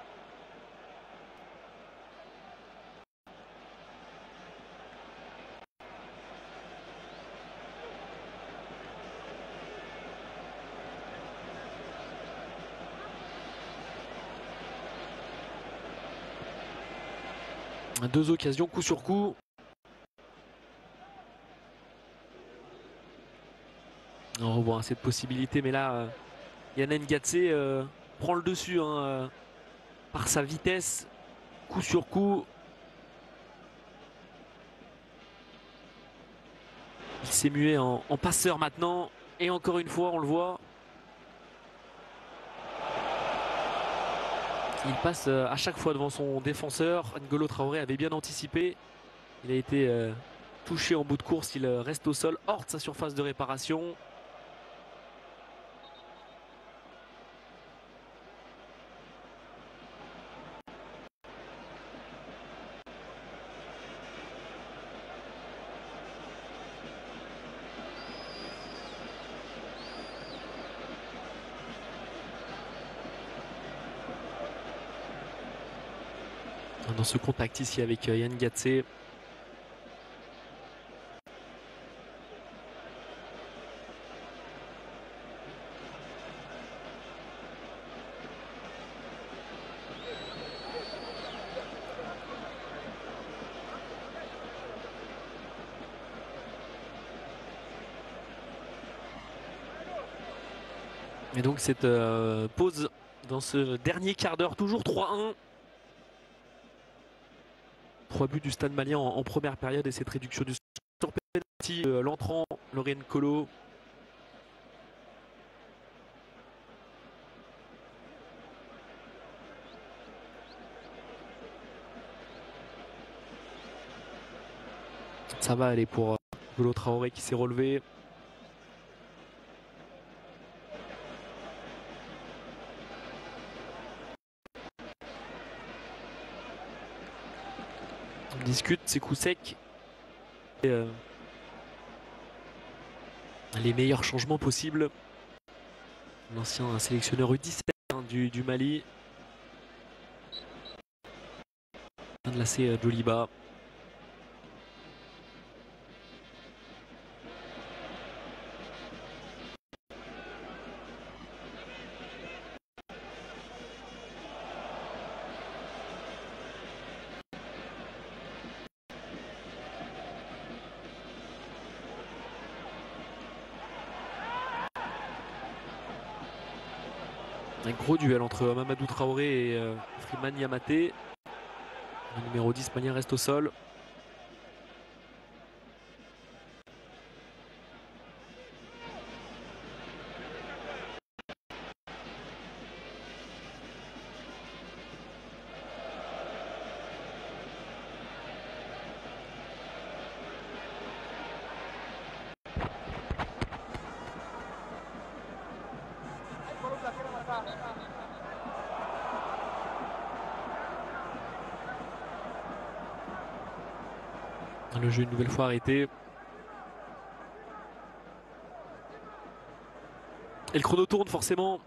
Deux occasions, coup sur coup. On revoit cette possibilité, mais là, euh, Yann N'Gatsé euh, prend le dessus hein, euh, par sa vitesse, coup sur coup. Il s'est mué en, en passeur maintenant, et encore une fois, on le voit. Il passe à chaque fois devant son défenseur. N'Golo Traoré avait bien anticipé. Il a été euh, touché en bout de course. Il reste au sol hors de sa surface de réparation. Dans ce contact ici avec Yann N'Gatsé. Et donc cette euh, pause dans ce dernier quart d'heure, toujours trois un. Trois buts du Stade Malien en, en première période et cette réduction du sur penalty, euh, l'entrant Laurent Colo. Ça va aller pour N'Golo Traoré qui s'est relevé. On discute ses coups secs. Et, euh, les meilleurs changements possibles. L'ancien sélectionneur U dix-sept hein, du, du Mali. Vient de lasser euh, Djoliba. Un gros duel entre Mamadou Traoré et euh, Freeman Yamaté. Le numéro dix malien reste au sol. Le jeu une nouvelle fois arrêté. Et le chrono tourne forcément.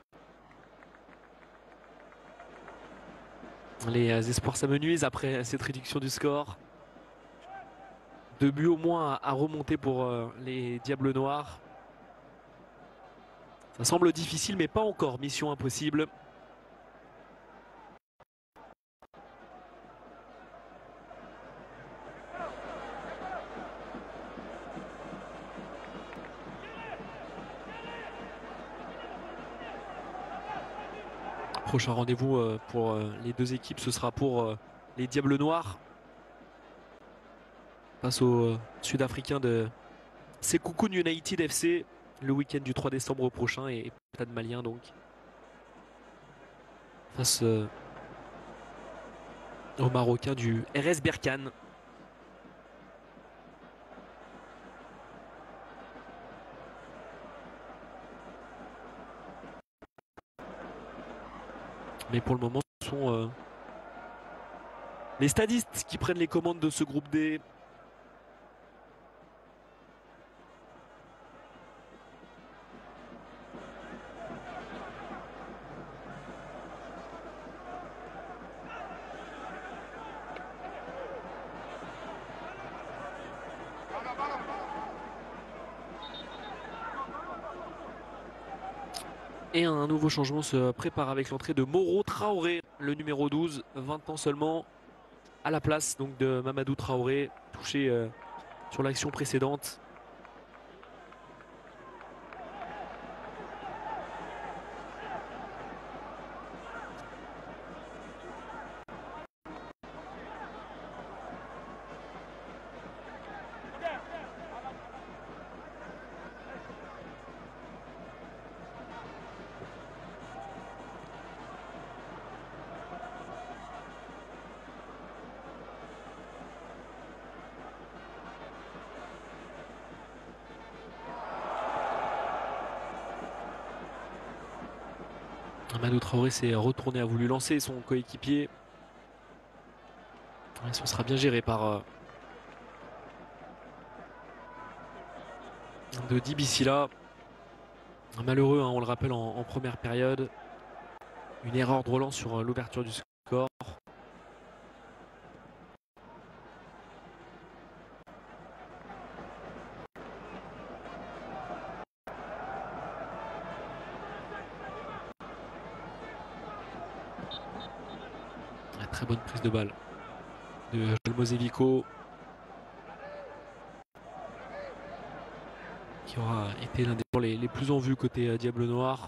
Les espoirs s'amenuisent après cette réduction du score. Deux buts au moins à remonter pour les Diables Noirs. Ça semble difficile mais pas encore. Mission impossible. Prochain rendez-vous pour les deux équipes, ce sera pour les Diables Noirs face aux Sud-Africains de Sekhukhune United F C le week-end du trois décembre prochain et Stade Malien donc face aux Marocains du R S Berkane. Mais pour le moment, ce sont euh, les stadistes qui prennent les commandes de ce groupe D. Et un nouveau changement se prépare avec l'entrée de Moro Traoré, le numéro douze, vingt ans seulement, à la place donc de Mamadou Traoré, touché euh, sur l'action précédente. Mamadou Traoré s'est retourné, a voulu lancer son coéquipier. Ce sera bien géré par euh, de Dibissila. Un malheureux, hein, on le rappelle, en, en première période. Une erreur de relance sur euh, l'ouverture du score. Très bonne prise de balle de Mosevico, qui aura été l'un des joueurs les, les plus en vue côté euh, Diable Noir.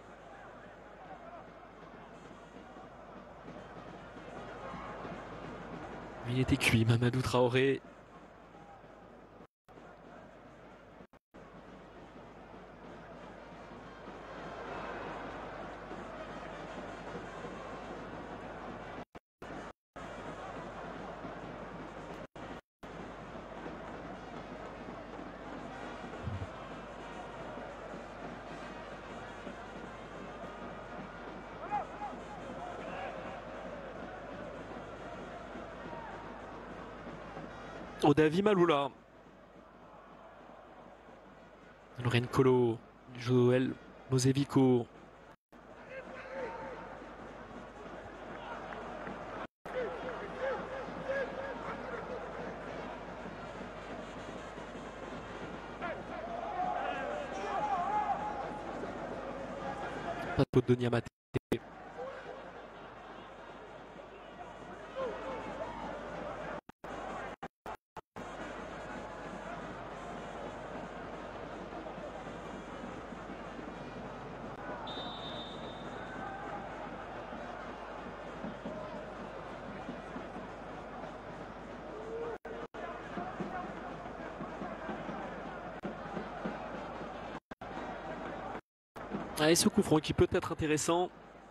Il était cuit, Mamadou Traoré. Davi Maloula. Lorraine Colo, Joël Mosevico. Pas de faute de Niamaté. Allez, ce coup franc qui peut être intéressant.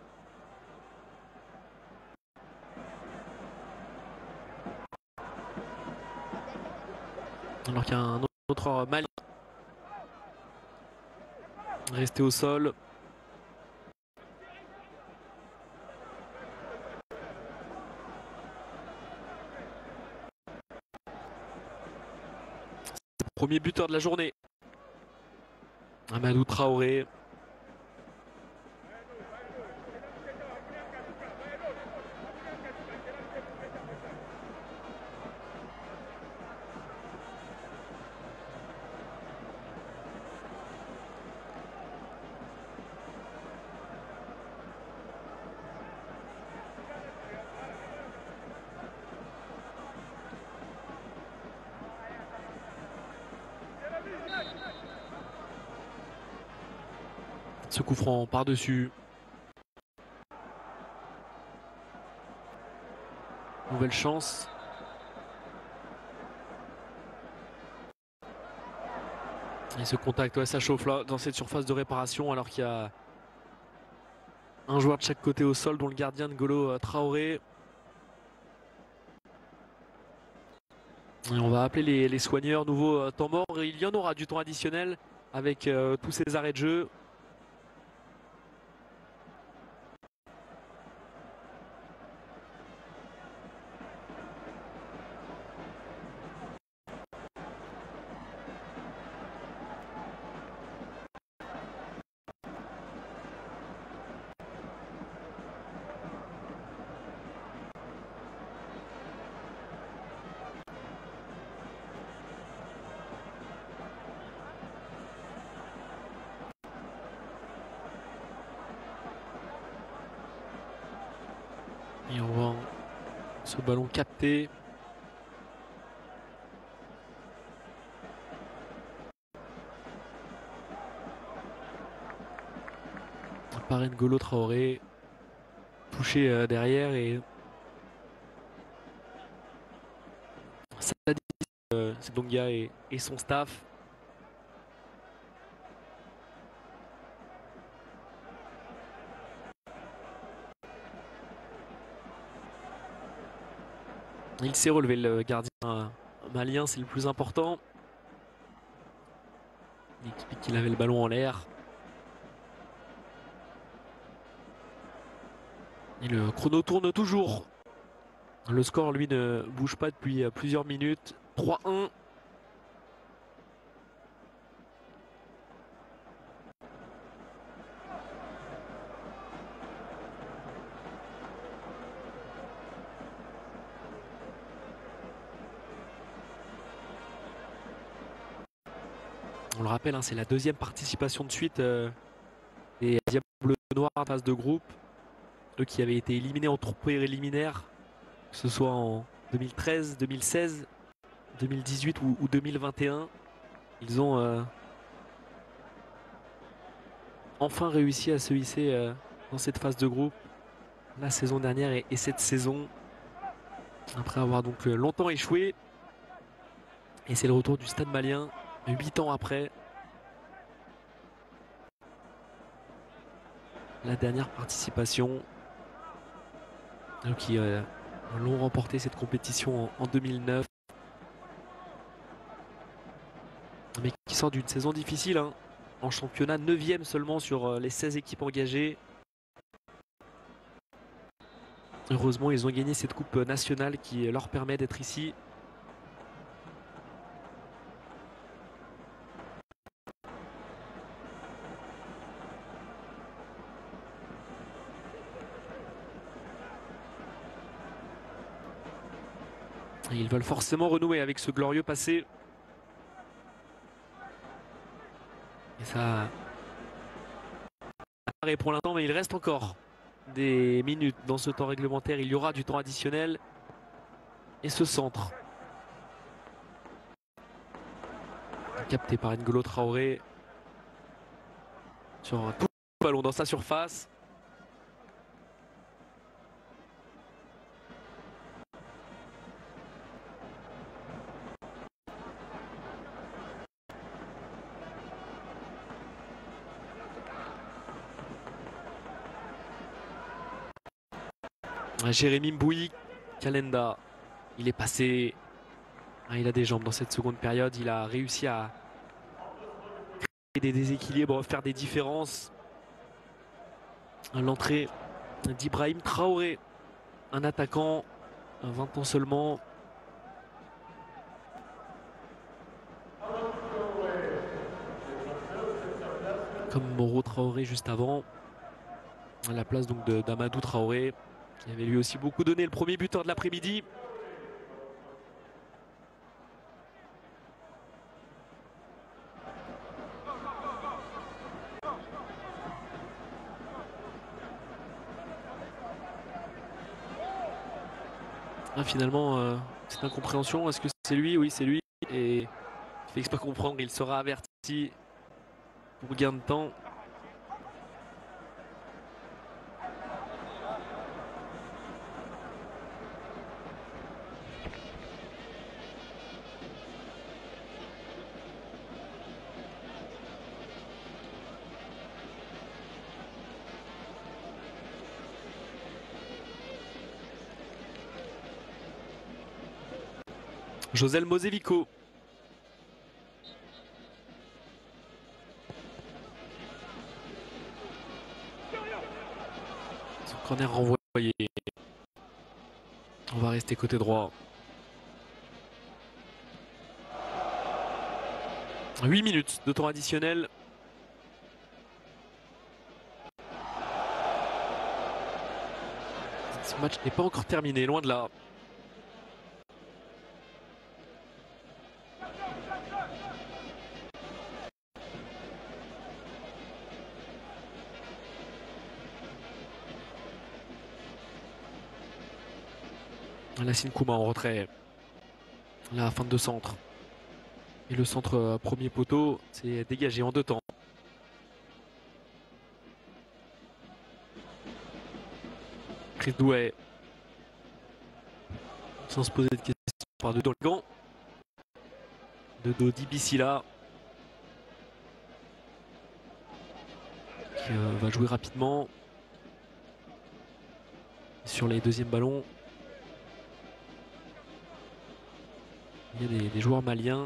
Alors qu'il y a un autre mal resté au sol. Premier buteur de la journée. Amadou Traoré. Ce coup franc par-dessus. Nouvelle chance. Et ce contact, ouais, ça chauffe là dans cette surface de réparation alors qu'il y a un joueur de chaque côté au sol, dont le gardien N'Golo Traoré. Et on va appeler les, les soigneurs. Nouveau euh, temps mort. Et il y en aura du temps additionnel avec euh, tous ces arrêts de jeu. Et on voit ce ballon capté. Par N'Golo Traoré. Touché euh, derrière et ça dit euh, c'est Donga et, et son staff. Il s'est relevé, le gardien malien, c'est le plus important. Il explique qu'il avait le ballon en l'air. Et le chrono tourne toujours. Le score, lui, ne bouge pas depuis plusieurs minutes. trois un. On le rappelle, hein, c'est la deuxième participation de suite euh, des Diables Noirs en phase de groupe. Eux qui avaient été éliminés en tour préliminaire, que ce soit en deux mille treize, deux mille seize, deux mille dix-huit ou, ou deux mille vingt et un. Ils ont euh, enfin réussi à se hisser euh, dans cette phase de groupe la saison dernière et, et cette saison. Après avoir donc euh, longtemps échoué. Et c'est le retour du Stade Malien. Huit ans après la dernière participation, eux qui euh, l'ont remporté cette compétition en, en deux mille neuf, mais qui sort d'une saison difficile, hein, en championnat, neuvième seulement sur euh, les seize équipes engagées. Heureusement, ils ont gagné cette coupe nationale qui leur permet d'être ici. Et ils veulent forcément renouer avec ce glorieux passé. Et ça apparaît pour l'instant, mais il reste encore des minutes dans ce temps réglementaire. Il y aura du temps additionnel. Et ce centre, capté par N'Golo Traoré, sur un tout ballon dans sa surface. Jérémy Mbouy, Kalenda, il est passé, ah, il a des jambes dans cette seconde période, il a réussi à créer des déséquilibres, faire des différences. L'entrée d'Ibrahim Traoré, un attaquant, vingt ans seulement. comme Moro Traoré juste avant, à la place donc d'Amadou Traoré, qui avait lui aussi beaucoup donné, le premier buteur de l'après-midi. Ah, finalement, euh, cette incompréhension, est-ce que c'est lui? Oui, c'est lui. Et il fait exprès comprendre, il sera averti pour gain de temps. Josel Mosevico. Son corner renvoyé. On va rester côté droit. huit minutes de temps additionnel. Ce match n'est pas encore terminé, loin de là. Lassine Kouma en retrait. La fin de centre. Et le centre euh, premier poteau, c'est dégagé en deux temps. Chris Douai. Sans se poser de questions, par deux dans le gant. De dos d'Ibicila. Qui euh, va jouer rapidement. Sur les deuxièmes ballons. Il y a des, des joueurs maliens.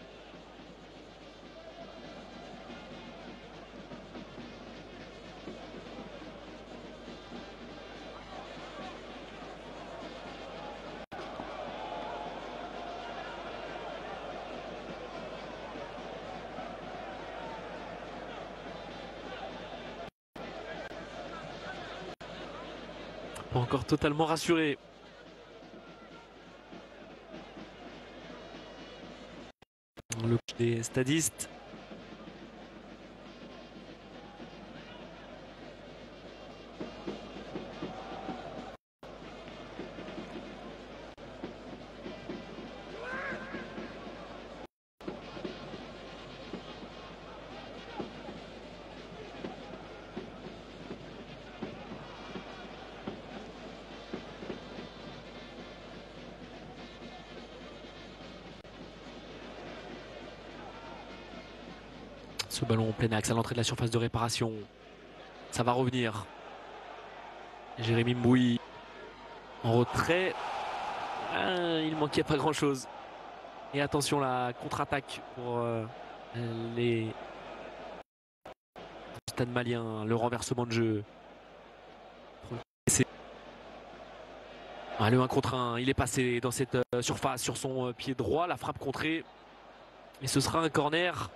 Pas encore totalement rassuré. Le coach des stadistes. Ce ballon en plein axe à l'entrée de la surface de réparation. Ça va revenir. Jérémy Mbouy en retrait. Ah, il manquait pas grand chose. Et attention, la contre-attaque pour euh, les du Stade Malien. Le renversement de jeu. Ah, le un contre un. Il est passé dans cette euh, surface sur son euh, pied droit. La frappe contrée. Et ce sera un corner.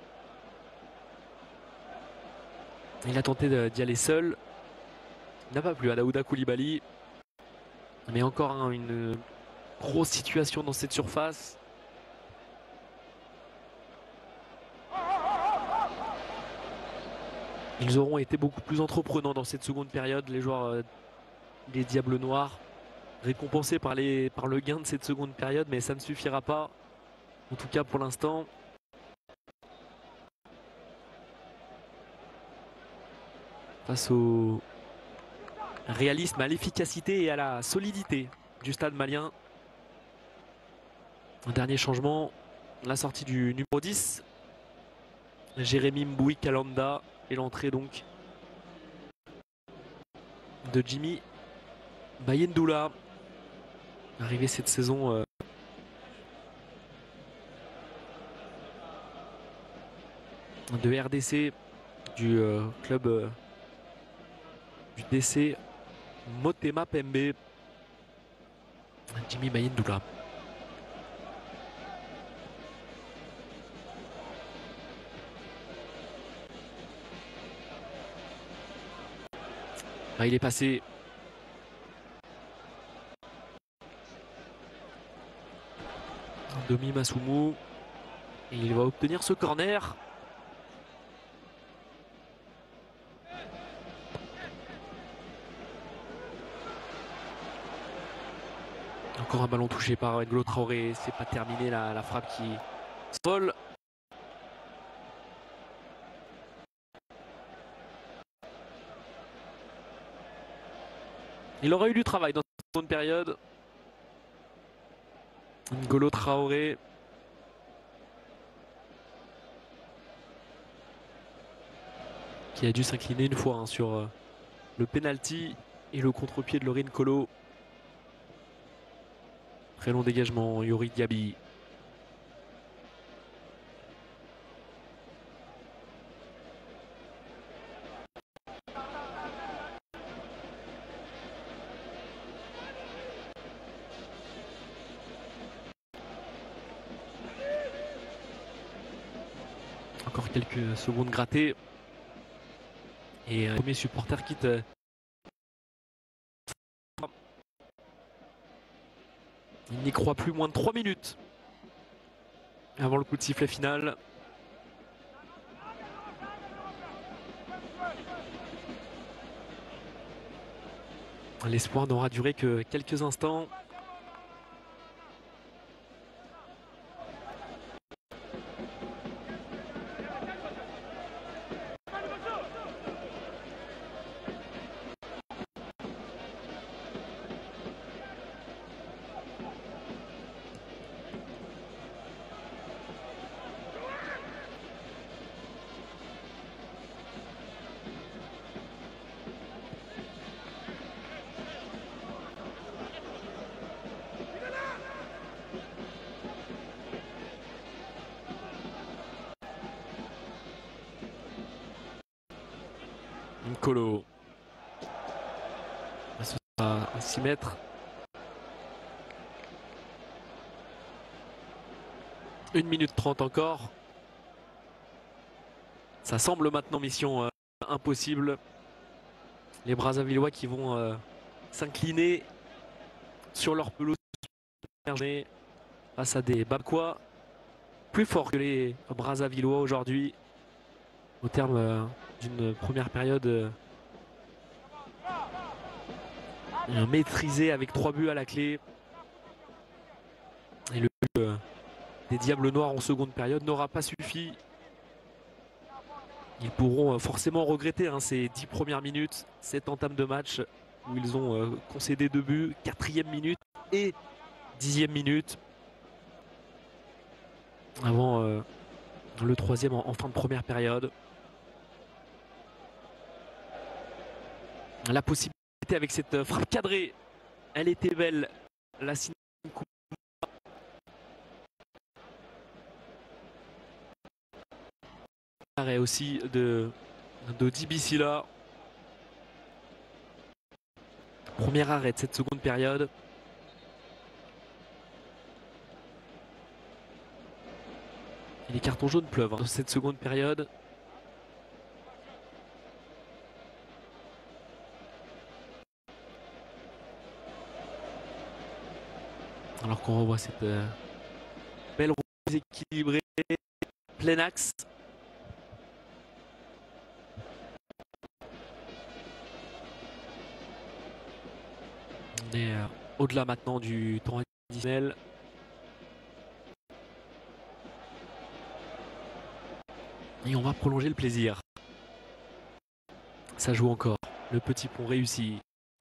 Il a tenté d'y aller seul. Il n'a pas plu à Daouda Koulibaly. Mais encore hein, une grosse situation dans cette surface. Ils auront été beaucoup plus entreprenants dans cette seconde période, les joueurs euh, des Diables Noirs, récompensés par, les, par le gain de cette seconde période, mais ça ne suffira pas. En tout cas pour l'instant. Face au réalisme, à l'efficacité et à la solidité du Stade Malien. Un dernier changement, la sortie du numéro dix, Jérémy Mbouy Kalanda, et l'entrée donc de Jimmy Bayendoula, arrivé cette saison euh, de R D C, du euh, club euh, du D C Motema Pembe. Jimmy Bayendoula. Ah, il est passé. Domi Masumu. Et il va obtenir ce corner. Encore un ballon touché par N'Golo Traoré. C'est pas terminé la, la frappe qui vole. Il aurait eu du travail dans cette seconde période. N'Golo Traoré. Qui a dû s'incliner une fois hein, sur euh, le penalty et le contre-pied de Laurine Colo. Très long dégagement, Youri Diaby. Encore quelques secondes grattées. Et un premier supporter quitte. Il n'y croit plus, moins de trois minutes avant le coup de sifflet final. L'espoir n'aura duré que quelques instants. N'Golo. Ce sera à six mètres. une minute trente encore. Ça semble maintenant mission euh, impossible. Les Brazzavillois qui vont euh, s'incliner sur leur pelouse face à des Babquois plus forts que les Brazzavillois aujourd'hui. Au terme euh, d'une première période euh, maîtrisée avec trois buts à la clé. Et le but euh, des Diables Noirs en seconde période n'aura pas suffi. Ils pourront euh, forcément regretter hein, ces dix premières minutes, cette entame de match où ils ont euh, concédé deux buts, quatrième minute et dixième minute. Avant euh, le troisième en, en fin de première période. La possibilité avec cette frappe cadrée, elle était belle. La signe arrêt aussi de, de Dibisila. Premier arrêt de cette seconde période. Et les cartons jaunes pleuvent hein, dans cette seconde période. Alors qu'on revoit cette euh, belle reprise équilibrée, plein axe. On est euh, au-delà maintenant du temps additionnel. Et on va prolonger le plaisir. Ça joue encore. Le petit pont réussi.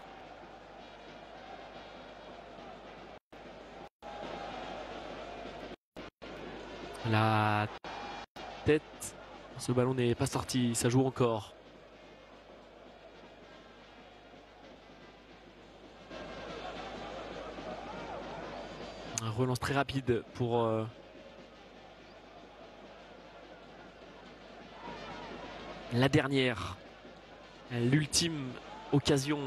La tête, ce ballon n'est pas sorti, ça joue encore. Un relance très rapide pour euh, la dernière, l'ultime occasion,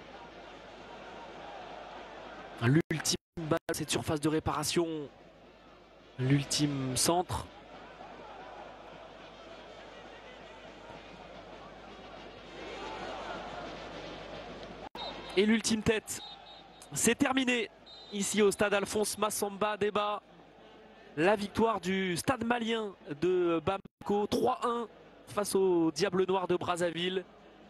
l'ultime balle, cette surface de réparation. L'ultime centre. Et l'ultime tête, c'est terminé ici au stade Alphonse Massamba Déba. La victoire du stade malien de Bamako, trois un face au Diable Noir de Brazzaville.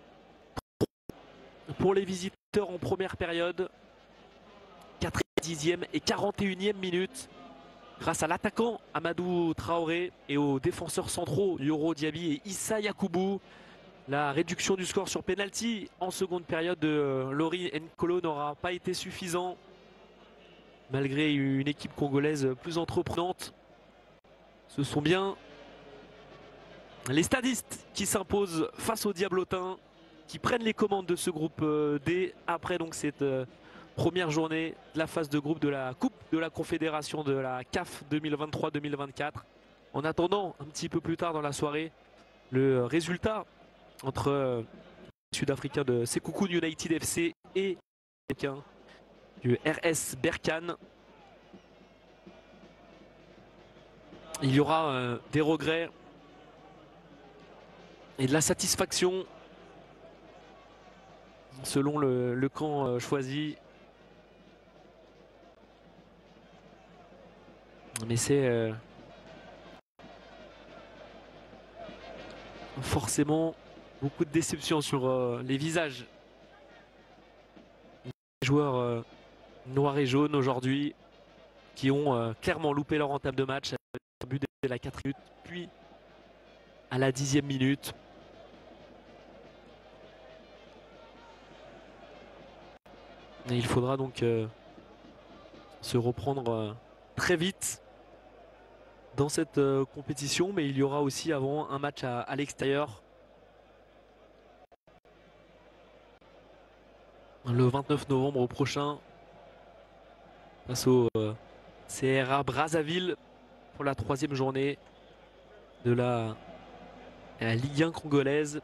Pour les visiteurs en première période, quatre-vingt-dixième et quarante et unième minute, grâce à l'attaquant Amadou Traoré et aux défenseurs centraux Yoro Diaby et Issa Yakoubou. La réduction du score sur penalty en seconde période de Lori Nkolo n'aura pas été suffisant, malgré une équipe congolaise plus entreprenante. Ce sont bien les stadistes qui s'imposent face aux Diablotins, qui prennent les commandes de ce groupe D après donc cette première journée de la phase de groupe de la Coupe de la Confédération de la C A F deux mille vingt-trois deux mille vingt-quatre. En attendant, un petit peu plus tard dans la soirée, le résultat entre les Sud-Africains de Sekoukoun United F C et les du R S Berkane. Il y aura euh, des regrets et de la satisfaction selon le, le camp euh, choisi. Mais c'est euh, forcément beaucoup de déception sur euh, les visages des joueurs euh, noirs et jaunes aujourd'hui, qui ont euh, clairement loupé leur entame de match. Un but dès la quatrième minute, puis à la dixième minute. Et il faudra donc euh, se reprendre euh, très vite dans cette euh, compétition, mais il y aura aussi avant un match à, à l'extérieur le vingt-neuf novembre prochain face au euh, C R A Brazzaville pour la troisième journée de la, la Ligue un congolaise.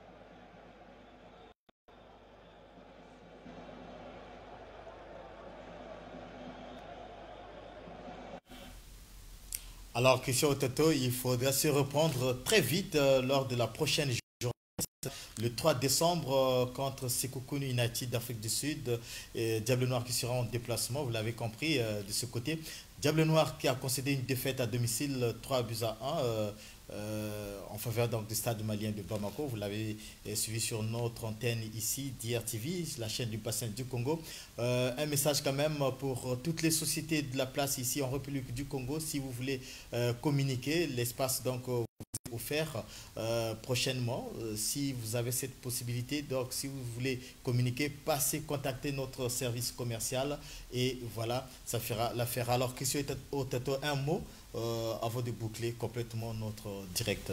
Alors, Christian Otato, il faudra se reprendre très vite euh, lors de la prochaine journée, le trois décembre, euh, contre Sekoukoun United d'Afrique du Sud. Et Diable Noir qui sera en déplacement, vous l'avez compris, euh, de ce côté. Diable Noir qui a concédé une défaite à domicile, trois buts à un, euh, euh, en faveur donc, du stade malien de Bamako. Vous l'avez euh, suivi sur notre antenne ici, D R T V, la chaîne du bassin du Congo. Euh, un message quand même pour toutes les sociétés de la place ici en République du Congo. Si vous voulez euh, communiquer, l'espace donc euh, vous est offert euh, prochainement. Euh, si vous avez cette possibilité, donc si vous voulez communiquer, passez, contactez notre service commercial et voilà, ça fera l'affaire. Alors, Christian Otato, un mot Euh, avant de boucler complètement notre direct.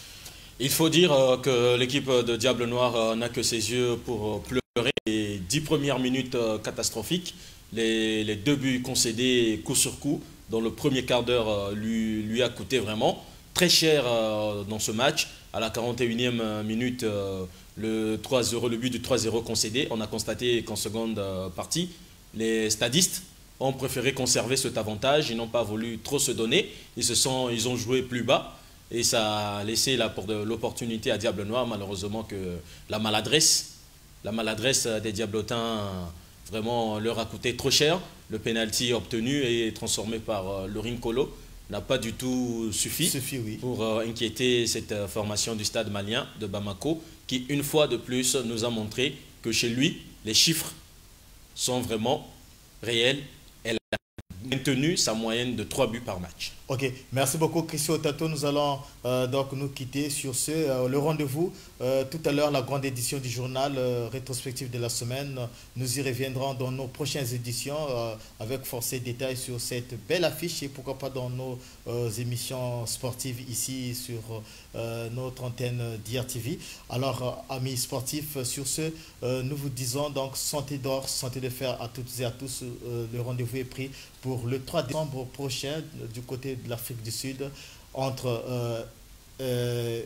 Il faut dire euh, que l'équipe de Diable Noir euh, n'a que ses yeux pour euh, pleurer. Les dix premières minutes euh, catastrophiques, les, les deux buts concédés coup sur coup, dans le premier quart d'heure euh, lui, lui a coûté vraiment très cher euh, dans ce match. À la quarante et unième minute, euh, le, trois zéro, le but du trois zéro concédé, on a constaté qu'en seconde euh, partie, les stadistes ont préféré conserver cet avantage, ils n'ont pas voulu trop se donner, ils, se sont, ils ont joué plus bas et ça a laissé l'opportunité à Diable Noir, malheureusement que la maladresse, la maladresse des Diablotins vraiment leur a coûté trop cher. Le penalty obtenu et transformé par Lori Nkolo n'a pas du tout suffi, Suffit, oui. pour inquiéter cette formation du stade malien de Bamako qui une fois de plus nous a montré que chez lui les chiffres sont vraiment réels. Elle a maintenu sa moyenne de trois buts par match. Ok, merci beaucoup Christian Otato. Nous allons euh, donc nous quitter sur ce. Euh, le rendez-vous, euh, tout à l'heure, la grande édition du journal euh, rétrospectif de la semaine. Nous y reviendrons dans nos prochaines éditions euh, avec force et détails sur cette belle affiche et pourquoi pas dans nos euh, émissions sportives ici sur euh, notre antenne D R T V. Alors, euh, amis sportifs, sur ce, euh, nous vous disons donc santé d'or, santé de fer à toutes et à tous. Euh, le rendez-vous est pris pour le trois décembre prochain du côté de l'Afrique du Sud entre euh, euh,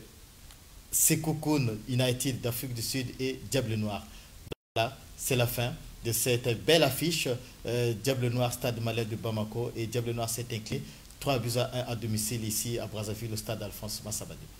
Sekoukoun United d'Afrique du Sud et Diable Noir. Voilà, c'est la fin de cette belle affiche. euh, Diable Noir, stade malais de Bamako, et Diable Noir s'est incliné trois buts à un à domicile ici à Brazzaville au stade Alphonse Massamba Déba.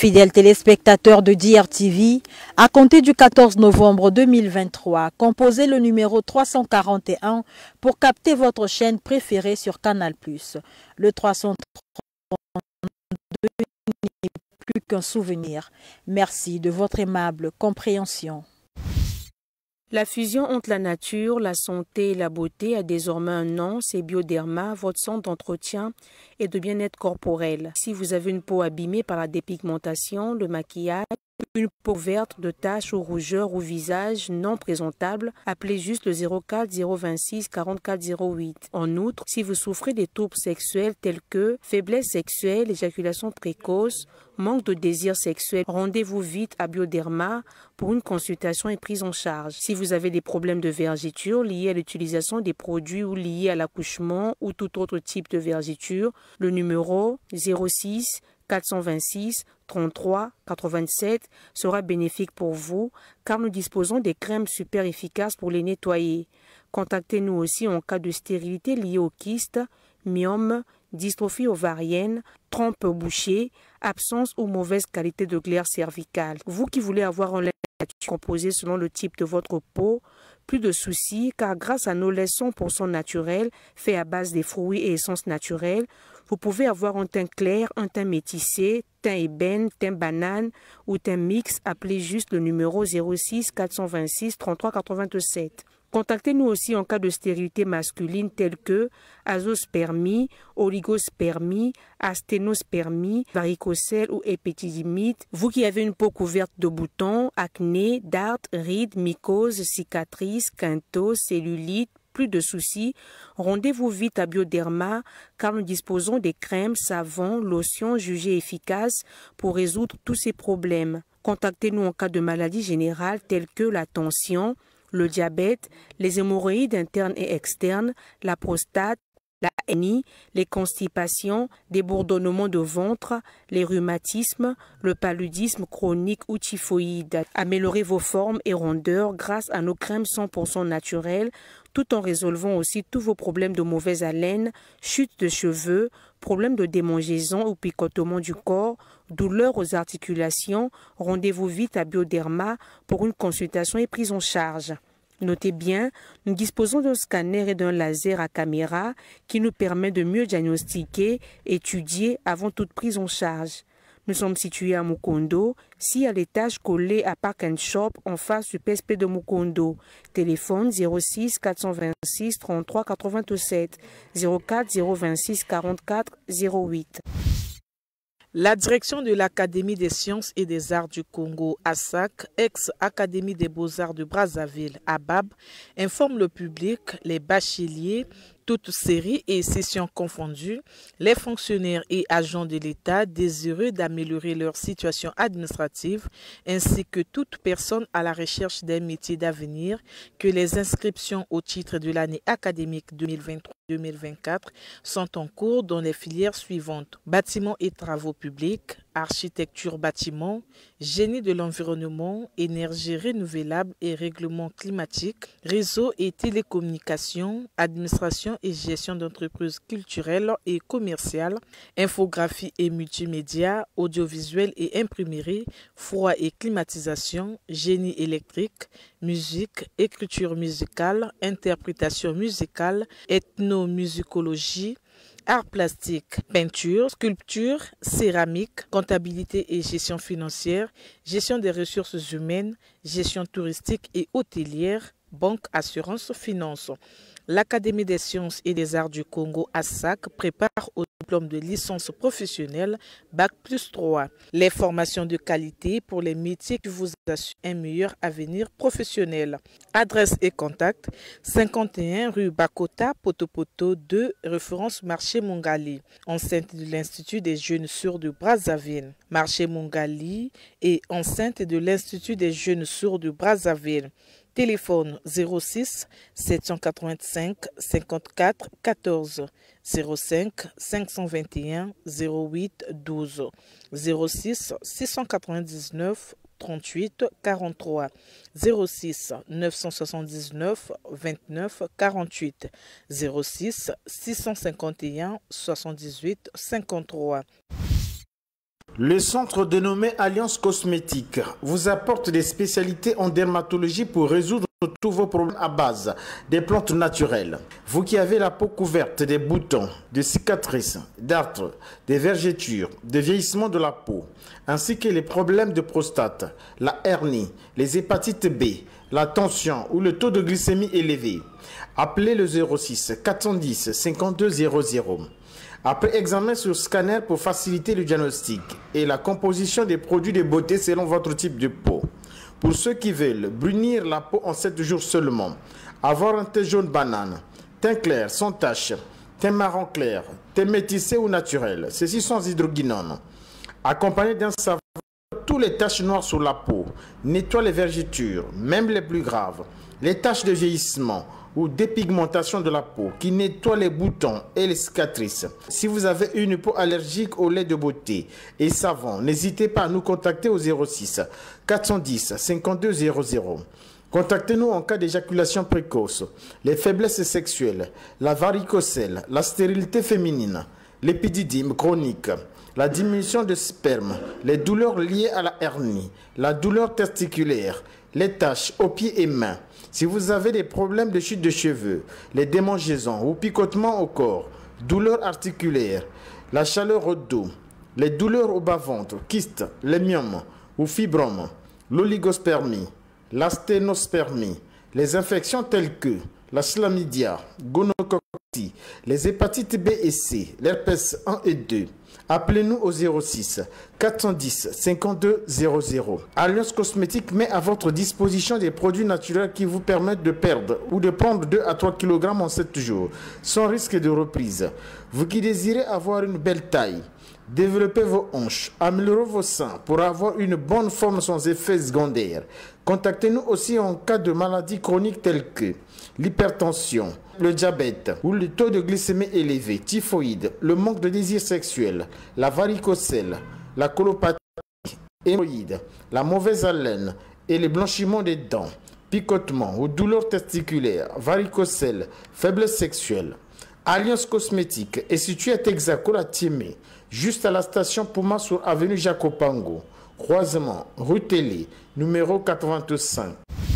Fidèles téléspectateurs de D R T V, à compter du quatorze novembre deux mille vingt-trois, composez le numéro trois cent quarante et un pour capter votre chaîne préférée sur Canal plus. Le trois cent trente-deux n'est plus qu'un souvenir. Merci de votre aimable compréhension. La fusion entre la nature, la santé et la beauté a désormais un nom, c'est Bioderma, votre centre d'entretien et de bien-être corporel. Si vous avez une peau abîmée par la dépigmentation, le maquillage, une peau verte de taches ou rougeurs ou visage non présentable, appelez juste le zéro quatre zéro vingt-six quarante-quatre zéro huit. En outre, si vous souffrez des troubles sexuels tels que faiblesse sexuelle, éjaculation précoce, manque de désir sexuel, rendez-vous vite à Bioderma pour une consultation et prise en charge. Si vous avez des problèmes de vergeture liés à l'utilisation des produits ou liés à l'accouchement ou tout autre type de vergeture, le numéro zéro six quatre cent vingt-six trente-trois quatre-vingt-sept sera bénéfique pour vous car nous disposons des crèmes super efficaces pour les nettoyer. Contactez-nous aussi en cas de stérilité liée aux kystes, myome, dystrophie ovarienne, trompe bouchée, absence ou mauvaise qualité de glaire cervicale. Vous qui voulez avoir un lait composé selon le type de votre peau, plus de soucis car grâce à nos laits cent pour cent naturels faits à base des fruits et essences naturelles, vous pouvez avoir un teint clair, un teint métissé, teint ébène, teint banane ou teint mix. Appelez juste le numéro zéro six quatre cent vingt-six trente-trois quatre-vingt-sept. Contactez-nous aussi en cas de stérilité masculine telle que azospermie, oligospermie, asténospermie, varicocèle ou épididymite. Vous qui avez une peau couverte de boutons, acné, dartres, rides, mycoses, cicatrices, quintos, cellulite, plus de soucis, rendez-vous vite à Bioderma car nous disposons des crèmes, savons, lotions jugées efficaces pour résoudre tous ces problèmes. Contactez-nous en cas de maladies générales telles que la tension, le diabète, les hémorroïdes internes et externes, la prostate, la hernie, les constipations, des bourdonnements de ventre, les rhumatismes, le paludisme chronique ou typhoïde. Améliorez vos formes et rondeurs grâce à nos crèmes cent pour cent naturelles, tout en résolvant aussi tous vos problèmes de mauvaise haleine, chute de cheveux, problèmes de démangeaison ou picotement du corps, douleurs aux articulations. Rendez-vous vite à Bioderma pour une consultation et prise en charge. Notez bien, nous disposons d'un scanner et d'un laser à caméra qui nous permet de mieux diagnostiquer, étudier avant toute prise en charge. Nous sommes situés à Mukondo, si à l'étage collé à Park and Shop en face du P S P de Mukondo. Téléphone zéro six quatre cent vingt-six trente-trois quatre-vingt-sept, zéro quatre zéro vingt-six quarante-quatre zéro huit. La direction de l'Académie des sciences et des arts du Congo, A S A C, ex-Académie des beaux-arts de Brazzaville, A B A B, informe le public, les bacheliers, toutes séries et sessions confondues, les fonctionnaires et agents de l'État désireux d'améliorer leur situation administrative, ainsi que toute personne à la recherche d'un métier d'avenir, que les inscriptions au titre de l'année académique deux mille vingt-trois deux mille vingt-quatre sont en cours dans les filières suivantes: bâtiments et travaux publics, architecture bâtiment, génie de l'environnement, énergie renouvelable et règlement climatique, réseau et télécommunications, administration et gestion d'entreprises culturelles et commerciales, infographie et multimédia, audiovisuel et imprimerie, froid et climatisation, génie électrique, musique, écriture musicale, interprétation musicale, ethnomusicologie, arts plastiques, peinture, sculpture, céramique, comptabilité et gestion financière, gestion des ressources humaines, gestion touristique et hôtelière, banque, assurance, finance. L'Académie des sciences et des arts du Congo, A S A C, prépare au diplôme de licence professionnelle Bac plus trois. Les formations de qualité pour les métiers qui vous assurent un meilleur avenir professionnel. Adresse et contact: cinquante et un rue Bakota, Potopoto deux, référence Marché Mongali, enceinte de l'Institut des jeunes sourds de Brazzaville. Marché Mongali et enceinte de l'Institut des jeunes sourds de Brazzaville. Téléphone zéro six sept cent quatre-vingt-cinq cinquante-quatre quatorze, zéro cinq cinq cent vingt et un zéro huit douze, zéro six six cent quatre-vingt-dix-neuf trente-huit quarante-trois, zéro six neuf cent soixante-dix-neuf vingt-neuf quarante-huit, zéro six six cent cinquante et un soixante-dix-huit cinquante-trois. Le centre dénommé Alliance Cosmétique vous apporte des spécialités en dermatologie pour résoudre tous vos problèmes à base des plantes naturelles. Vous qui avez la peau couverte des boutons, des cicatrices, d'arthes, des vergetures, des vieillissements de la peau, ainsi que les problèmes de prostate, la hernie, les hépatites B, la tension ou le taux de glycémie élevé, appelez le zéro six quatre cent dix cinquante-deux zéro zéro. Après examen sur scanner pour faciliter le diagnostic et la composition des produits de beauté selon votre type de peau. Pour ceux qui veulent brunir la peau en sept jours seulement, avoir un teint jaune banane, teint clair sans tache, teint marron clair, teint métissé ou naturel, ceci sans hydroquinone, accompagné d'un savon, tous les taches noires sur la peau, nettoie les vergetures, même les plus graves, les taches de vieillissement ou dépigmentation de la peau, qui nettoie les boutons et les cicatrices. Si vous avez une peau allergique au lait de beauté et savon, n'hésitez pas à nous contacter au zéro six quatre cent dix cinquante-deux zéro zéro. Contactez-nous en cas d'éjaculation précoce, les faiblesses sexuelles, la varicocèle, la stérilité féminine, l'épididyme chronique, la diminution de sperme, les douleurs liées à la hernie, la douleur testiculaire, les taches aux pieds et mains. Si vous avez des problèmes de chute de cheveux, les démangeaisons ou picotements au corps, douleurs articulaires, la chaleur au dos, les douleurs au bas-ventre, kystes, les myomes ou fibromes, l'oligospermie, la sténospermie, les infections telles que la chlamydia, gonococcie, les hépatites B et C, l'herpès un et deux. Appelez-nous au zéro six quatre cent dix cinquante-deux zéro zéro. Alliance Cosmétique met à votre disposition des produits naturels qui vous permettent de perdre ou de prendre deux à trois kilogrammes en sept jours, sans risque de reprise. Vous qui désirez avoir une belle taille, développer vos hanches, améliorer vos seins pour avoir une bonne forme sans effet secondaire. Contactez-nous aussi en cas de maladies chroniques telles que l'hypertension, le diabète ou le taux de glycémie élevé, typhoïde, le manque de désir sexuel, la varicocèle, la colopathie, hémorroïdes, la mauvaise haleine et le blanchiment des dents, picotement ou douleurs testiculaires, varicocèle, faiblesse sexuelle. Alliance Cosmétique est située à Texaco, la Tiémé, juste à la station Puma sur avenue Jacopango, croisement rue Télé, numéro quatre-vingt-cinq.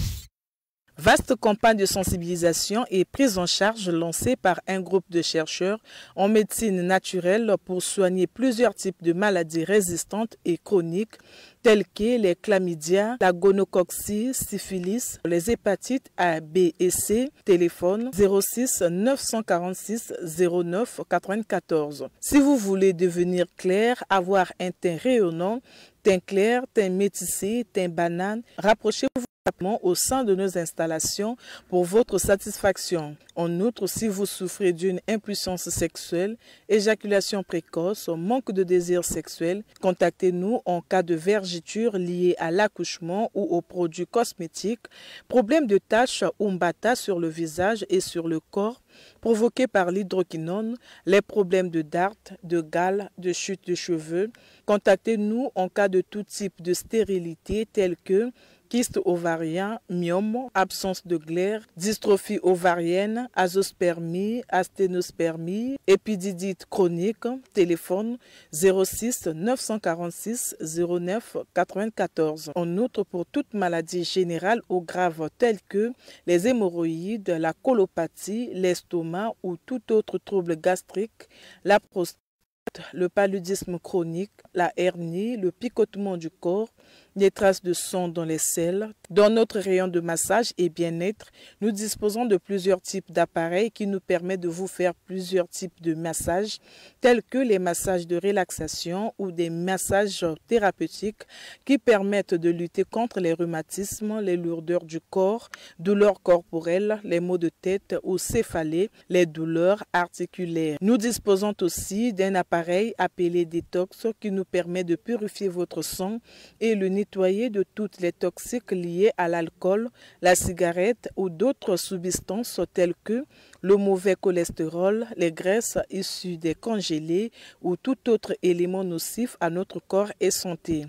Vaste campagne de sensibilisation et prise en charge lancée par un groupe de chercheurs en médecine naturelle pour soigner plusieurs types de maladies résistantes et chroniques telles que les chlamydia, la gonococcie, syphilis, les hépatites A, B et C. Téléphone zéro six neuf cent quarante-six zéro neuf quatre-vingt-quatorze. Si vous voulez devenir clair, avoir un teint rayonnant, teint clair, teint métissé, teint banane, rapprochez-vous au sein de nos installations pour votre satisfaction. En outre, si vous souffrez d'une impuissance sexuelle, éjaculation précoce, manque de désir sexuel, contactez-nous en cas de vergeture liée à l'accouchement ou aux produits cosmétiques, problèmes de taches ou mbata sur le visage et sur le corps provoqués par l'hydroquinone, les problèmes de darthes, de gales, de chute de cheveux. Contactez-nous en cas de tout type de stérilité tels que kyste ovarien, myome, absence de glaire, dystrophie ovarienne, azospermie, asténospermie, épididite chronique. Téléphone zéro six neuf cent quarante-six zéro neuf quatre-vingt-quatorze. En outre, pour toute maladie générale ou grave telles que les hémorroïdes, la colopathie, l'estomac ou tout autre trouble gastrique, la prostate, le paludisme chronique, la hernie, le picotement du corps, des traces de sang dans les selles. Dans notre rayon de massage et bien-être, nous disposons de plusieurs types d'appareils qui nous permettent de vous faire plusieurs types de massages, tels que les massages de relaxation ou des massages thérapeutiques qui permettent de lutter contre les rhumatismes, les lourdeurs du corps, douleurs corporelles, les maux de tête ou céphalées, les douleurs articulaires. Nous disposons aussi d'un appareil appelé détox qui nous permet de purifier votre sang et le nettoyer de toutes les toxiques liées à l'alcool, la cigarette ou d'autres substances telles que le mauvais cholestérol, les graisses issues des congelés ou tout autre élément nocif à notre corps et santé.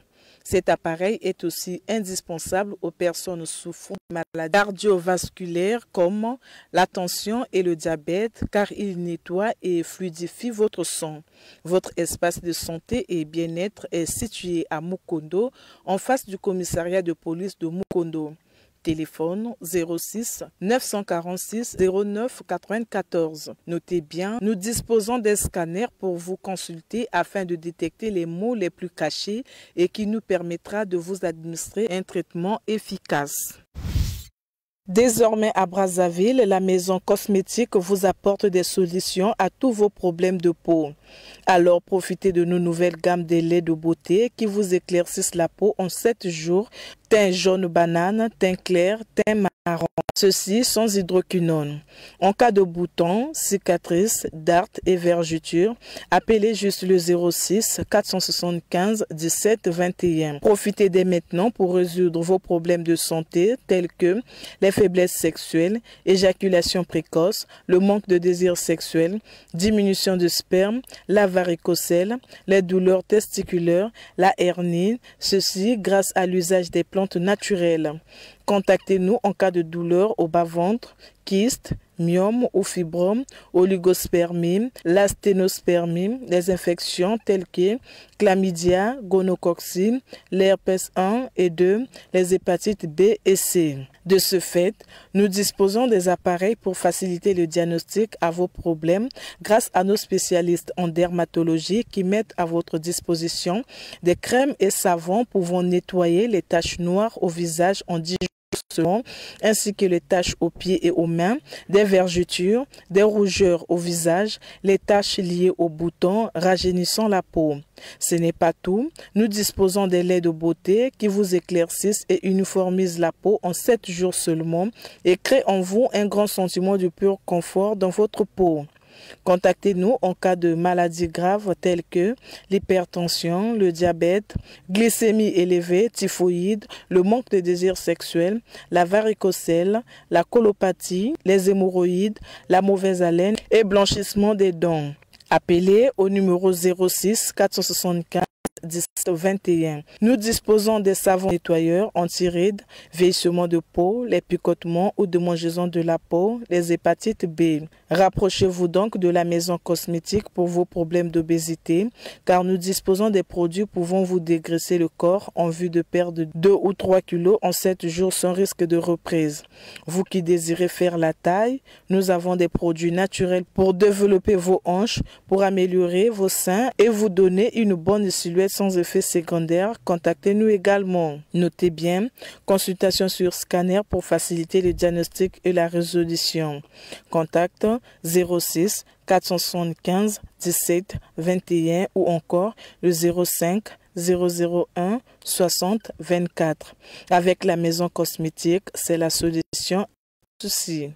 Cet appareil est aussi indispensable aux personnes souffrant de maladies cardiovasculaires comme la tension et le diabète car il nettoie et fluidifie votre sang. Votre espace de santé et bien-être est situé à Mukondo, en face du commissariat de police de Mukondo. Téléphone zéro six neuf cent quarante-six zéro neuf quatre-vingt-quatorze. Notez bien, nous disposons des scanners pour vous consulter afin de détecter les maux les plus cachés et qui nous permettra de vous administrer un traitement efficace. Désormais à Brazzaville, la maison cosmétique vous apporte des solutions à tous vos problèmes de peau. Alors profitez de nos nouvelles gammes de laits de beauté qui vous éclaircissent la peau en sept jours. Teint jaune banane, teint clair, teint marron. Ceux-ci sans hydroquinone. En cas de boutons, cicatrices, dartes et vergetures, appelez juste le zéro six quatre cent soixante-quinze dix-sept vingt et un. Profitez dès maintenant pour résoudre vos problèmes de santé tels que les faiblesses sexuelles, éjaculation précoce, le manque de désir sexuel, diminution de sperme, la varicocèle, les douleurs testiculaires, la hernie, ceci grâce à l'usage des plantes naturelles. Contactez-nous en cas de douleur au bas-ventre, kyste, myome ou fibrome, oligospermie, la sténospermie, les infections telles que chlamydia, gonococcie, l'herpès un et deux, les hépatites B et C. De ce fait, nous disposons des appareils pour faciliter le diagnostic à vos problèmes grâce à nos spécialistes en dermatologie qui mettent à votre disposition des crèmes et savons pouvant nettoyer les taches noires au visage en dix jours. Ainsi que les taches aux pieds et aux mains, des vergetures, des rougeurs au visage, les taches liées aux boutons rajeunissant la peau. Ce n'est pas tout, nous disposons des laits de beauté qui vous éclaircissent et uniformisent la peau en sept jours seulement et créent en vous un grand sentiment de pur confort dans votre peau. Contactez-nous en cas de maladies graves telles que l'hypertension, le diabète, glycémie élevée, typhoïde, le manque de désir sexuel, la varicocèle, la colopathie, les hémorroïdes, la mauvaise haleine et blanchissement des dents. Appelez au numéro zéro six quatre cent soixante-quinze dix-sept vingt et un. Nous disposons des savons nettoyeurs anti-rides, vieillissement de peau, les picotements ou démangeaisons de la peau, les hépatites B. Rapprochez-vous donc de la maison cosmétique pour vos problèmes d'obésité, car nous disposons des produits pouvant vous dégraisser le corps en vue de perdre deux ou trois kilos en sept jours sans risque de reprise. Vous qui désirez faire la taille, nous avons des produits naturels pour développer vos hanches, pour améliorer vos seins et vous donner une bonne silhouette sans effet secondaire. Contactez-nous également. Notez bien, consultation sur scanner pour faciliter le diagnostic et la résolution. Contact zéro six quatre cent soixante-quinze dix-sept vingt et un ou encore le zéro cinq zéro zéro un soixante vingt-quatre. Avec la maison cosmétique, c'est la solution à ceci.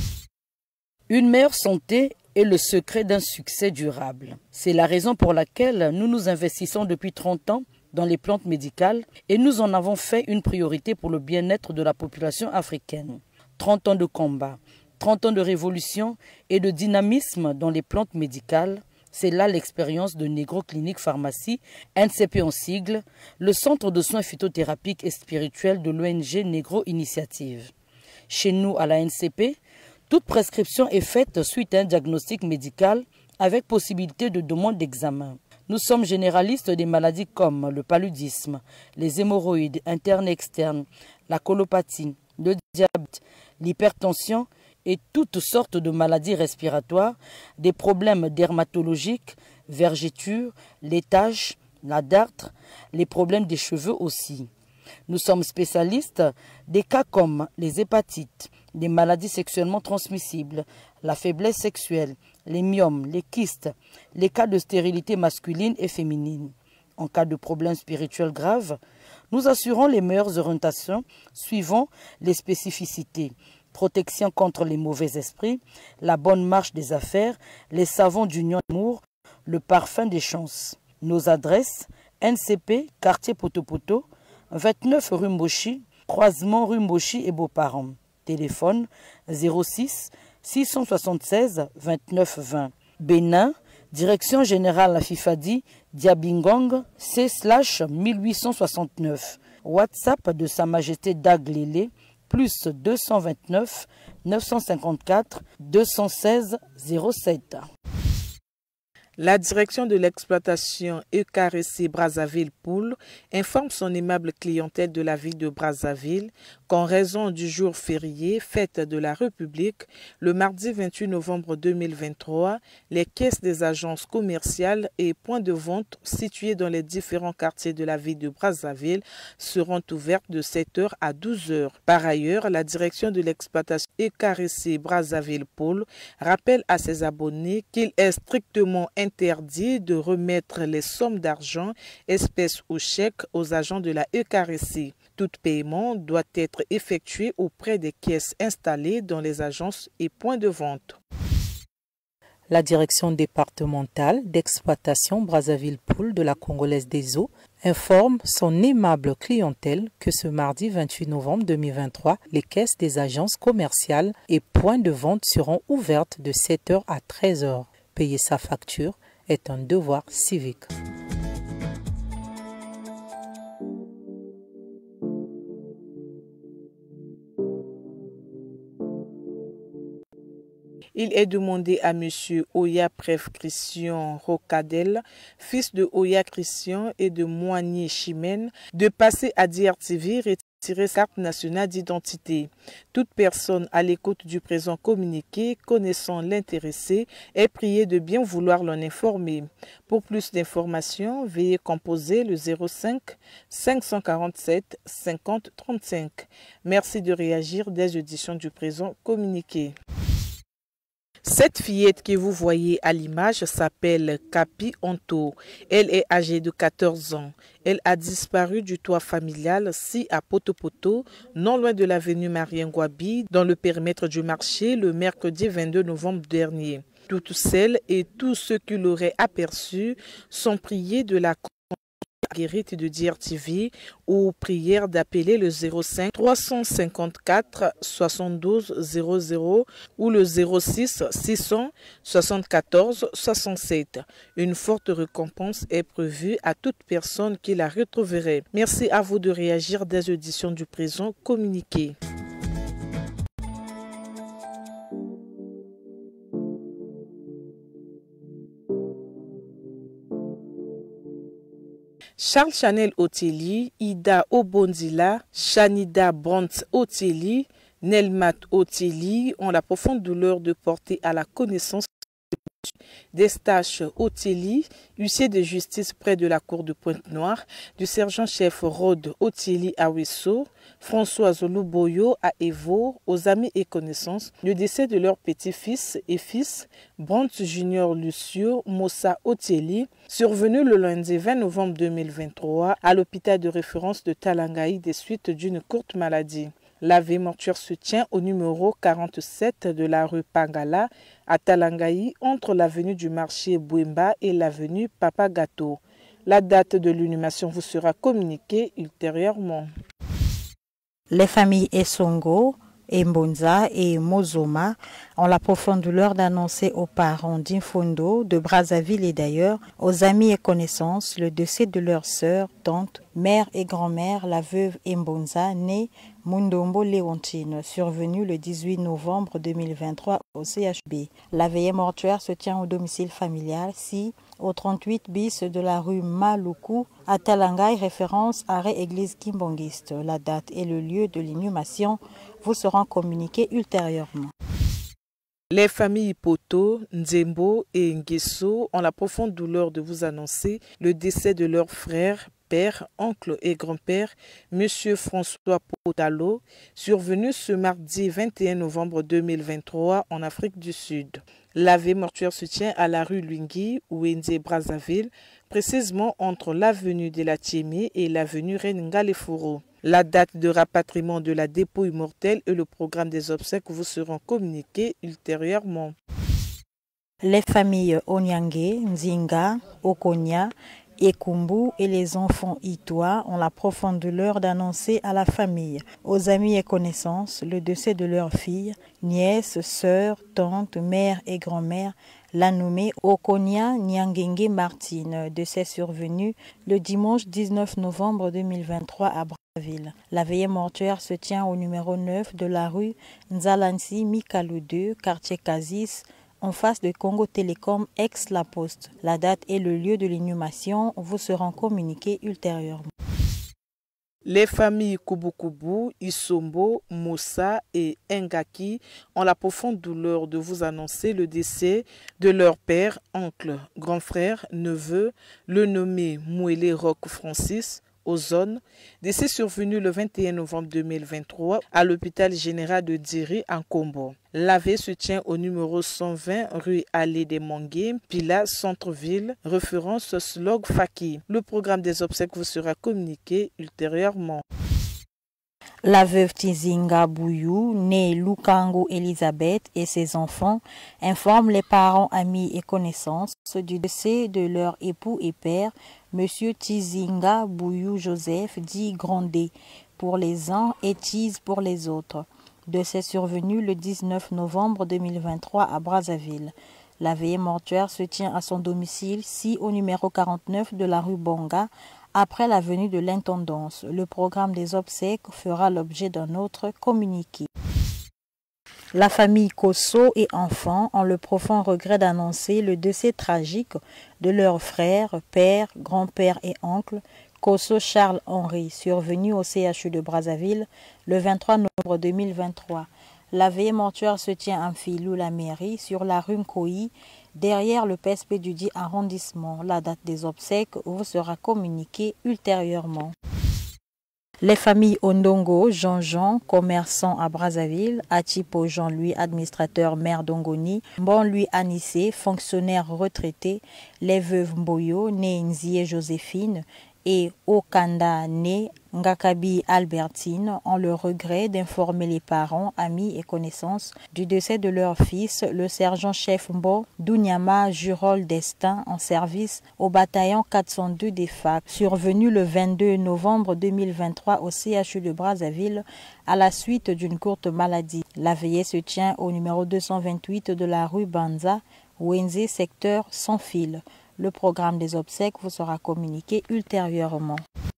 Une meilleure santé est le secret d'un succès durable. C'est la raison pour laquelle nous nous investissons depuis trente ans dans les plantes médicales et nous en avons fait une priorité pour le bien-être de la population africaine. trente ans de combat, trente ans de révolution et de dynamisme dans les plantes médicales, c'est là l'expérience de Negro Clinic Pharmacie, N C P en sigle, le centre de soins phytothérapiques et spirituels de l'O N G Negro Initiative. Chez nous, à la N C P, toute prescription est faite suite à un diagnostic médical avec possibilité de demande d'examen. Nous sommes généralistes des maladies comme le paludisme, les hémorroïdes internes et externes, la colopathie, le diabète, l'hypertension et toutes sortes de maladies respiratoires, des problèmes dermatologiques, vergetures, les taches, la dartre, les problèmes des cheveux aussi. Nous sommes spécialistes des cas comme les hépatites, les maladies sexuellement transmissibles, la faiblesse sexuelle, les myomes, les kystes, les cas de stérilité masculine et féminine. En cas de problèmes spirituels graves, nous assurons les meilleures orientations suivant les spécificités. Protection contre les mauvais esprits, la bonne marche des affaires, les savons d'union d'amour, le parfum des chances. Nos adresses, N C P, quartier Potopoto, vingt-neuf rue Mboshi, croisement rue Mboshi et Beauparent. Téléphone zéro six six cent soixante-seize vingt-neuf vingt. Bénin Direction générale Fifadi, Diabingong, C slash mille huit cent soixante-neuf. WhatsApp de Sa Majesté Daglélé, plus deux cent vingt-neuf neuf cent cinquante-quatre deux cent seize zéro sept. La direction de l'exploitation E K R C Brazzaville Pool informe son aimable clientèle de la ville de Brazzaville qu'en raison du jour férié, fête de la République, le mardi vingt-huit novembre deux mille vingt-trois, les caisses des agences commerciales et points de vente situés dans les différents quartiers de la ville de Brazzaville seront ouvertes de sept heures à douze heures. Par ailleurs, la direction de l'exploitation E K R C Brazzaville Pool rappelle à ses abonnés qu'il est strictement interdit de remettre les sommes d'argent, espèces ou chèques aux agents de la E K R C. Tout paiement doit être effectué auprès des caisses installées dans les agences et points de vente. La direction départementale d'exploitation Brazzaville Pool de la Congolaise des Eaux informe son aimable clientèle que ce mardi vingt-huit novembre deux mille vingt-trois, les caisses des agences commerciales et points de vente seront ouvertes de sept heures à treize heures. Payer sa facture est un devoir civique. Il est demandé à M. Oya Pref Christian Rocadel, fils de Oya Christian et de Moigny Chimène, de passer à D R T V retirer sa carte nationale d'identité. Toute personne à l'écoute du présent communiqué connaissant l'intéressé est priée de bien vouloir l'en informer. Pour plus d'informations, veuillez composer le zéro cinq cinq cent quarante-sept cinquante trente-cinq. Merci de réagir des éditions du présent communiqué. Cette fillette que vous voyez à l'image s'appelle Kapi Onto. Elle est âgée de quatorze ans. Elle a disparu du toit familial si à Potopoto, non loin de l'avenue Marien-Gwabi, dans le périmètre du marché, le mercredi vingt-deux novembre dernier. Toutes celles et tous ceux qui l'auraient aperçue sont priés de la Guérite de D R T V ou prière d'appeler le zéro cinq trois cent cinquante-quatre soixante-douze zéro zéro ou le zéro six six cent soixante-quatorze soixante-sept. Une forte récompense est prévue à toute personne qui la retrouverait. Merci à vous de réagir des éditions du présent communiqué. Charles Chanel Oteli, Ida Obondila, Shanida Brandt Oteli, Nelmat Oteli ont la profonde douleur de porter à la connaissance d'Estache Oteli, huissier de justice près de la cour de Pointe-Noire, du sergent-chef Rode Oteli à Ouesso, François Oluboyo à Evo, aux amis et connaissances, le décès de leur petit-fils et fils, Brandt Junior Lucio Mossa Oteli, survenu le lundi vingt novembre deux mille vingt-trois à l'hôpital de référence de Talangaï des suites d'une courte maladie. La veille mortuaire se tient au numéro quarante-sept de la rue Pangala à Talangaï, entre l'avenue du marché Bouemba et l'avenue Papa Gâteau. La date de l'inhumation vous sera communiquée ultérieurement. Les familles Essongo, Mbonza et Mozoma ont la profonde douleur d'annoncer aux parents d'Infondo, de Brazzaville et d'ailleurs, aux amis et connaissances, le décès de leur sœur, tante, mère et grand-mère, la veuve Mbonza, née Mundombo Léontine, survenue le dix-huit novembre deux mille vingt-trois au C H B. La veillée mortuaire se tient au domicile familial, si au trente-huit bis de la rue Maluku, à Talangaï, référence arrêt église kimbangiste. La date et le lieu de l'inhumation vous seront communiqués ultérieurement. Les familles Poto, Nzembo et Nguesso ont la profonde douleur de vous annoncer le décès de leur frère, père, oncle et grand-père, M. François Potalo, survenu ce mardi vingt et un novembre deux mille vingt-trois en Afrique du Sud. La veille mortuaire se tient à la rue Luingui, Ouenze Brazzaville, précisément entre l'avenue de la Tiémé et l'avenue Reine Ngaleforo. La date de rapatriement de la dépouille mortelle et le programme des obsèques vous seront communiqués ultérieurement. Les familles Onyange, Nzinga, Okonya, Ekumbu et les enfants Itoa ont la profonde douleur d'annoncer à la famille, aux amis et connaissances, le décès de leur fille, nièce, sœur, tante, mère et grand-mère, La nommée Okonia Nyangenge Martine, décès survenu le dimanche dix-neuf novembre deux mille vingt-trois à Brazzaville. La veillée mortuaire se tient au numéro neuf de la rue Nzalansi Mikalo deux, quartier Kazis, en face de Congo Télécom ex-La Poste. La date et le lieu de l'inhumation vous seront communiqués ultérieurement. Les familles Kubukubu, Isombo, Moussa et Ngaki ont la profonde douleur de vous annoncer le décès de leur père, oncle, grand frère, neveu, le nommé Mouélé Roch Francis, Ozone, décès survenu le vingt et un novembre deux mille vingt-trois à l'hôpital général de Diri en Combo. La veille se tient au numéro cent vingt rue Allée des Mangués, Pila, Centre-Ville, référence Slog Faki. Le programme des obsèques vous sera communiqué ultérieurement. La veuve Tizinga Bouyou, née Lukango Elisabeth, et ses enfants informent les parents, amis et connaissances du décès de leur époux et père, Monsieur Tizinga Bouyou Joseph, dit Grandé pour les uns et Tiz pour les autres. Décès survenu le dix-neuf novembre deux mille vingt-trois à Brazzaville. La veillée mortuaire se tient à son domicile, si au numéro quarante-neuf de la rue Bonga, après la venue de l'intendance. Le programme des obsèques fera l'objet d'un autre communiqué. La famille Kosso et enfants ont le profond regret d'annoncer le décès tragique de leurs frères, père, grand-père et oncle, Kosso Charles-Henri, survenu au C H U de Brazzaville le vingt-trois novembre deux mille vingt-trois. La veillée mortuaire se tient en Filou, la mairie, sur la rue Nkoyi, derrière le P S P du dit arrondissement. La date des obsèques vous sera communiquée ultérieurement. Les familles Ondongo, Jean-Jean, commerçant à Brazzaville, Atipo Jean-Louis, administrateur maire d'Ongoni, Bon-Louis Anissé, fonctionnaire retraité, les veuves Mboyo, née Nzie Joséphine, et Okanda né Ngakabi Albertine ont le regret d'informer les parents, amis et connaissances du décès de leur fils, le sergent-chef Mbo Dounyama Jurol Destin, en service au bataillon quatre cent deux des F A C, survenu le vingt-deux novembre deux mille vingt-trois au C H U de Brazzaville à la suite d'une courte maladie. La veillée se tient au numéro deux cent vingt-huit de la rue Banza, Wenze, secteur sans fil. Le programme des obsèques vous sera communiqué ultérieurement.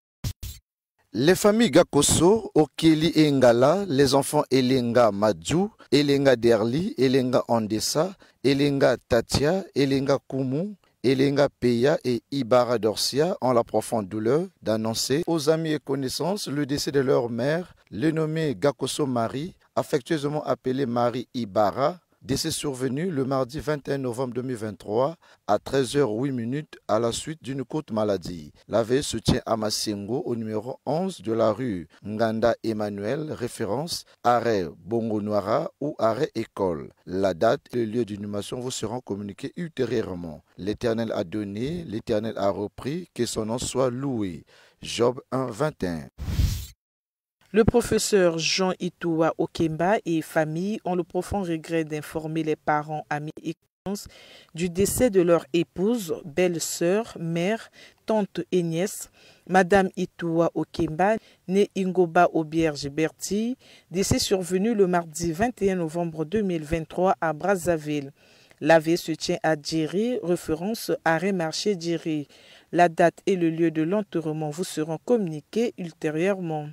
Les familles Gakoso, Okeli et Ngala, les enfants Elenga Madjou, Elenga Derli, Elenga Andessa, Elenga Tatia, Elenga Koumou, Elenga Peya et Ibara Dorsia ont la profonde douleur d'annoncer aux amis et connaissances le décès de leur mère, le nommé Gakoso Marie, affectueusement appelée Marie Ibara, décès survenu le mardi vingt et un novembre deux mille vingt-trois à treize heures huit à la suite d'une courte maladie. La veille se tient à Massengo au numéro onze de la rue Nganda Emmanuel, référence arrêt Bongo Noira ou arrêt école. La date et le lieu d'inhumation vous seront communiqués ultérieurement. L'Éternel a donné, l'Éternel a repris, que son nom soit loué. Job un, vingt et un. Le professeur Jean Itoua Okemba et famille ont le profond regret d'informer les parents, amis et connaissances du décès de leur épouse, belle-sœur, mère, tante et nièce, Madame Itoua Okemba, née Ingoba Auberge Berti, décès survenu le mardi vingt et un novembre deux mille vingt-trois à Brazzaville. La veille se tient à Djiri, référence arrêt marché Djiri. La date et le lieu de l'enterrement vous seront communiqués ultérieurement.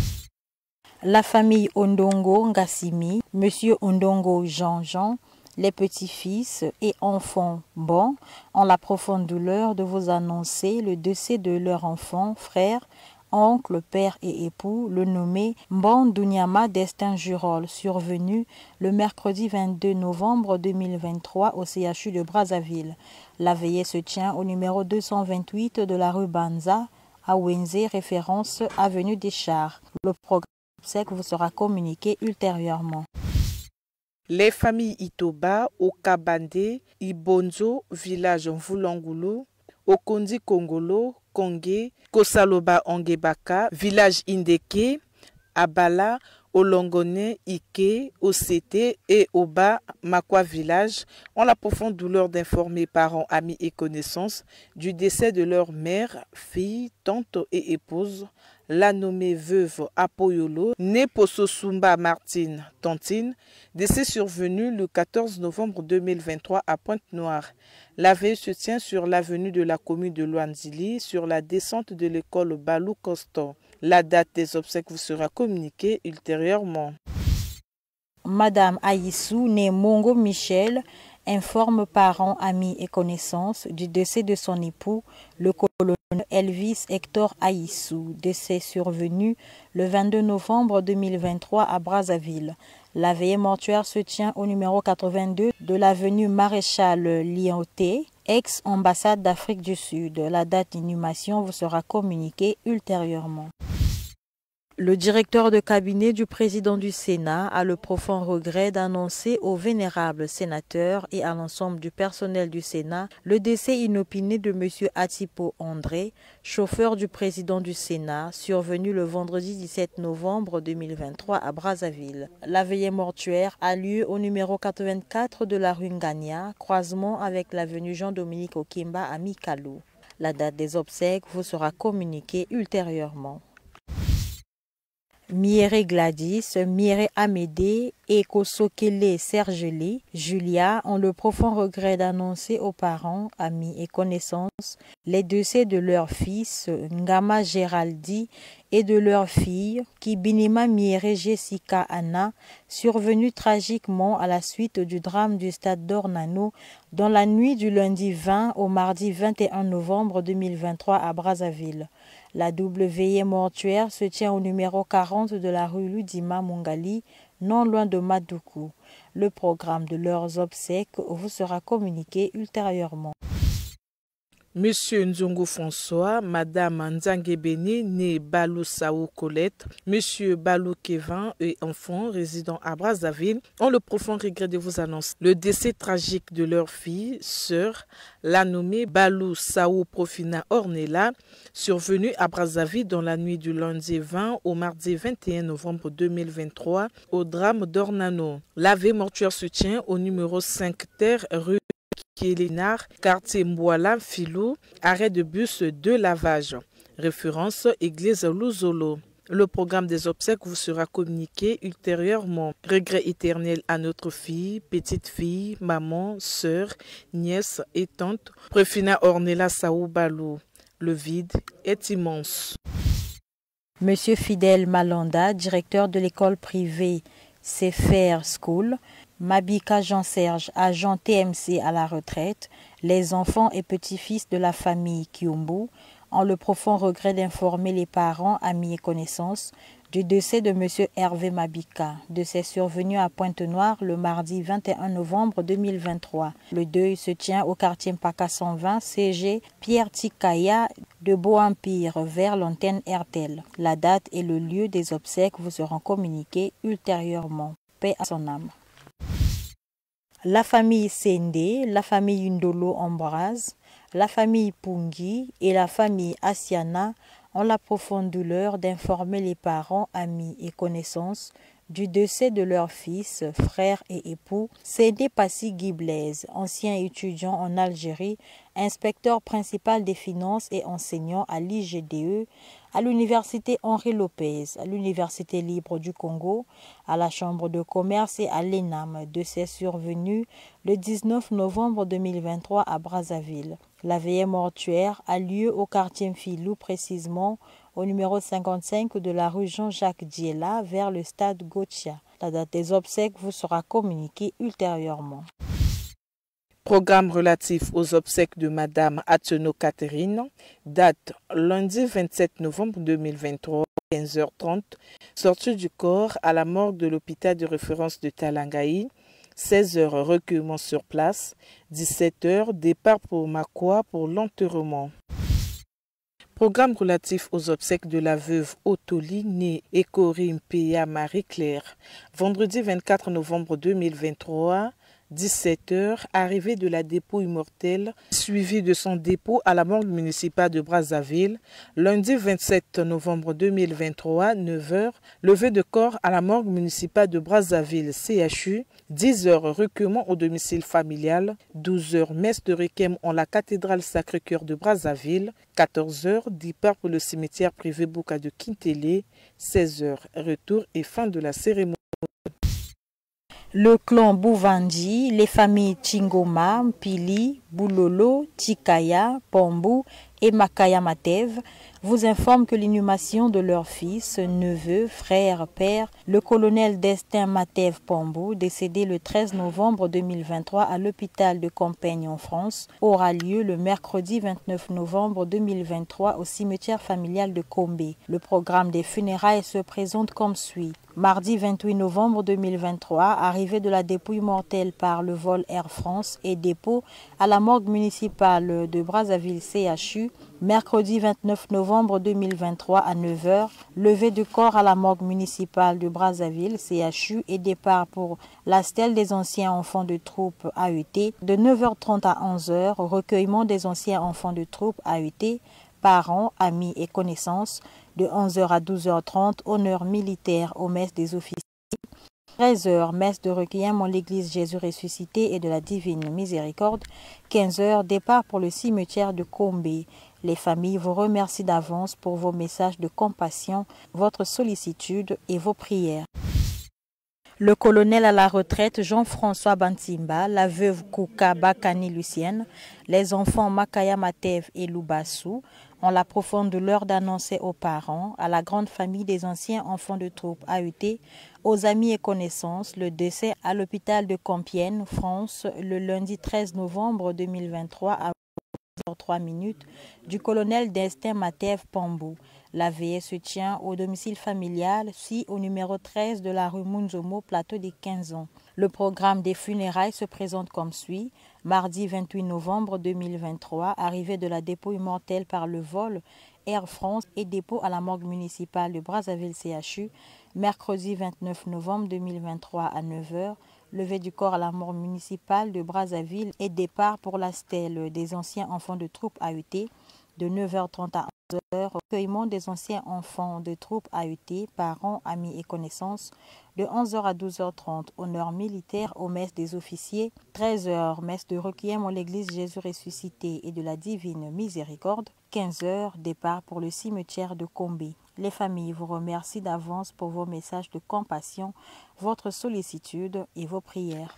La famille Ondongo Ngassimi, Monsieur Ondongo Jean-Jean, les petits-fils et enfants bons ont la profonde douleur de vous annoncer le décès de leur enfant, frère, oncle, père et époux, le nommé Mbon Dounyama Destin Jurol, survenu le mercredi vingt-deux novembre deux mille vingt-trois au C H U de Brazzaville. La veillée se tient au numéro deux cent vingt-huit de la rue Banza, à Wenze, référence avenue des Chars. Le programme que vous sera communiqué ultérieurement. Les familles Itoba, Okabande, Ibonzo, village Mvulangulu, Okondi Kongolo, Kongé, Kosaloba Ongebaka, village Indeke, Abala, au Longonais, Ike, au C T et au Bas Makwa Village ont la profonde douleur d'informer parents, amis et connaissances du décès de leur mère, fille, tante et épouse, la nommée veuve Apoyolo, née Pososumba Martine Tantine, décès survenu le quatorze novembre deux mille vingt-trois à Pointe-Noire. La veille se tient sur l'avenue de la commune de Luanzili, sur la descente de l'école Balou Costo. La date des obsèques vous sera communiquée ultérieurement. Madame Aïssou, née Mongo Michel, informe parents, amis et connaissances du décès de son époux, le colonel Elvis Hector Aïssou, décès survenu le vingt-deux novembre deux mille vingt-trois à Brazzaville. La veillée mortuaire se tient au numéro quatre-vingt-deux de l'avenue Maréchal Lyoté, ex-ambassade d'Afrique du Sud. La date d'inhumation vous sera communiquée ultérieurement. Le directeur de cabinet du président du Sénat a le profond regret d'annoncer aux vénérables sénateurs et à l'ensemble du personnel du Sénat le décès inopiné de M. Atipo André, chauffeur du président du Sénat, survenu le vendredi dix-sept novembre deux mille vingt-trois à Brazzaville. La veillée mortuaire a lieu au numéro quatre-vingt-quatre de la rue Ngania, croisement avec l'avenue Jean-Dominique Okimba à Mikalo. La date des obsèques vous sera communiquée ultérieurement. Miéré Gladys, Miéré Amédée et Kosokele Sergeli, Julia ont le profond regret d'annoncer aux parents, amis et connaissances les décès de leur fils Ngama Géraldi et de leur fille Kibinima Miéré Jessica Anna, survenue tragiquement à la suite du drame du stade d'Ornano dans la nuit du lundi vingt au mardi vingt et un novembre deux mille vingt-trois à Brazzaville. La double veillée mortuaire se tient au numéro quarante de la rue Ludima Mungali, non loin de Madoukou. Le programme de leurs obsèques vous sera communiqué ultérieurement. Monsieur Nzongo François, Madame Nzangue Beni, née Balou Saou Colette, Monsieur Balou Kevin et enfants résidant à Brazzaville ont le profond regret de vous annoncer le décès tragique de leur fille, sœur, la nommée Balou Saou Profina Ornella, survenue à Brazzaville dans la nuit du lundi vingt au mardi vingt et un novembre deux mille vingt-trois au drame d'Ornano. La veille mortuaire se tient au numéro cinq terre rue Kélénard, quartier Mbouala, Filou, arrêt de bus de lavage. Référence Église Louzolo. Le programme des obsèques vous sera communiqué ultérieurement. Regret éternel à notre fille, petite fille, maman, sœur, nièce et tante, Préfina Ornella Saou Balou. Le vide est immense. Monsieur Fidèle Malanda, directeur de l'école privée Sefer School, Mabika Jean-Serge, agent T M C à la retraite, les enfants et petits-fils de la famille Kiumbu ont le profond regret d'informer les parents, amis et connaissances du décès de M. Hervé Mabika, décès survenu à Pointe-Noire le mardi vingt et un novembre deux mille vingt-trois. Le deuil se tient au quartier Mpaka cent vingt, C G Pierre Tikaya de Beau-Empire vers l'antenne R T L. La date et le lieu des obsèques vous seront communiqués ultérieurement. Paix à son âme. La famille Sende, la famille Ndolo Ambraz, la famille Pungi et la famille Asiana ont la profonde douleur d'informer les parents, amis et connaissances du décès de leur fils, frère et époux, Sende Passi Guy Blaise, ancien étudiant en Algérie, inspecteur principal des finances et enseignant à l'I G D E, à l'université Henri Lopez, à l'université libre du Congo, à la chambre de commerce et à l'E N A M, décès survenu le dix-neuf novembre deux mille vingt-trois à Brazzaville. La veillée mortuaire a lieu au quartier Mfilou, précisément au numéro cinquante-cinq de la rue Jean-Jacques Diela vers le stade Gotia. La date des obsèques vous sera communiquée ultérieurement. Programme relatif aux obsèques de Madame Ateno Catherine, date lundi vingt-sept novembre deux mille vingt-trois, quinze heures trente, sortie du corps à la morgue de l'hôpital de référence de Talangaï, seize heures recueillement sur place, dix-sept heures départ pour Makwa pour l'enterrement. Programme relatif aux obsèques de la veuve Otoli, née Ekori Mpeya Marie-Claire, vendredi vingt-quatre novembre deux mille vingt-trois, dix-sept heures, arrivée de la dépouille mortelle, suivie de son dépôt à la morgue municipale de Brazzaville. Lundi vingt-sept novembre deux mille vingt-trois, neuf heures, levée de corps à la morgue municipale de Brazzaville C H U. dix heures, recueillement au domicile familial. douze heures, messe de requiem en la cathédrale Sacré-Cœur de Brazzaville. quatorze heures, départ pour le cimetière privé Bouka de Kintélé. seize heures, retour et fin de la cérémonie. Le clan Bouvandi, les familles Chingoma, Pili, Boulolo, Tikaya, Pombu et Makaya Matev vous informent que l'inhumation de leur fils, neveu, frère, père, le colonel Destin Matev Pombu, décédé le treize novembre deux mille vingt-trois à l'hôpital de Compiègne en France, aura lieu le mercredi vingt-neuf novembre deux mille vingt-trois au cimetière familial de Combé. Le programme des funérailles se présente comme suit. Mardi vingt-huit novembre deux mille vingt-trois, arrivée de la dépouille mortelle par le vol Air France et dépôt à la morgue municipale de Brazzaville C H U. Mercredi vingt-neuf novembre deux mille vingt-trois à neuf heures, levée du corps à la morgue municipale de Brazzaville C H U et départ pour la stèle des anciens enfants de troupe A U T. De neuf heures trente à onze heures, recueillement des anciens enfants de troupe A U T, parents, amis et connaissances. De onze heures à douze heures trente, honneur militaire aux messes des officiers. treize heures, messe de requiem en l'église Jésus ressuscité et de la divine miséricorde. quinze heures, départ pour le cimetière de Combé. Les familles vous remercient d'avance pour vos messages de compassion, votre sollicitude et vos prières. Le colonel à la retraite Jean-François Bantimba, la veuve Kouka Bakani Lucienne, les enfants Makaya Matev et Loubassou ont la profonde douleur d'annoncer aux parents, à la grande famille des anciens enfants de troupe A U T, aux amis et connaissances, le décès à l'hôpital de Compiègne, France, le lundi treize novembre deux mille vingt-trois à dix heures trois minutes du colonel Destin Matev Pombu. La veillée se tient au domicile familial, si au numéro treize de la rue Munzomo, plateau des quinze ans. Le programme des funérailles se présente comme suit. Mardi vingt-huit novembre deux mille vingt-trois, arrivée de la dépouille mortelle par le vol Air France et dépôt à la morgue municipale de Brazzaville C H U. Mercredi vingt-neuf novembre deux mille vingt-trois à neuf heures, levée du corps à la morgue municipale de Brazzaville et départ pour la stèle des anciens enfants de troupe A U T. De neuf heures trente à onze heures, recueillement des anciens enfants de troupes A U T, parents, amis et connaissances. De onze heures à douze heures trente, honneur militaire aux messes des officiers. treize heures, messe de requiem en l'église Jésus ressuscité et de la divine miséricorde. quinze heures, départ pour le cimetière de Combé. Les familles vous remercient d'avance pour vos messages de compassion, votre sollicitude et vos prières.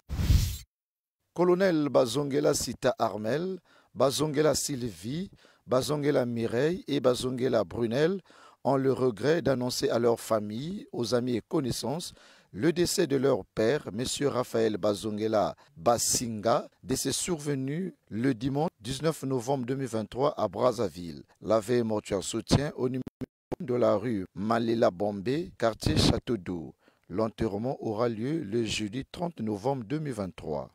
Colonel Bazongela Sita Armel, Bazongela Sylvie, Bazongela Mireille et Bazongela Brunel ont le regret d'annoncer à leur famille, aux amis et connaissances, le décès de leur père, M. Raphaël Bazongela Basinga, décès survenu le dimanche dix-neuf novembre deux mille vingt-trois à Brazzaville. La veille mortuaire se tient au numéro de la rue Malela Bombé, quartier Château d'Eau. L'enterrement aura lieu le jeudi trente novembre deux mille vingt-trois.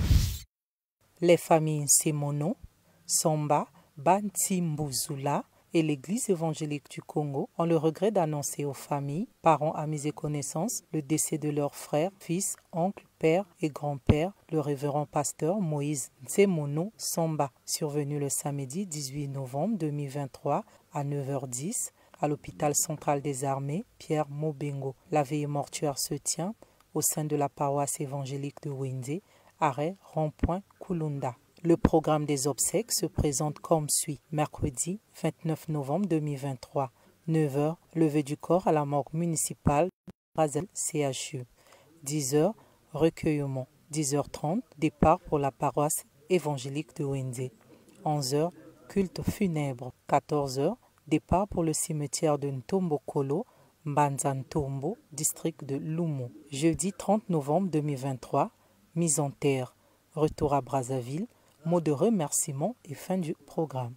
Les familles Simono, Somba, Bantimbuzula et l'Église évangélique du Congo ont le regret d'annoncer aux familles, parents, amis et connaissances le décès de leurs frères, fils, oncles, pères et grands-pères, le révérend pasteur Moïse Nsemono Somba, survenu le samedi dix-huit novembre deux mille vingt-trois à neuf heures dix à l'hôpital central des armées Pierre Mobengo. La veille mortuaire se tient au sein de la paroisse évangélique de Windé, arrêt rond-point Kulunda. Le programme des obsèques se présente comme suit. Mercredi vingt-neuf novembre deux mille vingt-trois, neuf heures, levée du corps à la morgue municipale Brazzaville C H U. dix heures, recueillement. dix heures trente, départ pour la paroisse évangélique de Windé. onze heures, culte funèbre. quatorze heures, départ pour le cimetière de Ntombokolo, Mbanza-Ntombo, district de Lumo. Jeudi trente novembre deux mille vingt-trois, mise en terre. Retour à Brazzaville, mot de remerciement et fin du programme.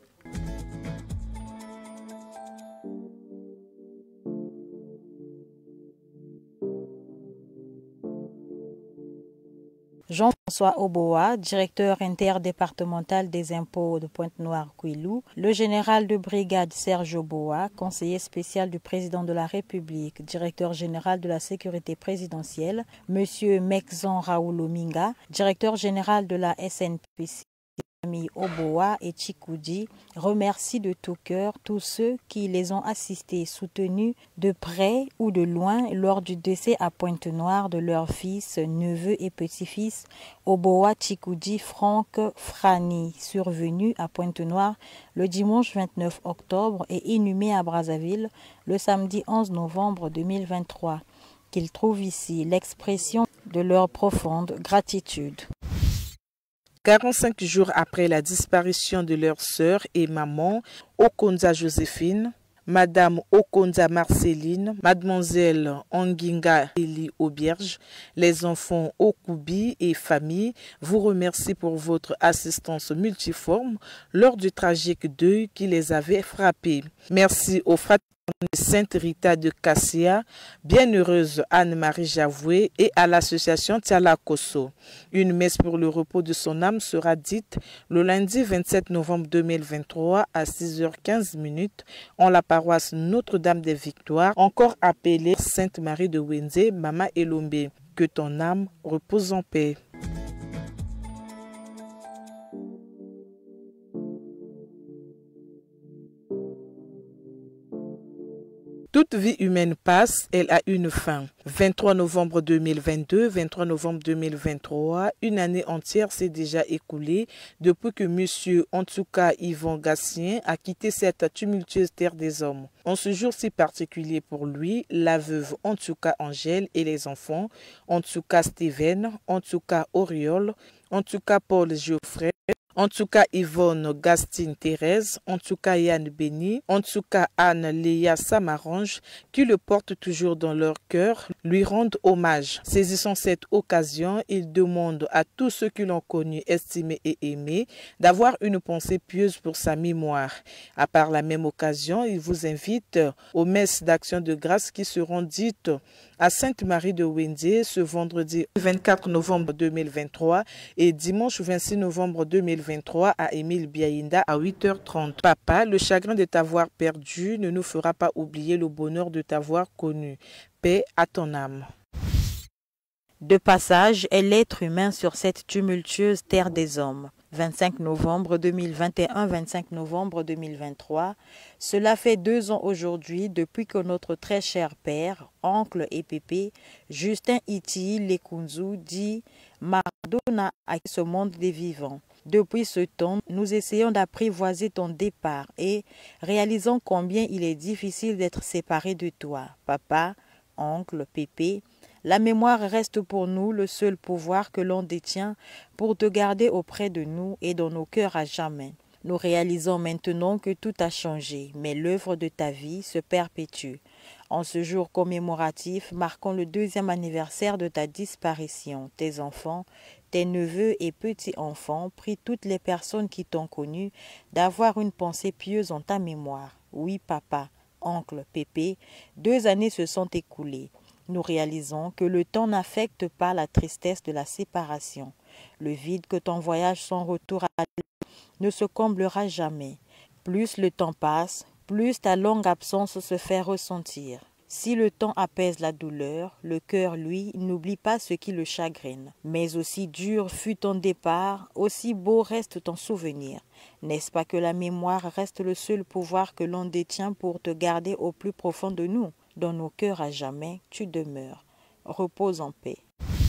Jean François Oboa, directeur interdépartemental des impôts de Pointe-Noire-Kouilou, le général de brigade Serge Oboa, conseiller spécial du président de la République, directeur général de la sécurité présidentielle, M. Mekzan Raoul Ominga, directeur général de la S N P C, Famille Oboa et Chikoudi, remercie de tout cœur tous ceux qui les ont assistés, soutenus de près ou de loin lors du décès à Pointe-Noire de leur fils, neveu et petit-fils Oboa Chikoudi Franck Frani, survenu à Pointe-Noire le dimanche vingt-neuf octobre et inhumé à Brazzaville le samedi onze novembre deux mille vingt-trois. Qu'ils trouvent ici l'expression de leur profonde gratitude. quarante-cinq jours après la disparition de leur sœur et maman, Okonza Joséphine, Madame Okonza Marceline, Mademoiselle Onginga Eli Auberge, les enfants Okubi et famille vous remercient pour votre assistance multiforme lors du tragique deuil qui les avait frappés. Merci aux fraternels Sainte Rita de Cassia, Bienheureuse Anne-Marie Javoué et à l'association Tiala Kosso. Une messe pour le repos de son âme sera dite le lundi vingt-sept novembre deux mille vingt-trois à six heures quinze en la paroisse Notre-Dame des Victoires, encore appelée Sainte Marie de Wenze, Mama Elombe. Que ton âme repose en paix. Toute vie humaine passe, elle a une fin. vingt-trois novembre deux mille vingt-deux, vingt-trois novembre deux mille vingt-trois, une année entière s'est déjà écoulée depuis que M. Antouka Yvan Gassien a quitté cette tumultueuse terre des hommes. En ce jour si particulier pour lui, la veuve Antouka Angèle et les enfants, Antouka Steven, Antouka Oriol, Antouka Paul Geoffrey, en tout cas Yvonne Gastine Thérèse, en tout cas Yann Béni, en tout cas Anne Léa Samarange, qui le portent toujours dans leur cœur, lui rendent hommage. Saisissant cette occasion, il demande à tous ceux qui l'ont connu, estimé et aimé, d'avoir une pensée pieuse pour sa mémoire. À part la même occasion, il vous invite aux messes d'action de grâce qui seront dites à Sainte-Marie de Wenze ce vendredi vingt-quatre novembre deux mille vingt-trois et dimanche vingt-six novembre deux mille vingt-trois à Émile Biaïnda à huit heures trente. Papa, le chagrin de t'avoir perdu ne nous fera pas oublier le bonheur de t'avoir connu. Paix à ton âme. De passage est l'être humain sur cette tumultueuse terre des hommes. vingt-cinq novembre deux mille vingt et un, vingt-cinq novembre deux mille vingt-trois, cela fait deux ans aujourd'hui depuis que notre très cher père, oncle et pépé, Justin Iti Lekunzu, dit Maradona à ce monde des vivants. Depuis ce temps, nous essayons d'apprivoiser ton départ et réalisons combien il est difficile d'être séparé de toi, papa, oncle, pépé. La mémoire reste pour nous le seul pouvoir que l'on détient pour te garder auprès de nous et dans nos cœurs à jamais. Nous réalisons maintenant que tout a changé, mais l'œuvre de ta vie se perpétue. En ce jour commémoratif, marquant le deuxième anniversaire de ta disparition, tes enfants, tes neveux et petits-enfants prient toutes les personnes qui t'ont connu d'avoir une pensée pieuse en ta mémoire. Oui, papa, oncle, pépé, deux années se sont écoulées. Nous réalisons que le temps n'affecte pas la tristesse de la séparation. Le vide que ton voyage sans retour à ne se comblera jamais. Plus le temps passe, plus ta longue absence se fait ressentir. Si le temps apaise la douleur, le cœur, lui, n'oublie pas ce qui le chagrine. Mais aussi dur fut ton départ, aussi beau reste ton souvenir. N'est-ce pas que la mémoire reste le seul pouvoir que l'on détient pour te garder au plus profond de nous? Dans nos cœurs à jamais, tu demeures. Repose en paix.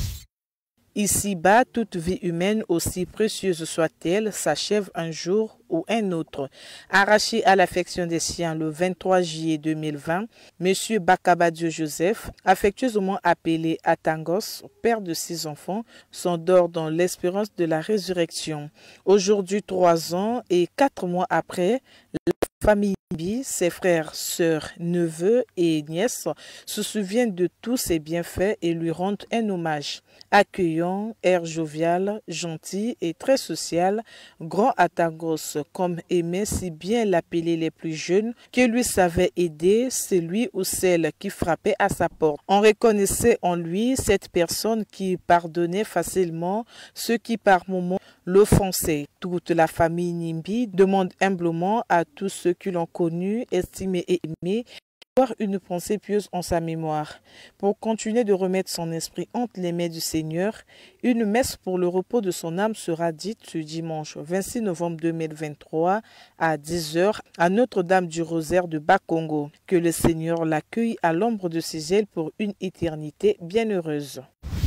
Ici-bas, toute vie humaine, aussi précieuse soit-elle, s'achève un jour ou un autre. Arraché à l'affection des siens le vingt-trois juillet deux mille vingt, M. Bakabadio Joseph, affectueusement appelé Atangos, père de six enfants, s'endort dans l'espérance de la résurrection. Aujourd'hui, trois ans et quatre mois après, famille Nimbi, ses frères, sœurs, neveux et nièces se souviennent de tous ses bienfaits et lui rendent un hommage. Accueillant, air jovial, gentil et très social, grand Atagos, comme aimait si bien l'appeler les plus jeunes, qui lui savait aider celui ou celle qui frappait à sa porte. On reconnaissait en lui cette personne qui pardonnait facilement ceux qui par moments l'offensaient. Toute la famille Nimbi demande humblement à tous ceux qui l'ont connu, estimé et aimé, d'avoir une pensée pieuse en sa mémoire. Pour continuer de remettre son esprit entre les mains du Seigneur, une messe pour le repos de son âme sera dite ce dimanche vingt-six novembre deux mille vingt-trois à dix heures à Notre-Dame du Rosaire de Bas-Congo. Que le Seigneur l'accueille à l'ombre de ses ailes pour une éternité bienheureuse.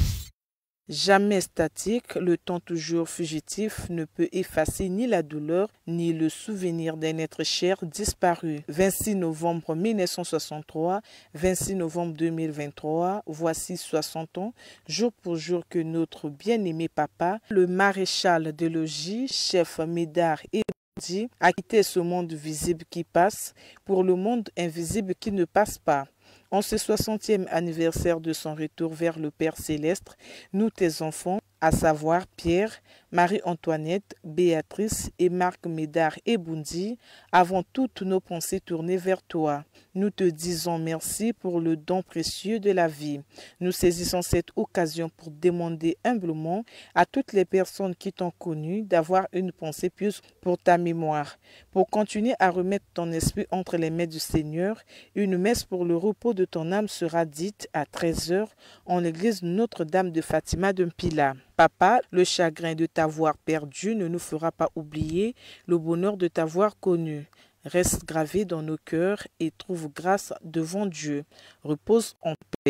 Jamais statique, le temps toujours fugitif ne peut effacer ni la douleur ni le souvenir d'un être cher disparu. vingt-six novembre mille neuf cent soixante-trois, vingt-six novembre deux mille vingt-trois, voici soixante ans, jour pour jour que notre bien-aimé papa, le maréchal de logis, chef médard et bandit, a quitté ce monde visible qui passe pour le monde invisible qui ne passe pas. En ce soixantième anniversaire de son retour vers le Père Céleste, nous tes enfants, à savoir Pierre, Marie-Antoinette, Béatrice et Marc Médard et Boundi, avons toutes nos pensées tournées vers toi. Nous te disons merci pour le don précieux de la vie. Nous saisissons cette occasion pour demander humblement à toutes les personnes qui t'ont connu d'avoir une pensée pieuse pour ta mémoire. Pour continuer à remettre ton esprit entre les mains du Seigneur, une messe pour le repos de ton âme sera dite à treize heures en l'église Notre-Dame de Fatima de Mpila. Papa, le chagrin de t'avoir perdu ne nous fera pas oublier le bonheur de t'avoir connu. Reste gravé dans nos cœurs et trouve grâce devant Dieu. Repose en paix.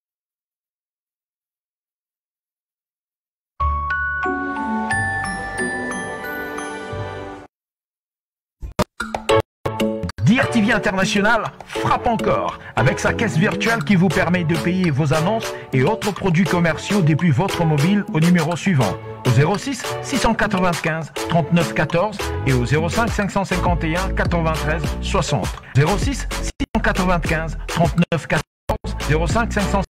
D R T V International frappe encore avec sa caisse virtuelle qui vous permet de payer vos annonces et autres produits commerciaux depuis votre mobile au numéro suivant au zéro six six cent quatre-vingt-quinze trente-neuf quatorze et au zéro cinq cinq cent cinquante et un quatre-vingt-treize soixante. zéro six six cent quatre-vingt-quinze trente-neuf quatorze zéro cinq cinq cent